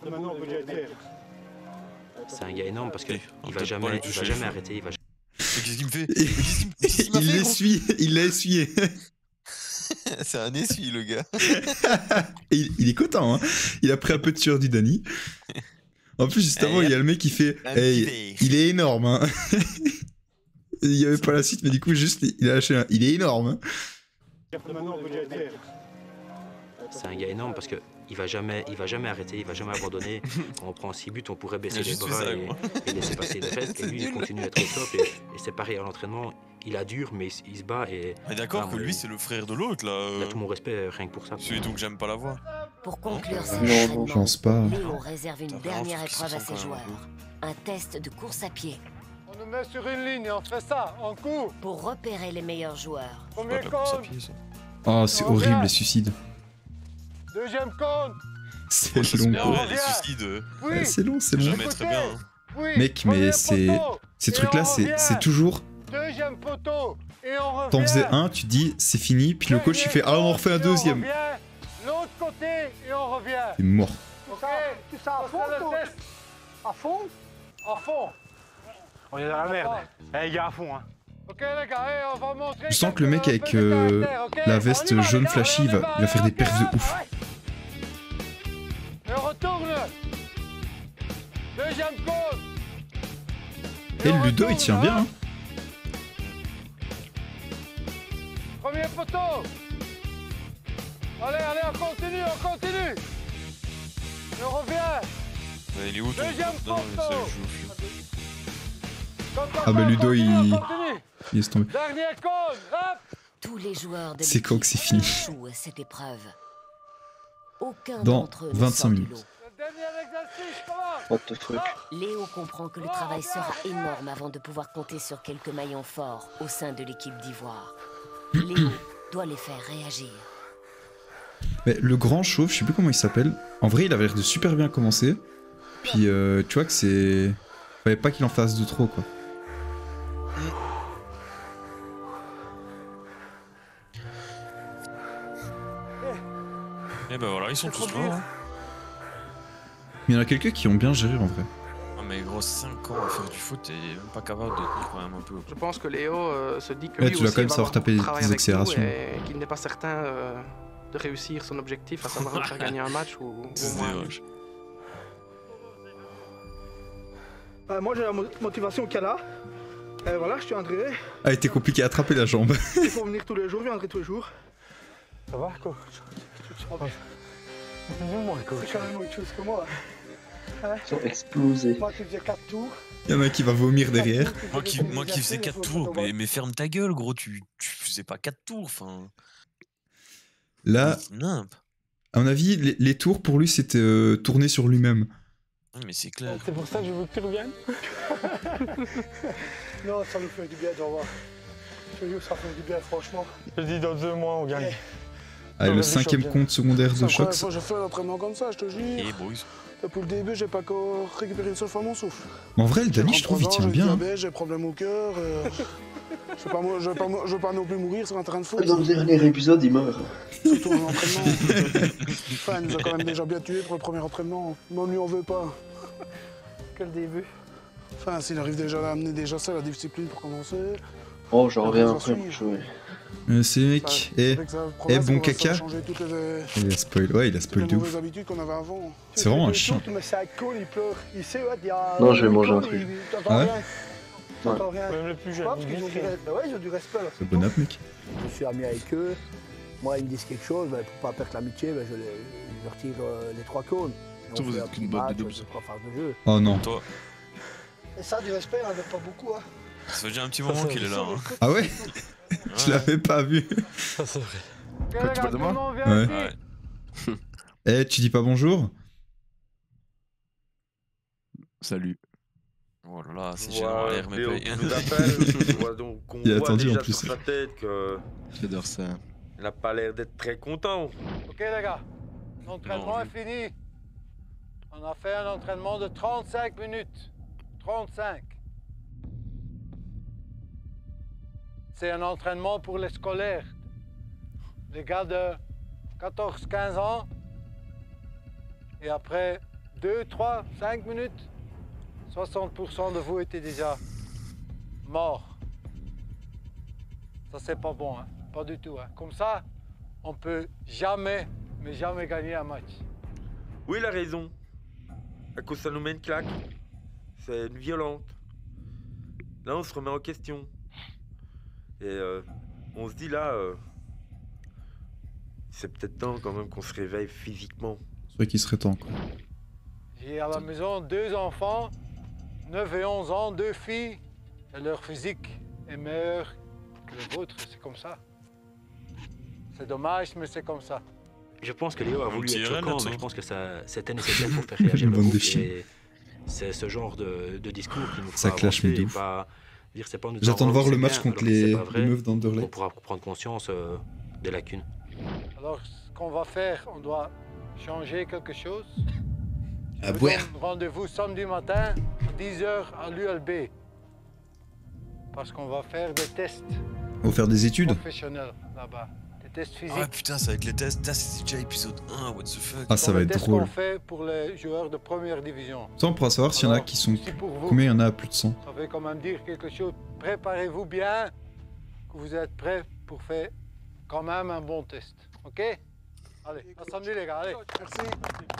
C'est un gars énorme parce qu'il on va peut pas jamais, lui il toucher va les jamais cheveux. arrêter. Il va Mais qu'est-ce qu'il me fait? Il l'essuie, il l'a essuyé. C'est un essuie, le gars. Et il, il est content, hein. Il a pris un peu de sueur du Danny. En plus, juste avant, il y a le mec qui fait Un hey, petit verre. il est énorme, hein. Il y avait pas la suite, mais du coup, juste, il a lâché un. Il est énorme, hein. C'est un gars énorme parce que il va jamais, il va jamais arrêter, il va jamais abandonner. Quand on prend six buts, on pourrait baisser Il a les juste fait bras ça, et, quoi. et laisser passer le reste. Et lui, il nul. continue à être au top. Et, et c'est pareil à l'entraînement. Il a dur, mais il, s- il se bat. Et Mais d'accord Ah, que mon- lui, c'est le frère de l'autre, là. il a euh, tout mon respect euh, rien que pour ça. Celui dont j'aime pas la voix. Pour conclure ces Non, non, entraînements, je pense pas. Léo réserve une Putain, dernière vraiment, je trouve épreuve à qu'ils se ses sentent quand même joueurs. Un test de course à pied On nous met sur une ligne et on fait ça, on court. pour repérer les meilleurs joueurs. Premier Pas de la course à cône, pied, ça. Oh, c'est On horrible, vient. les suicides. deuxième cône. C'est C'est long, bien quoi. vrai, les suicides. euh, Oui. Ouais, c'est long, c'est long. Jamais très bien. hein. Oui. Mec, mais Premier c'est. poteau. Ces Et trucs-là, on c'est revient. c'est toujours. Deuxième poteau. Et on revient. T'en faisais un, tu dis c'est fini, puis le coach il fait ah, on en refait un Et on deuxième. revient. L'autre côté et on revient. T'es mort. Ok. Tu sais à fond, toi À fond À fond. On est dans la merde. Eh, les gars, à fond, hein. Ok les gars, eh, on va montrer. Je sens que le mec quelques- avec un peu de euh, caractère, ok la On y veste va, jaune les gars, flashy on y va, va, il va faire des ok, perfs de hein. ouf. Et on retourne. Deuxième cône. Et le Ludo il tient bien, hein. Premier poteau. Allez, allez, on continue, on continue. Et on revient. Ouais, il est où ton. Deuxième Non, non, mais ça, poteau. je joue au fil. Quand on Ah bah va, Ludo on continue, il. on continue. Il laisse tomber. Dernier cône, hop. Tous les joueurs de C'est quand que c'est fini? échouent à cette épreuve. Aucun Dans d'entre eux ne vingt-cinq sort du minutes. lot. Le dernier exercice, commence. What the fuck. Léo comprend que le travail sera énorme avant de pouvoir compter sur quelques maillons forts au sein de l'équipe d'Ivoire. Léo doit les faire réagir. Mais le grand chauve, je sais plus comment il s'appelle. En vrai, il avait l'air de super bien commencer. Puis euh, tu vois que c'est. Fallait pas qu'il en fasse de trop, quoi. Et ben voilà, ils sont tous morts. Hein. Mais il y en a quelques qui ont bien géré en vrai. Ah mais gros, cinq ans à faire du foot et même pas capable de tenir quand même un peu. Je pense que Léo euh, se dit que Ouais, lui tu dois aussi quand même va savoir avoir taper beaucoup de des travail petites avec nous accélérations. et qu'il n'est pas certain euh, de réussir son objectif, à savoir de faire gagner un match ou, ou au moins. Euh, moi j'ai la mo- motivation qu'elle a. Et voilà, je suis André. Ah, était compliqué à attraper la jambe. Il faut venir tous les jours, viendrai tous les jours. Ça va, coach? C'est mieux moi, coach. C'est quand même autre chose que moi. Hein? Ils sont explosés. Moi, tu faisais quatre tours. Il y en a qui va vomir derrière. Moi qui, moi qui faisais quatre tours, mais, mais ferme ta gueule, gros, tu, tu faisais pas quatre tours, enfin. Là, à mon avis, les, les tours pour lui c'était euh, tourner sur lui-même. Oui, mais c'est clair. C'est pour ça que je veux que tu reviennes. Non, ça nous fait du bien d'en voir. Je te jure, ça fait du bien, franchement. Je dis dans deux mois, on gagne. Ah, le cinquième compte secondaire de choc. Fois, je fais un entraînement comme ça, je te jure. Et boys. Depuis le début, j'ai pas encore récupéré une seule fois mon souffle. Mais en vrai, le Dani, je trouve, il tient J'ai bien. hein. diabète, j'ai problème au cœur. Euh... je veux pas, moi- je veux pas, moi- je veux pas non plus mourir sur un terrain de foot. Dans le dernier épisode, il meurt. Surtout en entraînement. Enfin, il nous a quand même déjà bien tué pour le premier entraînement. Mais on lui en veut pas. Que le début. Enfin, s'il arrive déjà à amener déjà ça, la discipline pour commencer. Oh, j'en reviens Après, ça après pour suit. jouer. Euh, c'est mec, eh, Avec sa eh, promesse bon qu'on va caca. changer toutes les, Il a spoil, ouais, il a toutes spoil les de mauvaises ouf. habitudes qu'on avait avant. C'est vraiment un chien. Tu mets ça à cône, il pleure. Il sait, ouais, il y a. Non, je vais manger un cône, truc. il- T'entends Ah ouais rien. T'entends rien. Même le plus jeune. Pas parce qu'ils ont du discret. respect. Ouais, ils ont du respect là. C'est bon app, mec. Je suis ami avec eux. Moi, ils me disent quelque chose, ben, pour pas perdre l'amitié, ben, je, les, je leur tire euh, les trois cônes. Et on Toi, vous fait êtes un qu'une petit bande de match, doubs. deux, trois phases de jeu. Oh non. Toi, Et ça, du respect, il n'y en avait pas beaucoup. Hein. ça fait déjà un petit moment qu'il est là. Hein. Ah ouais? Je l'avais pas vu. Ça, c'est vrai. Quoi, tu parles de moi? Ouais. Ouais. Eh, tu dis pas bonjour? Salut. Oh là là, c'est Voilà, général Léo R M P. qui nous appelle, on voit donc qu'on Il a voit attendu, déjà en plus. sur sa tête que J'adore ça. il a pas l'air d'être très content. Ok les gars, l'entraînement Non, est fini. On a fait un entraînement de trente-cinq minutes. trente-cinq. C'est un entraînement pour les scolaires. Les gars de quatorze quinze ans. Et après deux, trois, cinq minutes, soixante pour cent de vous étaient déjà morts. Ça, c'est pas bon, hein? Pas du tout. Hein? Comme ça, on peut jamais, mais jamais gagner un match. Oui, il a raison. À cause ça nous met une claque. C'est une violente. Là, on se remet en question. Et euh, on se dit là, euh, c'est peut-être temps quand même qu'on se réveille physiquement. C'est vrai qu'il serait temps, quoi. J'ai à la maison deux enfants, neuf et onze ans, deux filles. Et leur physique est meilleur que le vôtre, c'est comme ça. C'est dommage, mais c'est comme ça. Je pense que Léo a Un voulu petit être Eren, choquant, là, mais ça. je pense que ça, c'était nécessaire pour faire réagir Une le bande de groupe. chiens. Et c'est ce genre de, de discours qui nous Ça fera clash, mais avancer de et ouf. pas dire c'est pas en nous J'attends de disant, voir oh, le c'est match bien, contre alors que c'est les, pas vrai. les meufs d'Anderlecht. On pourra prendre conscience euh, des lacunes. Alors, ce qu'on va faire, on doit changer quelque chose. À Je vous boire. donne rendez-vous samedi matin à dix heures à l'U L B. Parce qu'on va faire des tests On va faire des études. professionnels là-bas. Des tests physiques. Ah putain, ça va être les tests. Putain, c'était déjà épisode un, what the fuck. Ah, ça Sont va les être tests drôle. qu'on fait pour les joueurs de première division. Ça, on pourra savoir s'il y en a Alors, qui sont. si pour vous, Combien il y en a à plus de cent? Ça veut quand même dire quelque chose. Préparez-vous bien, que vous êtes prêts pour faire quand même un bon test. OK? Allez, à samedi les gars, allez. Merci.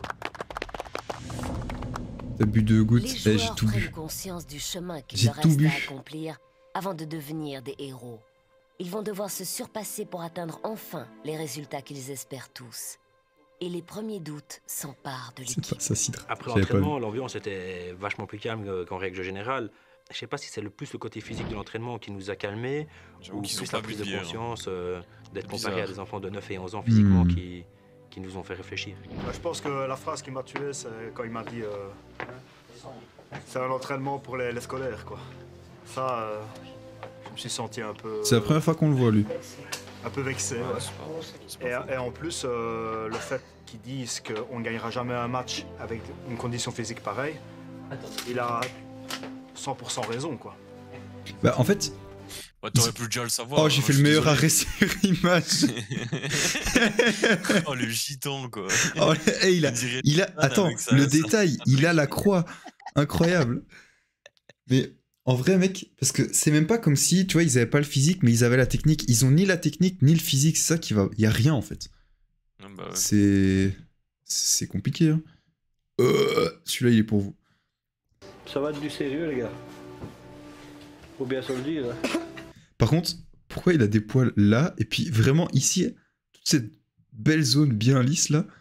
T'as bu deux gouttes? Les Eh, j'ai joueurs tout prennent bu. conscience du chemin qu'il J'ai leur tout reste bu. à accomplir avant de devenir des héros. Ils vont devoir se surpasser pour atteindre enfin les résultats qu'ils espèrent tous. Et les premiers doutes s'emparent de C'est l'équipe. pas ça, Cidre. Après J'avais pas vu. l'entraînement, l'ambiance était vachement plus calme euh, qu'en règle générale. Je sais pas si c'est le plus le côté physique de l'entraînement qui nous a calmés J'avoue ou qu'ils plus sont la pas prise bu de de bière, conscience euh, d'être comparé Bizarre. à des enfants de neuf et onze ans physiquement Hmm. qui, qui nous ont fait réfléchir. Bah, je pense que la phrase qui m'a tué, c'est quand il m'a dit euh, c'est un entraînement pour les, les scolaires, quoi. Ça, euh, je me suis senti un peu. C'est la première fois qu'on le voit, lui. Un peu vexé, Ouais, ouais. c'est pas- c'est pas Et, faux. et en plus, euh, le fait qu'ils disent qu'on ne gagnera jamais un match avec une condition physique pareille, il a cent pour cent raison, quoi. Bah, en fait, Ouais, t'aurais pu déjà le savoir. Oh, j'ai fait le meilleur arrêt sur image. Oh, le gitan, quoi. Oh, hey, il a, il a, attends, ça, le ça, détail, ça, il a la croix. Incroyable. Mais en vrai, mec, parce que c'est même pas comme si, tu vois, ils avaient pas le physique, mais ils avaient la technique. Ils ont ni la technique, ni le physique. C'est ça qui va. Il y a rien, en fait. Ah bah ouais. C'est. C'est compliqué, hein. Euh, celui-là, il est pour vous. Ça va être du sérieux, les gars. Faut bien se le dire. Par contre, pourquoi il a des poils là, et puis vraiment ici, toute cette belle zone bien lisse là.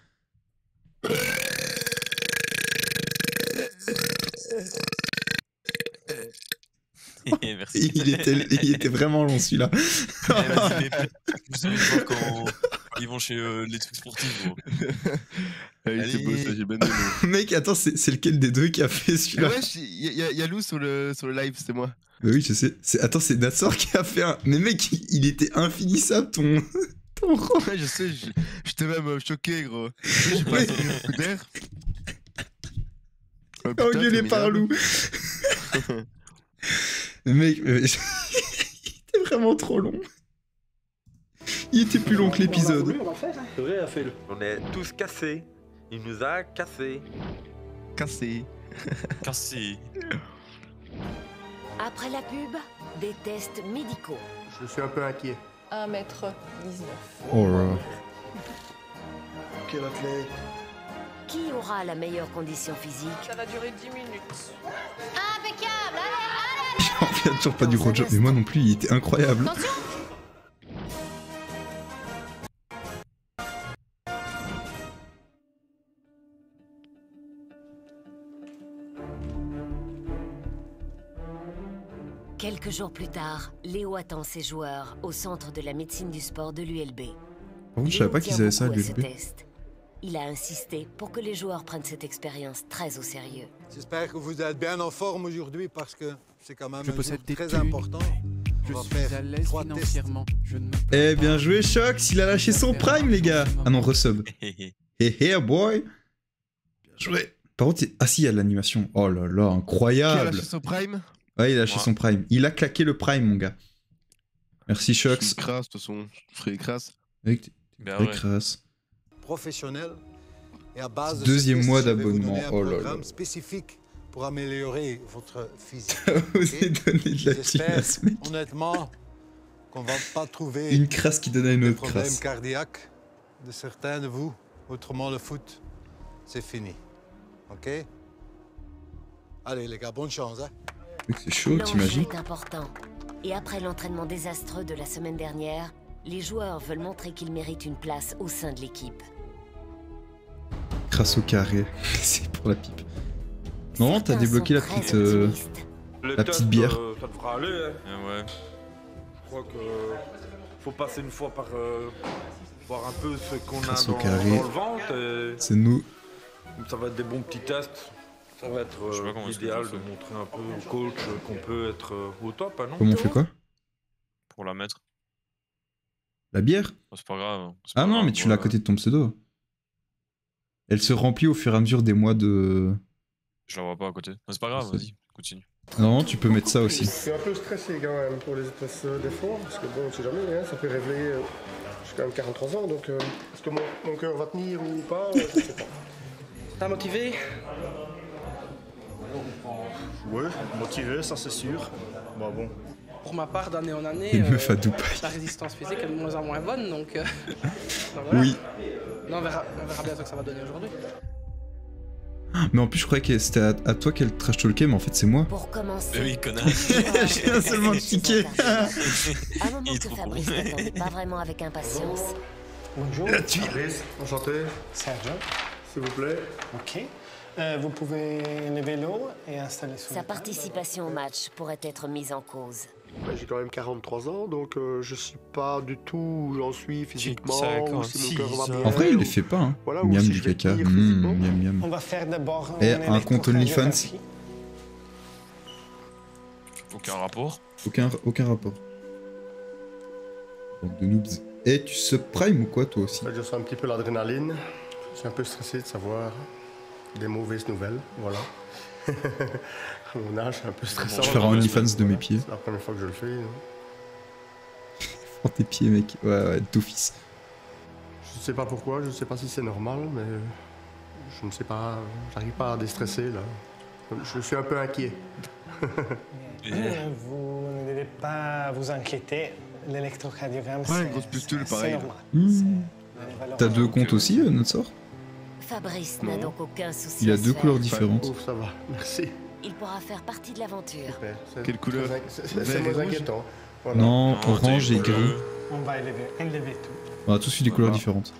Merci. Il était, il était vraiment long celui-là. Vous savez voir quand ils vont chez euh, les trucs sportifs, gros. Ah, il était beau, ça, j'ai bien aimé. Mec, attends, c'est lequel des deux qui a fait celui-là? Ouais, il y, y a Lou sur le, sur le live, c'était moi. Bah oui, je sais. Attends, c'est Natsor qui a fait un. Mais mec, il, il était infinissable ton. ton rôle. Ouais, je sais, j'étais même euh, choqué, gros. J'ai pas essayé un coup d'air. Oh, engueulé par Lou. Mec, mais... il était vraiment trop long. Il était plus long que l'épisode. C'est vrai, fais-le. On est tous cassés. Il nous a cassés. Cassés. Cassés. Après la pub, des tests médicaux. Je suis un peu inquiet. un mètre dix-neuf. Oh là. Quel athlète. Qui aura la meilleure condition physique? Ça va durer dix minutes. Impeccable. Allez, J'en reviens toujours pas du gros job, mais moi non plus, il était incroyable. Attention. Quelques jours plus tard, Léo attend ses joueurs au centre de la médecine du sport de l'U L B. Par contre, je savais pas qu'ils avaient ça à l'U L B. Il a insisté pour que les joueurs prennent cette expérience très au sérieux. J'espère que vous êtes bien en forme aujourd'hui parce que c'est quand même je un jour possède des très thunes. important. Je On va suis faire à l'aise trois financièrement. Je ne Eh bien joué, Shox, il a lâché son prime, les gars. Ah non, resub. Hey, hey, boy. Bien joué. Par contre, il- ah si, il y a de l'animation. Oh là là, Qui a incroyable. lâché son prime? Ouais, il a lâché Ouais. son prime. Il a claqué le prime, mon gars. Merci, Je Shox. suis crasse, de toute façon. Je ferai crasse. Mec, t'es Ben très ouais. crasse. professionnel. Et à base de Deuxième ce test, mois je vais vous d'abonnement. donner un Oh là là. programme spécifique pour améliorer votre physique. Vous avez donné de la thune à J'espère ce mec. honnêtement qu'on va pas trouver Une crasse qui donne à une des autre problèmes crasse. cardiaques de certains de vous. Autrement, le foot, c'est fini. Ok? Allez les gars, bonne chance. Hein? Mec, c'est chaud, L'enjeu t'imagines? est important. Et après l'entraînement désastreux de la semaine dernière, les joueurs veulent montrer qu'ils méritent une place au sein de l'équipe. Crasse au carré. C'est pour la pipe. Non, t'as Certains débloqué la sont petite, très euh, optimistes. Le la test, petite bière. euh, ça devra aller. Hein. Ah ouais. Je crois que faut passer une fois par euh, voir un peu ce qu'on a Crasse au dans, carré. dans le ventre. et C'est nous. Ça va être des bons petits tests. Ça va être Je sais euh, pas comment est-ce que idéal tu de fais. montrer un peu au coach euh, qu'on peut être euh, au top, hein, non? Comment on fait quoi? Pour la mettre. La bière? Oh, c'est pas grave. c'est Ah pas non, grave, mais tu l'as à voilà. côté de ton pseudo. Elle se remplit au fur et à mesure des mois de... Je la vois pas à côté. Mais c'est pas grave, C'est- vas-y, continue. Non, tu peux mettre ça aussi. Je suis un peu stressé quand même pour les tests euh, d'effort, parce que bon, on sait jamais, hein, ça peut révéler. euh, J'ai quand même quarante-trois ans, donc euh, est-ce que mon, mon cœur va tenir ou pas? euh, Je sais pas. T'as motivé? Ouais, motivé, ça c'est sûr. Bah bon. Pour ma part, d'année en année, Une meuf à Dubaï. la résistance physique est de moins en moins bonne, donc... euh, donc voilà. Oui. Non, on verra, on verra bien ce que ça va donner aujourd'hui. Mais en plus, je croyais que c'était à, à toi qu'elle trash talkait, mais en fait, c'est moi. Pour commencer, Mais oui, connard. Je viens seulement de piquer. un moment Il est que trop Fabrice con. n'attendait pas vraiment avec impatience. Bonjour. La tuile. Fabrice, enchanté. Sergio. S'il vous plaît. Ok. Euh, vous pouvez lever l'eau et installer sous Sa participation au match pourrait être mise en cause. Bah, j'ai quand même quarante-trois ans, donc euh, je sais pas du tout où j'en suis physiquement, ou si mon cœur va bien. En vrai, il ou- les fait pas, hein. Voilà, ou Miam si du je vais caca. tenir Mmh, physiquement. miam miam. On va faire d'abord Et une un compte OnlyFans. électrocardiographie. Aucun rapport. Aucun, aucun rapport. Donc de noobs. Et tu subprimes ou quoi, toi aussi? Je sens un petit peu l'adrénaline. Je suis un peu stressé de savoir des mauvaises nouvelles, voilà. À mon âge, c'est un peu stressant. Je ferai un OnlyFans de mes pieds. C'est la première fois que je le fais. non. Prends tes pieds, mec. Ouais, ouais, d'office. Je sais pas pourquoi, je sais pas si c'est normal, mais je ne sais pas, j'arrive pas à déstresser là. Je suis un peu inquiet. Vous ne devez pas vous inquiéter. L'électrocardiogramme, Ouais, une grosse pustule, pareil. normal. Mmh. T'as deux comptes aussi, euh, notre sort? Fabrice n'a donc aucun souci. Il a à se deux faire. couleurs différentes. Ouf, ça va, merci. Il pourra faire partie de l'aventure. C'est Quelle couleur? très inqui- C'est Vert c'est et moins rouge inquiétant. Voilà. Non, Non, orange t'es et gris. bleu. On va élever, élever tout. On a tous eu des couleurs différentes.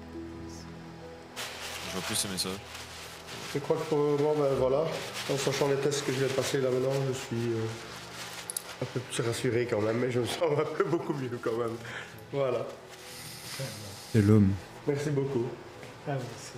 Je vois plus aimer ça. Je crois que pour le moment, ben, voilà, en sachant les tests que je viens de passer là maintenant, je suis euh, un peu plus rassuré quand même, mais je me sens un peu beaucoup mieux quand même. Voilà. C'est l'homme. Merci beaucoup. Ah, merci.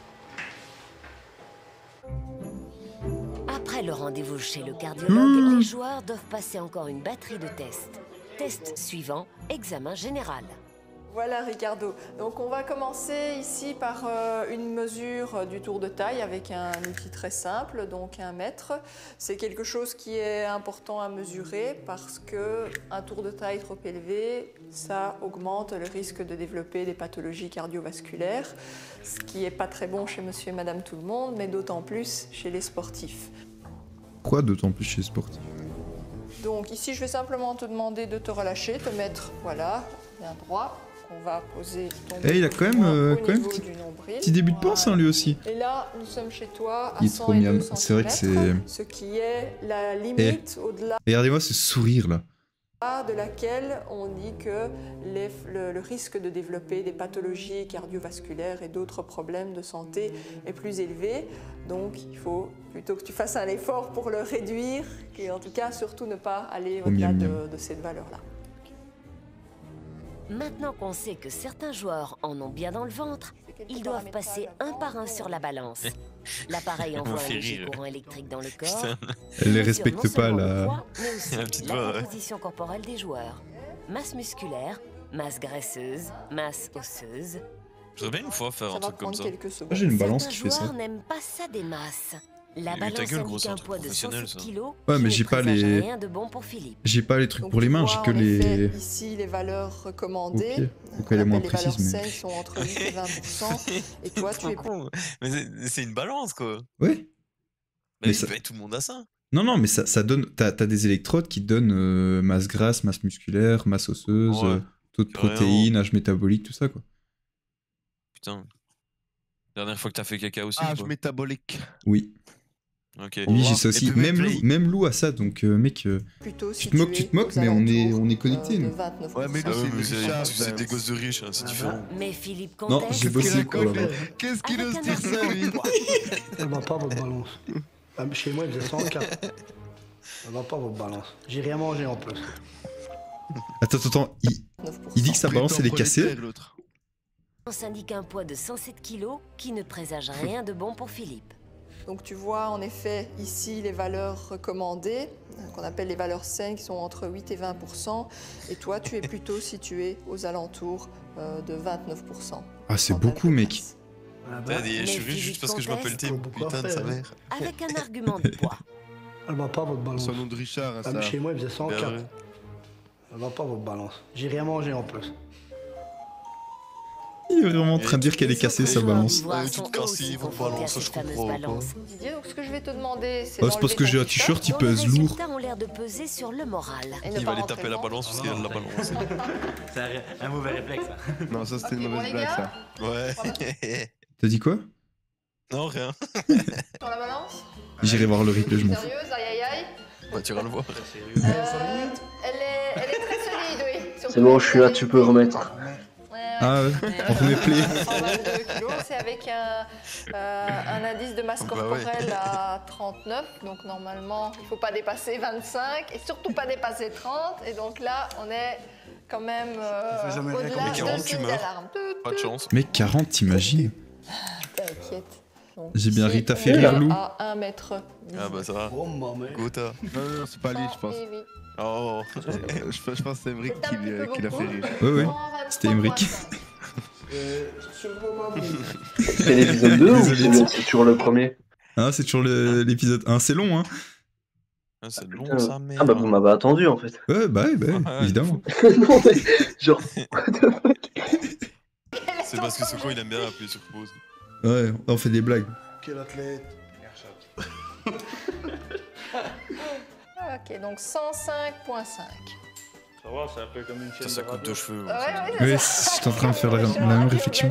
Après le rendez-vous chez le cardiologue, les joueurs doivent passer encore une batterie de tests. Test suivant, examen général. Voilà Ricardo. Donc on va commencer ici par euh, une mesure du tour de taille avec un outil très simple, donc un mètre. C'est quelque chose qui est important à mesurer parce que un tour de taille trop élevé, ça augmente le risque de développer des pathologies cardiovasculaires, ce qui n'est pas très bon chez monsieur et madame tout le monde, mais d'autant plus chez les sportifs. Quoi d'autant plus chez les sportifs? Donc ici je vais simplement te demander de te relâcher, te mettre, voilà, bien droit. On va poser ton Eh, il a quand même, euh, au quand même niveau petit, du nombril. petit début de pince, hein, lui aussi. Et là, nous sommes chez toi à Il est cent trop et miam. deux C'est vrai que c'est... centimètres, ce qui est la limite au-delà Regardez-moi ce sourire là. de laquelle on dit que les- le, le risque de développer des pathologies cardiovasculaires et d'autres problèmes de santé est plus élevé. Donc, il faut plutôt que tu fasses un effort pour le réduire, et en tout cas, surtout ne pas aller Oh, au-delà miam, de, miam. de cette valeur-là. Maintenant qu'on sait que certains joueurs en ont bien dans le ventre, ils doivent passer un par un sur la balance. L'appareil envoie un fait léger rire. courant électrique dans le corps. Putain. Elle les mesure respecte non pas, seulement la- le poids, mais aussi La petite la voix, ouais. composition corporelle des joueurs. Masse musculaire, masse graisseuse, masse osseuse. Je voudrais bien une fois faire Ça un va truc comme prendre ça. quelques secondes. Moi j'ai une balance Certains qui fait ça. joueurs n'aiment pas ça des masses. La Mais ta balance gueule, gros, indique c'est un un truc poids de cent professionnel, sept ça. kilos. Ouais, qui mais ne j'ai pas présage les- rien de bon pour Philippe. J'ai pas les trucs Donc, pour tu les mains, vois, j'ai que en effet, les... ici, les valeurs recommandées. Ok. Donc qu'on elle est moins appelle les valeurs précise, mais... saines sont entre huit et vingt pour cent. Et toi, tu es con. Mais c'est- c'est une balance, quoi. Ouais. Bah Mais oui, ça- bah, tout le monde a ça. Non, non, mais ça, ça donne... T'as t'as des électrodes qui donnent euh, masse grasse, masse musculaire, masse osseuse, Ouais, euh, taux de carrément. protéines, âge métabolique, tout ça, quoi. Putain. Dernière fois que t'as fait caca aussi. Âge quoi. métabolique. Oui. Ok. Oui, j'ai ça Et aussi. puis Même même Lou, même Lou a ça, donc euh, mec, euh, plutôt tu te moques, tu te moques, situé mais aux on est, alentours, on est connectés, euh, de nous. vingt-neuf Ouais, mais Ah nous, ouais, c'est mais le c'est Richard. c'est ben, des gosses de riches, hein, c'est différent. Mais Philippe Non, conteste. j'ai bossé pour là-bas. Qu'est-ce qu'il Avec ose un dire ça, argument lui de poids. Elle va pas votre balance. Ah, Chez moi, il faisait cent quatre. Elle va pas votre balance. J'ai rien mangé en plus. Attends, attends, attends, il, il dit que sa balance, elle est cassée. l'autre. On s'indique un poids de cent sept kilos qui ne présage rien de bon pour Philippe. Donc tu vois en effet ici les valeurs recommandées, euh, qu'on appelle les valeurs saines, qui sont entre huit et vingt pour cent. Et toi, tu es plutôt situé aux alentours euh, de vingt-neuf pour cent. Ah, c'est beaucoup, mec. T'as des Mais cheveux Philippe juste parce que je m'appelle conteste. Tim. Pourquoi Putain de sa faire mère. Avec un argument de poids. Elle va pas votre balance. Son nom de Richard, hein, Ah, ça. Chez moi, il faisait cent Ben quatre. ouais. Elle va pas votre balance. J'ai rien mangé en plus. Il est vraiment en train de dire qu'elle est cassée, sa balance. Joueurs Euh, sont tu te casses, aussi ils vont confrontés à balance, cette je fameuse comprends pas. balance. Didier, donc ce que je vais te demander, c'est Oh, c'est parce que j'ai un t-shirt, il dont les pèse lourd. résultats ont l'air de peser sur le moral. Il va aller taper la balance parce qu'il a de la balance. C'est un, un mauvais réflexe, ça. Non, ça c'était Ok, une bon, mauvaise les blague, gars. ça. Ouais. T'as dit quoi? Non, rien. Sur la balance J'irai voir le replay, je m'en fous. Sérieuse, aïe aïe aïe. Bah, tu iras le voir. Euh, elle, est, elle est très solide, oui. Surtout C'est bon, je suis là, tu peux remettre. Ouais, Ah ouais, on remet play. cent vingt-deux kilos, c'est avec un, euh, un indice de masse Bah ouais. corporelle à trente-neuf, donc normalement il ne faut pas dépasser vingt-cinq et surtout pas dépasser trente, et donc là on est quand même euh, Ça fait jamais rien au-delà comme de quarante, signe tu meurs. d'alarme. Pas de chance. Mec, quarante, t'imagines? T'inquiète. Donc, J'ai bien ici, Rita on Ferrer, est Lou. à un mètre. Ah bah ça va. Oh, maman. Gotha. Non, non, non, c'est pas lui, je pense. Oui, oui. Oh. Euh, Je je pense que c'est Emmerich C'est un qui petit peu l'a qui l'a fait beaucoup. rire. Ouais, ouais. cent vingt-trois C'était Emmerich. pour cent. Euh, sur le moment, C'est l'épisode deux ou Désolé. c'est c'est sur le premier? Ah, c'est toujours le- l'épisode un, c'est long, hein. Ah, c'est long, Putain. ça, merde. Ah bah vous m'avez attendu en fait. Ouais, bah ouais, bah ouais, Ah, évidemment. Non mais, genre, C'est parce que Soko il aime bien appuyer sur pause. Ouais, on fait des blagues. Quel athlète. Ok, donc cent cinq virgule cinq. Ça va, c'est un peu comme une chaîne. Ça, ça coupe deux cheveux. Ouais, ouais, Ouais, c'est ça. j'étais en train de faire la, la même réflexion.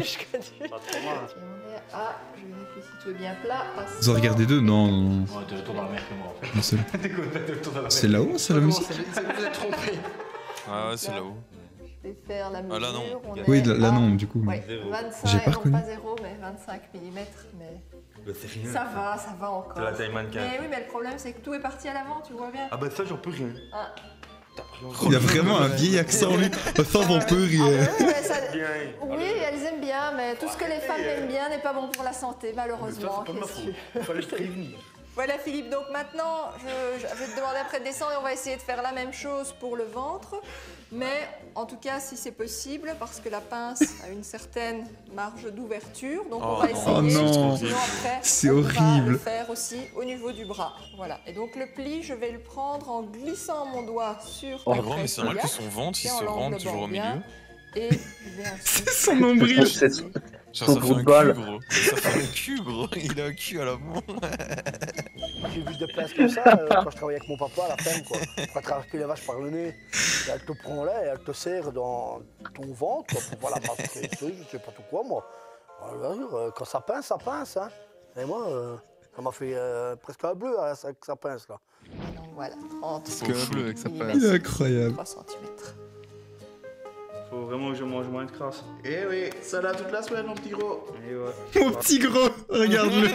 Ah, je vérifie si tout est bien plat. Ah, Vous en regardez deux? Non, non, non. Ouais, t'es retour dans la mer que moi en fait. Un seul. T'es quoi, t'es retour dans la mer. C'est là-haut, c'est la musique? Vous êtes trompé. Ah ouais, c'est là-haut. Je vais faire la mesure. Ah là non. on est Oui, là, là, à- non, du coup. Ouais, mais- vingt-cinq, J'ai pas non reconnu. pas zéro, mais vingt-cinq millimètres. Mais Bah, c'est rien. ça va, ça va encore. C'est la taille mannequin. Mais oui, mais le problème c'est que tout est parti à l'avant, tu vois bien. Ah bah ça, j'en peux rien. Ah. Il y a vraiment un vieil accent, lui. Enfin, on peut rire. Oui, mais ça- oui, elles aiment bien, mais tout ce que les femmes aiment bien n'est pas bon pour la santé, malheureusement. c'est pas ma Qu'est-ce faute. que tu veux Il fallait te prévenir. Voilà Philippe, donc maintenant je, je vais te demander après de descendre et on va essayer de faire la même chose pour le ventre. Mais en tout cas si c'est possible, parce que la pince a une certaine marge d'ouverture, donc on Oh va non. essayer. Oh non. Sinon, après, C'est on va horrible. le faire aussi au niveau du bras. Voilà. Et donc le pli, je vais le prendre en glissant mon doigt sur Oh, ta gros, mais c'est vrai que crête son ventre il et en se rentre l'englobant toujours au bien. milieu. Et je vais ensuite... Son nombril. Genre, Son ça fait gros un bal. cul, gros. Ça fait un cul, gros. Il a un cul à l'avant. J'ai vu des places comme ça euh, quand je travaillais avec mon papa à la ferme, quoi. Quand tu attraper les vaches par le nez, et elle te prend là et elle te serre dans ton ventre, quoi, pour voir la masse graisseuse, je sais pas tout quoi, moi. Voilà, euh, quand ça pince, ça pince, hein. Et moi, euh, ça m'a fait euh, presque un bleu hein, avec sa pince, là. Donc voilà, trente Presque un bleu avec sa pince. Il est incroyable. trois centimètres. Faut vraiment que je mange moins de crasse. Eh oui, ça là toute la semaine, mon petit gros. Et ouais. Mon petit gros, regarde-le.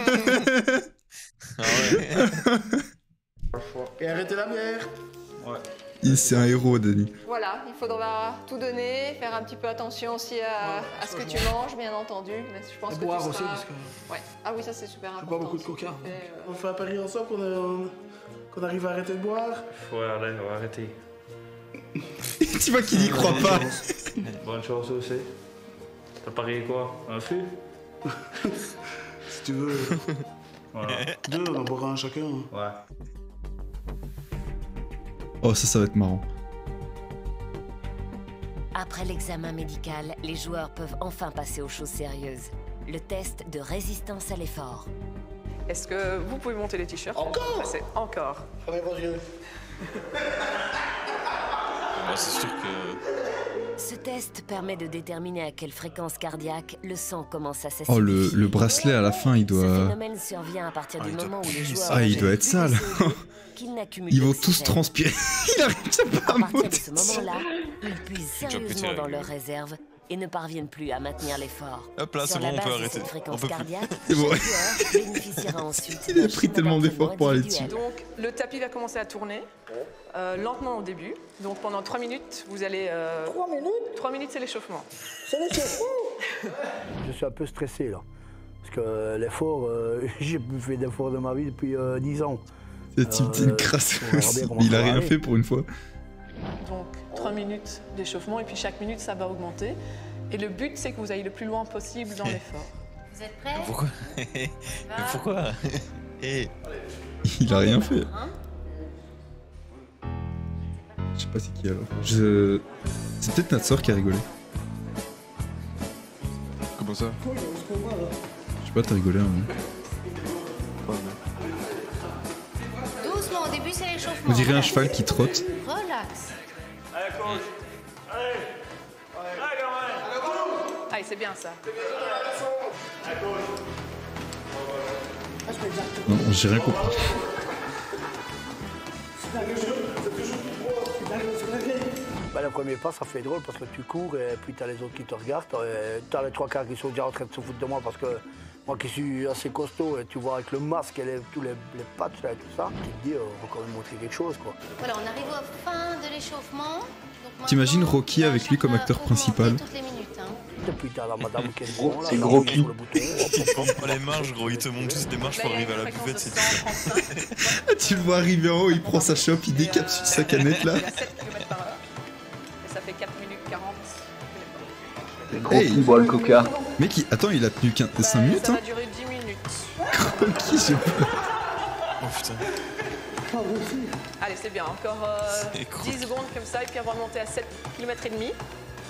Ah ouais. Et arrêtez la bière. Ouais. Il- C'est un héros, Denis. Voilà, il faudra tout donner, faire un petit peu attention aussi à, à ce que tu manges, bien entendu. Mais je pense À que boire tu aussi, seras... parce que- Ouais. Ah oui, ça c'est super Je important. bois beaucoup de coca. Et, euh, On fait un pari ensemble qu'on a- qu'on arrive à arrêter de boire. Ouais, allez, on va arrêter. Tu vois qu'il y croit pas. Bonne chance aussi. T'as parié quoi? Un fût? Si tu veux. Voilà. Deux, on en boira un chacun. hein. Ouais. Oh, ça, ça va être marrant. Après l'examen médical, les joueurs peuvent enfin passer aux choses sérieuses. Le test de résistance à l'effort. Est-ce que vous pouvez monter les t-shirts? Encore? C'est encore. Fermez vos yeux. Bah, c'est sûr que. Ce test permet de déterminer à quelle fréquence cardiaque le sang commence à s'acidifier. Oh, le, le bracelet à la fin, il Ce doit. phénomène survient à partir Ah, du il doit moment où les puer, joueurs ça. Ah, il injectent doit être plus sale. de C O deux qu'ils n'accumulent Ils vont tous d'oxygène. transpirer. Il arrive pas À à partir de monter. ce moment-là, ils puisent J'ai déjà pété sérieusement la dans gueule. leurs réserves et ne parviennent plus à maintenir l'effort. Hop là, Sur c'est la bon, on peut base de arrêter. cette On fréquence peut plus. cardiaque, C'est bon. chaque joueur bénéficiera ensuite Il a d'un pris schéma tellement d'entraînement d'efforts pour aller dessus. individuel. Donc, le tapis va commencer à tourner, euh, lentement au début. Donc, pendant trois minutes, vous allez... Euh... Trois minutes? trois minutes, c'est l'échauffement. C'est l'échauffement. Je suis un peu stressé, là. Parce que l'effort, euh, j'ai plus fait d'effort de ma vie depuis euh, dix ans. Cette petite Euh, crasse. on verra bien comment Il ça a va rien aller. fait pour une fois. Donc, trois minutes d'échauffement et puis chaque minute, ça va augmenter. Et le but, c'est que vous ayez le plus loin possible dans l'effort. Vous êtes prêts? Pourquoi? Mais pourquoi? Eh. Il a rien fait. Je sais pas c'est qui alors. Je... C'est peut-être notre soeur qui a rigolé. Comment ça? Je sais pas, t'as rigolé un moment. Doucement, au début c'est l'échauffement. On dirait un cheval qui trotte. Relax. Allez, coach. Allez. Allez, gamin. Allez, c'est bien ça. Allez, coach. Non, j'ai rien compris. Bah, le premier pas, ça fait drôle parce que tu cours et puis t'as les autres qui te regardent. et T'as les trois quarts qui sont déjà en train de se foutre de moi parce que moi qui suis assez costaud et tu vois avec le masque et les, tous les, les patchs là et tout ça, tu te dis, euh, on va quand même montrer quelque chose quoi. Voilà, on arrive à la fin de l'échauffement. T'imagines Rocky avec lui comme acteur principal? Toutes les minutes, hein. Et puis t'as la madame qui est Gros, devant, là, c'est là, gros qui est qui. sur le bouton. Il compte pas les marches, gros. Il te montre juste des marches pour arriver à la buvette. C'est tout. Tu le vois arriver en haut, il prend sa chope, il décapsule sa canette là. Il y a sept kilomètres par heure. Et ça fait quatre minutes quarante. Les gros Hey. qui boit le coca. Mec, il... attends, il a tenu cinq minutes Ça hein. va durer dix minutes. Rocky, j'ai peur. Oh putain. Allez, c'est bien. Encore euh, dix secondes comme ça, et puis on va monter à sept kilomètres et demi.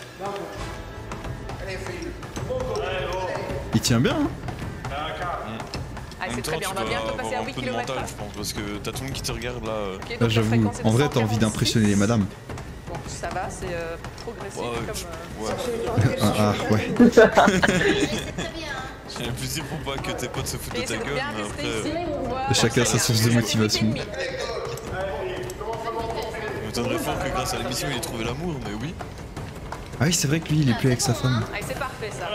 Il tient bien, hein. Allez, c'est très bien. On va bientôt passer à huit kilomètres heure. Je pense, parce que t'as tout le monde qui te regarde là. euh. Okay, Là, j'avoue, en vrai, t'as envie d'impressionner les madames. Bon, ça va, c'est euh, progressif Ouais, comme... ouais. Euh... Ah, ah, ouais. J'aime plus dire pour pas que tes potes se foutent de ta gueule, mais après... Et chacun a sa source de motivation. Je m'étonnerais fort que grâce à l'émission il ait trouvé l'amour, mais oui. Ah oui, c'est vrai que lui, il est plus avec sa femme. Allez, c'est parfait ça.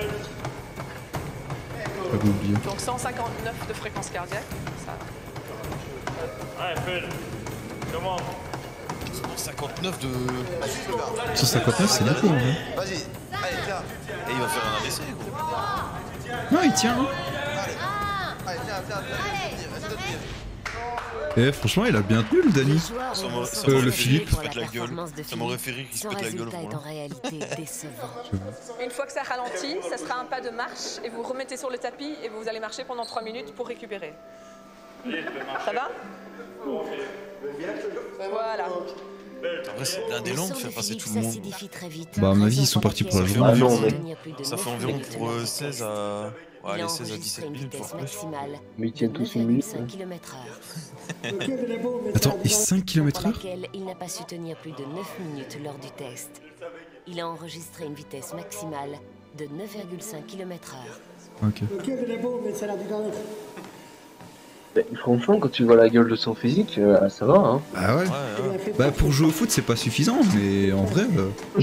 J'avais oublié. Donc cent cinquante-neuf de fréquence cardiaque. Ça. Allez, Phil. Comment cent cinquanteneuf de... cent cinquanteneuf, c'est beaucoup, en vrai. Vas-y, allez, tiens. Et il va faire un A V C, gros. Non, il tient. Hein. Allez, tiens, tiens, tiens. Eh, franchement, il a bien tenu, le Dany. Euh, le Philippe. Ça m'aurait fait rire qu'il se pète la gueule. Une fois que ça ralentit, ça sera un pas de marche et vous remettez sur le tapis et vous allez marcher pendant trois minutes pour récupérer. Ça va? Voilà. En vrai, c'est l'un des longs qui fait passer tout le monde. Bah, à mon avis, ils sont partis pour la journée. Ah non, mais... Ça fait environ pour euh, seize à... Ouais, allez, seize à dix-sept minutes, voire plus. Mais ils tiennent tous une minute. Attends, et cinq kilomètres heure? Il n'a pas su tenir plus de neuf minutes lors du test. Il a enregistré une vitesse maximale de neuf virgule cinq kilomètres heure. Ok. Mais franchement, quand tu vois la gueule de son physique, euh, ça va, hein. Ah ouais, ouais, ouais. Bah, pour jouer au foot, c'est pas suffisant, mais en vrai... Euh...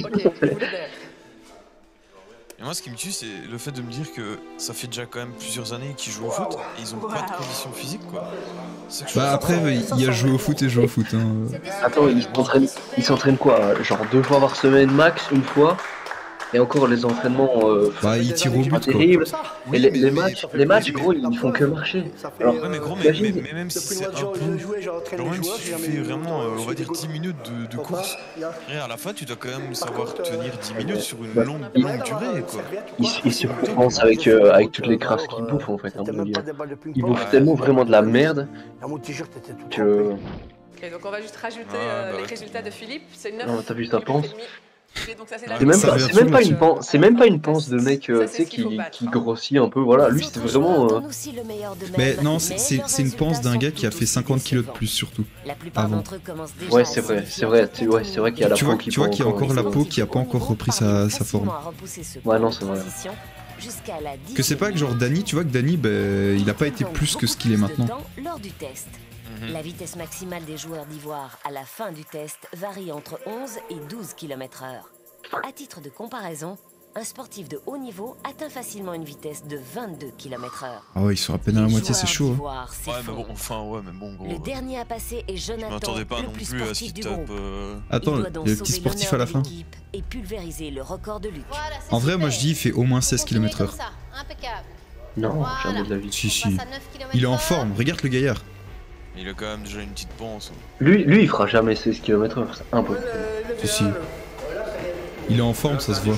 Et moi, ce qui me tue, c'est le fait de me dire que ça fait déjà quand même plusieurs années qu'ils jouent au foot et ils ont pas de conditions physiques, quoi. Bah après, il y a joué au foot et joué au foot, hein. Attends, ils s'entraînent, ils s'entraînent quoi? Genre deux fois par semaine max, une fois? Et encore les entraînements, euh, bah ils tirent au but, terribles. quoi. Et Oui, les, mais, les mais, matchs, mais, les matchs, mais, gros, mais, ils font que marcher. Alors, ouais, mais gros, mais, imagine... mais, mais même si c'est un peu... Genre même si tu fais vraiment, euh, on va dire dix minutes de, de course, et à la fin, tu dois quand même savoir tenir dix minutes sur une longue, longue durée, quoi. Ils, ils se pensent avec, euh, avec toutes les crasses qu'ils bouffent, en fait, à mon avis. Ils bouffent tellement vraiment de la merde que... Ok, donc on va juste rajouter Ah, euh, bah les ouais. résultats de Philippe. C'est neuf. Non, t'as vu sa panse? Et donc ça, c'est la C'est même Ça pas, revient c'est même tout pas le une monde. panse, c'est même pas une panse de mec, euh, Ça, tu c'est sais, ce qu'il faut qui, battre, qui hein. grossit un peu. Voilà, lui c'était vraiment. Euh... Mais non, c'est c'est une panse d'un gars qui a fait cinquante kilos de plus, surtout. Avant. Ouais, c'est vrai, c'est vrai, c'est ouais, c'est vrai qu'il y a la Tu peau vois, qui tu vois qu'il y a prend encore la une peau fois. qui a pas encore repris sa, sa forme. Ouais, non, c'est vrai. Que c'est pas que genre Dany, tu vois que Dany, ben, il a pas été plus que ce qu'il est maintenant. Lors du test. La vitesse maximale des joueurs d'ivoire à la fin du test varie entre onze et douze kilomètres heure. À titre de comparaison, un sportif de haut niveau atteint facilement une vitesse de vingt-deux kilomètres heure. Ah ouais, ils sont à peine à la moitié, c'est chaud. Hein. Ouais, mais bon, enfin, ouais, mais bon, gros. Le dernier à passer est Je Jonathan, m'attendais pas le non plus plus à ce sportif qu'il du tape. groupe. euh, Attends, Il il doit y a donc le petit sauver sportif l'honneur à la de fin. l'équipe et pulvériser le record de Luc. En vrai, moi je dis, il fait au moins seize kilomètres heure. Impeccable. Non, jamais de la vie. Si, si. Il est en forme, regarde le gaillard. Il a quand même déjà une petite panse. Lui, lui, il fera jamais seize kilomètres heure, c'est un peu. Si, si. Il est en forme, ça se voit.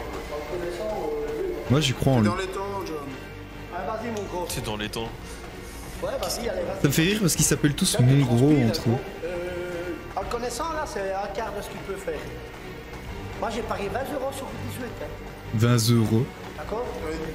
Moi j'y crois en lui. C'est dans les temps. Ça me fait rire parce qu'ils s'appellent tous mon gros entre eux. En le connaissant, là, c'est un quart de ce qu'il peut faire. Moi, j'ai parié vingt euros sur le dix-huit. Hein. vingt euros. D'accord?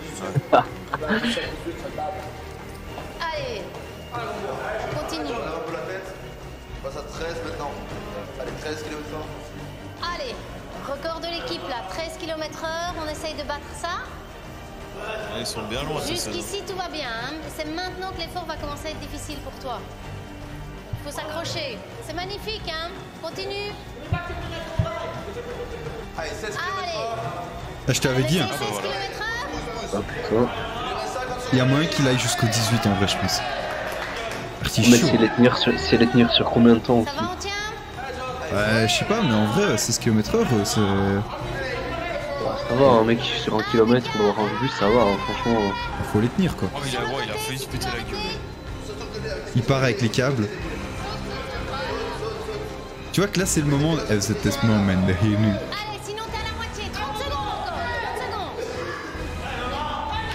Allez, continue. On passe à treize maintenant. Allez, treize kilomètres heure. Allez, record de l'équipe là, treize kilomètres heure, on essaye de battre ça. Ils sont bien loin, c'est ça. Jusqu'ici tout va bien, hein. C'est maintenant que l'effort va commencer à être difficile pour toi. Faut s'accrocher. C'est magnifique, hein. Continue. Allez, seize Allez. Ah, je t'avais dit, hein. seize kilomètres heure. Ah putain. Il y a moyen qu'il aille jusqu'au dix-huit en vrai, je pense. Parti Mais chaud. c'est les tenir sur, c'est les tenir sur combien de temps aussi? Ça va, on tient? Ouais, je sais pas, mais en vrai, seize kilomètres heure, c'est. Ça va, un mec sur un kilomètre pour avoir un bus, ça va, hein, franchement. Faut les tenir quoi. Oh, mais il a, ouais, il a failli se péter la gueule. Il part avec les câbles. Tu vois que là, c'est le moment. Eh, c'est this moment, the hero. Allez, sinon t'es à la moitié. trente secondes encore. trente secondes.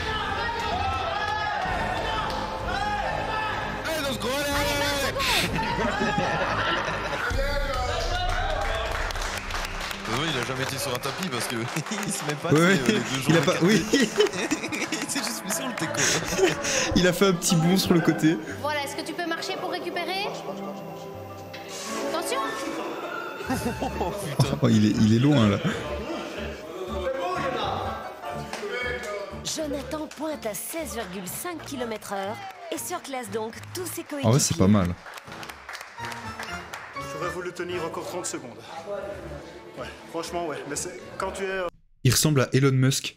Allez, let's go, allez, allez, allez. sur un tapis parce que il se met pas Ouais, tu sais, euh, les deux il a jambes pas. écartées. Oui. Il s'est juste mis sur le teco. Il a fait un petit bond sur le côté. Voilà, est-ce que tu peux marcher pour récupérer? Attention. Oh, il, est, il est loin là. Jonathan pointe à seize virgule cinq kilomètres heure et surclasse donc tous ses coéquipiers. En vrai, c'est pas mal. J'aurais voulu tenir encore trente secondes. Ouais, franchement, ouais. Mais c'est quand tu es. euh, Il ressemble à Elon Musk.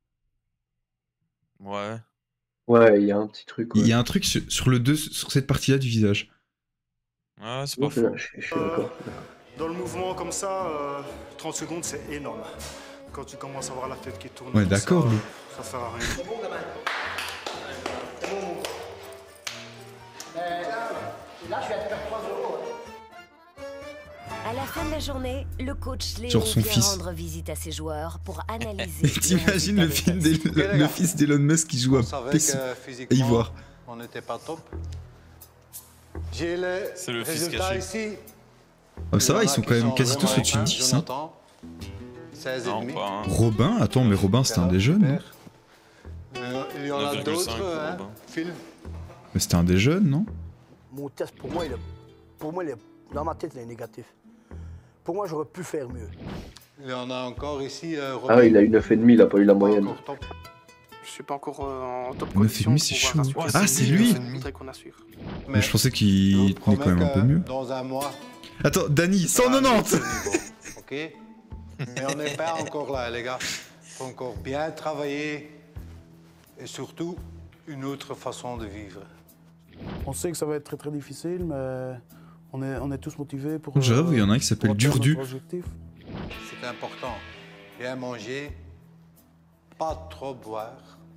Ouais. Ouais, il y a un petit truc. Ouais. Il y a un truc sur, sur le deux, sur cette partie-là du visage. Ouais, c'est pas Je, faux. je- je suis d'accord. Dans le mouvement comme ça, euh, trente secondes, c'est énorme. Quand tu commences à voir la tête qui tourne. Ouais, comme d'accord, ça, lui. Ça sert à rien. Là, je vais te faire trois euros. À la fin de la journée, le coach Léo Sur son vient fils. rendre visite à ses joueurs pour analyser. T'imagines le, film des d'El- le, le fils d'Elon Musk qui joue On à savait P C que et physiquement, Ivoire. on n'était pas top. J'ai les C'est le fils résultats caché. ici. Ah, ça Il y va, en ils a sont qui quand même quasi tous vraiment au-dessus de fins. dix. Hein. Jonathan, seize Non, et demi. pas un. Robin, attends, mais Robin c'était un des jeunes, non? Euh, Il y en a neuf virgule d'autres, cinq pour hein. Robin. Phil. Mais c'était un des jeunes, non? Mon test, pour moi, il est, pour moi il est, dans ma tête, il est négatif. Pour moi, j'aurais pu faire mieux. Il y en a encore ici. Euh, Ah, il a eu neuf virgule cinq, il a pas eu la moyenne. encore top. Je suis pas encore euh, en top neuf condition virgule cinq, c'est pour chaud. pouvoir Ah, assurer c'est ce lui. qu'il faudrait qu'on assure. Mais je pensais qu'il tenait quand même un peu mieux. Dans un mois. Attends, Dany, cent quatre-vingt-dix. Ok. Mais on n'est pas encore là, les gars. Faut encore bien travailler et surtout une autre façon de vivre. On sait que ça va être très très difficile, mais on est, on est tous motivés pour. J'avoue, il y en a un qui s'appelle pour atteindre Durdu. notre objectif. C'est important. Bien manger, pas trop boire,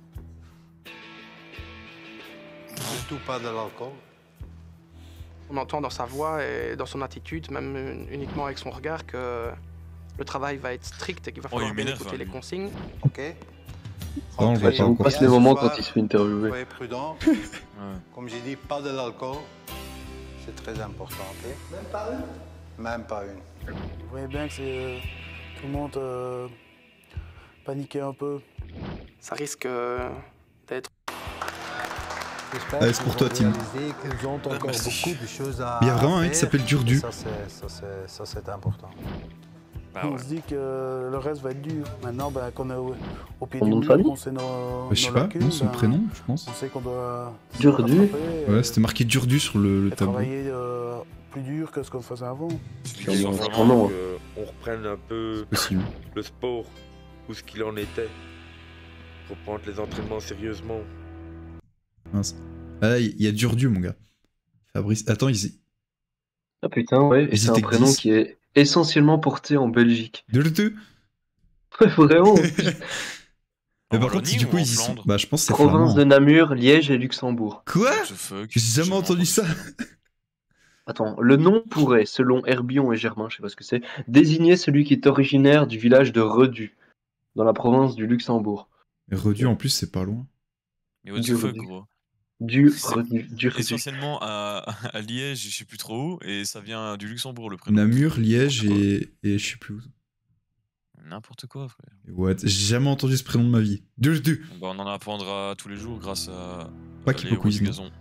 surtout pas de l'alcool. On entend dans sa voix et dans son attitude, même uniquement avec son regard, que le travail va être strict et qu'il va Oh, il falloir bien m'énerve, écouter hein, les lui. consignes. Ok. on le voit Rentrez pas On encore. passe bien les ce moments soir, quand il se fait interviewer. Soyez prudents. Comme j'ai dit, pas de l'alcool. C'est très important, ok? Même pas une? Même pas une. Vous voyez bien que c'est euh, tout le monde euh, paniquait un peu. Ça risque euh, d'être... J'espère Allez, c'est pour qu'ils toi, vont Tim. réaliser qu'ils ont encore Merci. beaucoup de choses à Il y a vraiment un mec qui faire. s'appelle Durdu. Ça, c'est- ça, c'est- ça, c'est important. Bah on ouais. se dit que le reste va être dur. Maintenant, ben, qu'on est au, au pied Son du nom de mur, famille qu'on sait nos, Bah, je sais nos pas, lacunes, non, son ben, prénom, je pense. On sait qu'on doit. se Durdu. rattraper et- Ouais, c'était marqué Durdu sur le, le et tableau. travailler euh, plus dur que ce qu'on faisait avant. Il y en a Vraiment son nom, hein. que on reprenne un peu Possible. le sport, où ce qu'il en était. Reprendre les entraînements sérieusement. Mince. Ah là, il y a Durdu, mon gars. Fabrice. Attends, ils. Ah putain, ouais, et Ils c'est un étaient prénom dix. qui est essentiellement porté en Belgique. Durdu. Ouais, vraiment. Mais En par contre, Wallonie du ou coup, en ils y sont. Flandre Bah, je pense que c'est Province flamand. de Namur, Liège et Luxembourg. Quoi? What the fuck? J'ai jamais entendu ça. Attends, le nom pourrait, selon Herbion et Germain, je sais pas ce que c'est, désigner celui qui est originaire du village de Redu, dans la province du Luxembourg. Mais Redu, en plus, c'est pas loin. Mais what the Du fuck, Redu. gros? Du C'est Redu. Du Redu. essentiellement à, à Liège, je sais plus trop où, et ça vient du Luxembourg, le prénom. Namur, Liège et, et je sais plus où. N'importe quoi, frère. What? J'ai jamais entendu ce prénom de ma vie. Durdu. Bah, on en apprendra tous les jours grâce à. Pas à qu'il les faut quiz, Rose non. Gazon.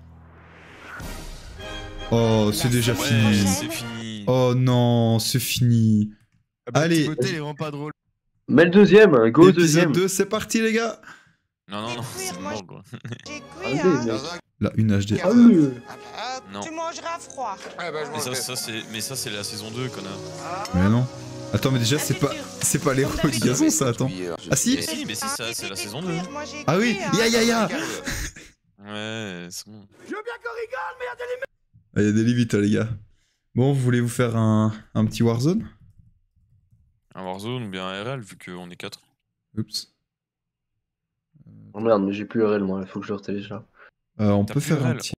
Oh, c'est déjà Ouais, fini. c'est fini. Oh non, c'est fini. Ah bah, Allez. Timothée, il est vraiment pas drôle. Mais le deuxième, go au Épisode deuxième. deux, c'est parti, les gars. Non, non, non, c'est mort, quoi. Allez, mec. Là, une H D. Ah oui. Non. Tu mangeras froid. Mais ça, ça, c'est... mais ça, c'est la saison deux, connard. Mais non. Attends, mais déjà, c'est pas, c'est pas les Rose Gazon, ça, attends. Ah si? Mais si, mais si, ça, c'est la saison deux. Ah oui, ya ya ya. Ouais, c'est bon. Je veux bien qu'on rigole, mais il y a des limites. Ah, y a des limites, là, les gars. Bon, vous voulez vous faire un, un petit Warzone? Un Warzone ou bien un R L, vu qu'on est quatre. Oups. Oh merde, mais j'ai plus R L moi, il faut que je le retélécharge. Euh, on T'as peut plus faire R un L? petit.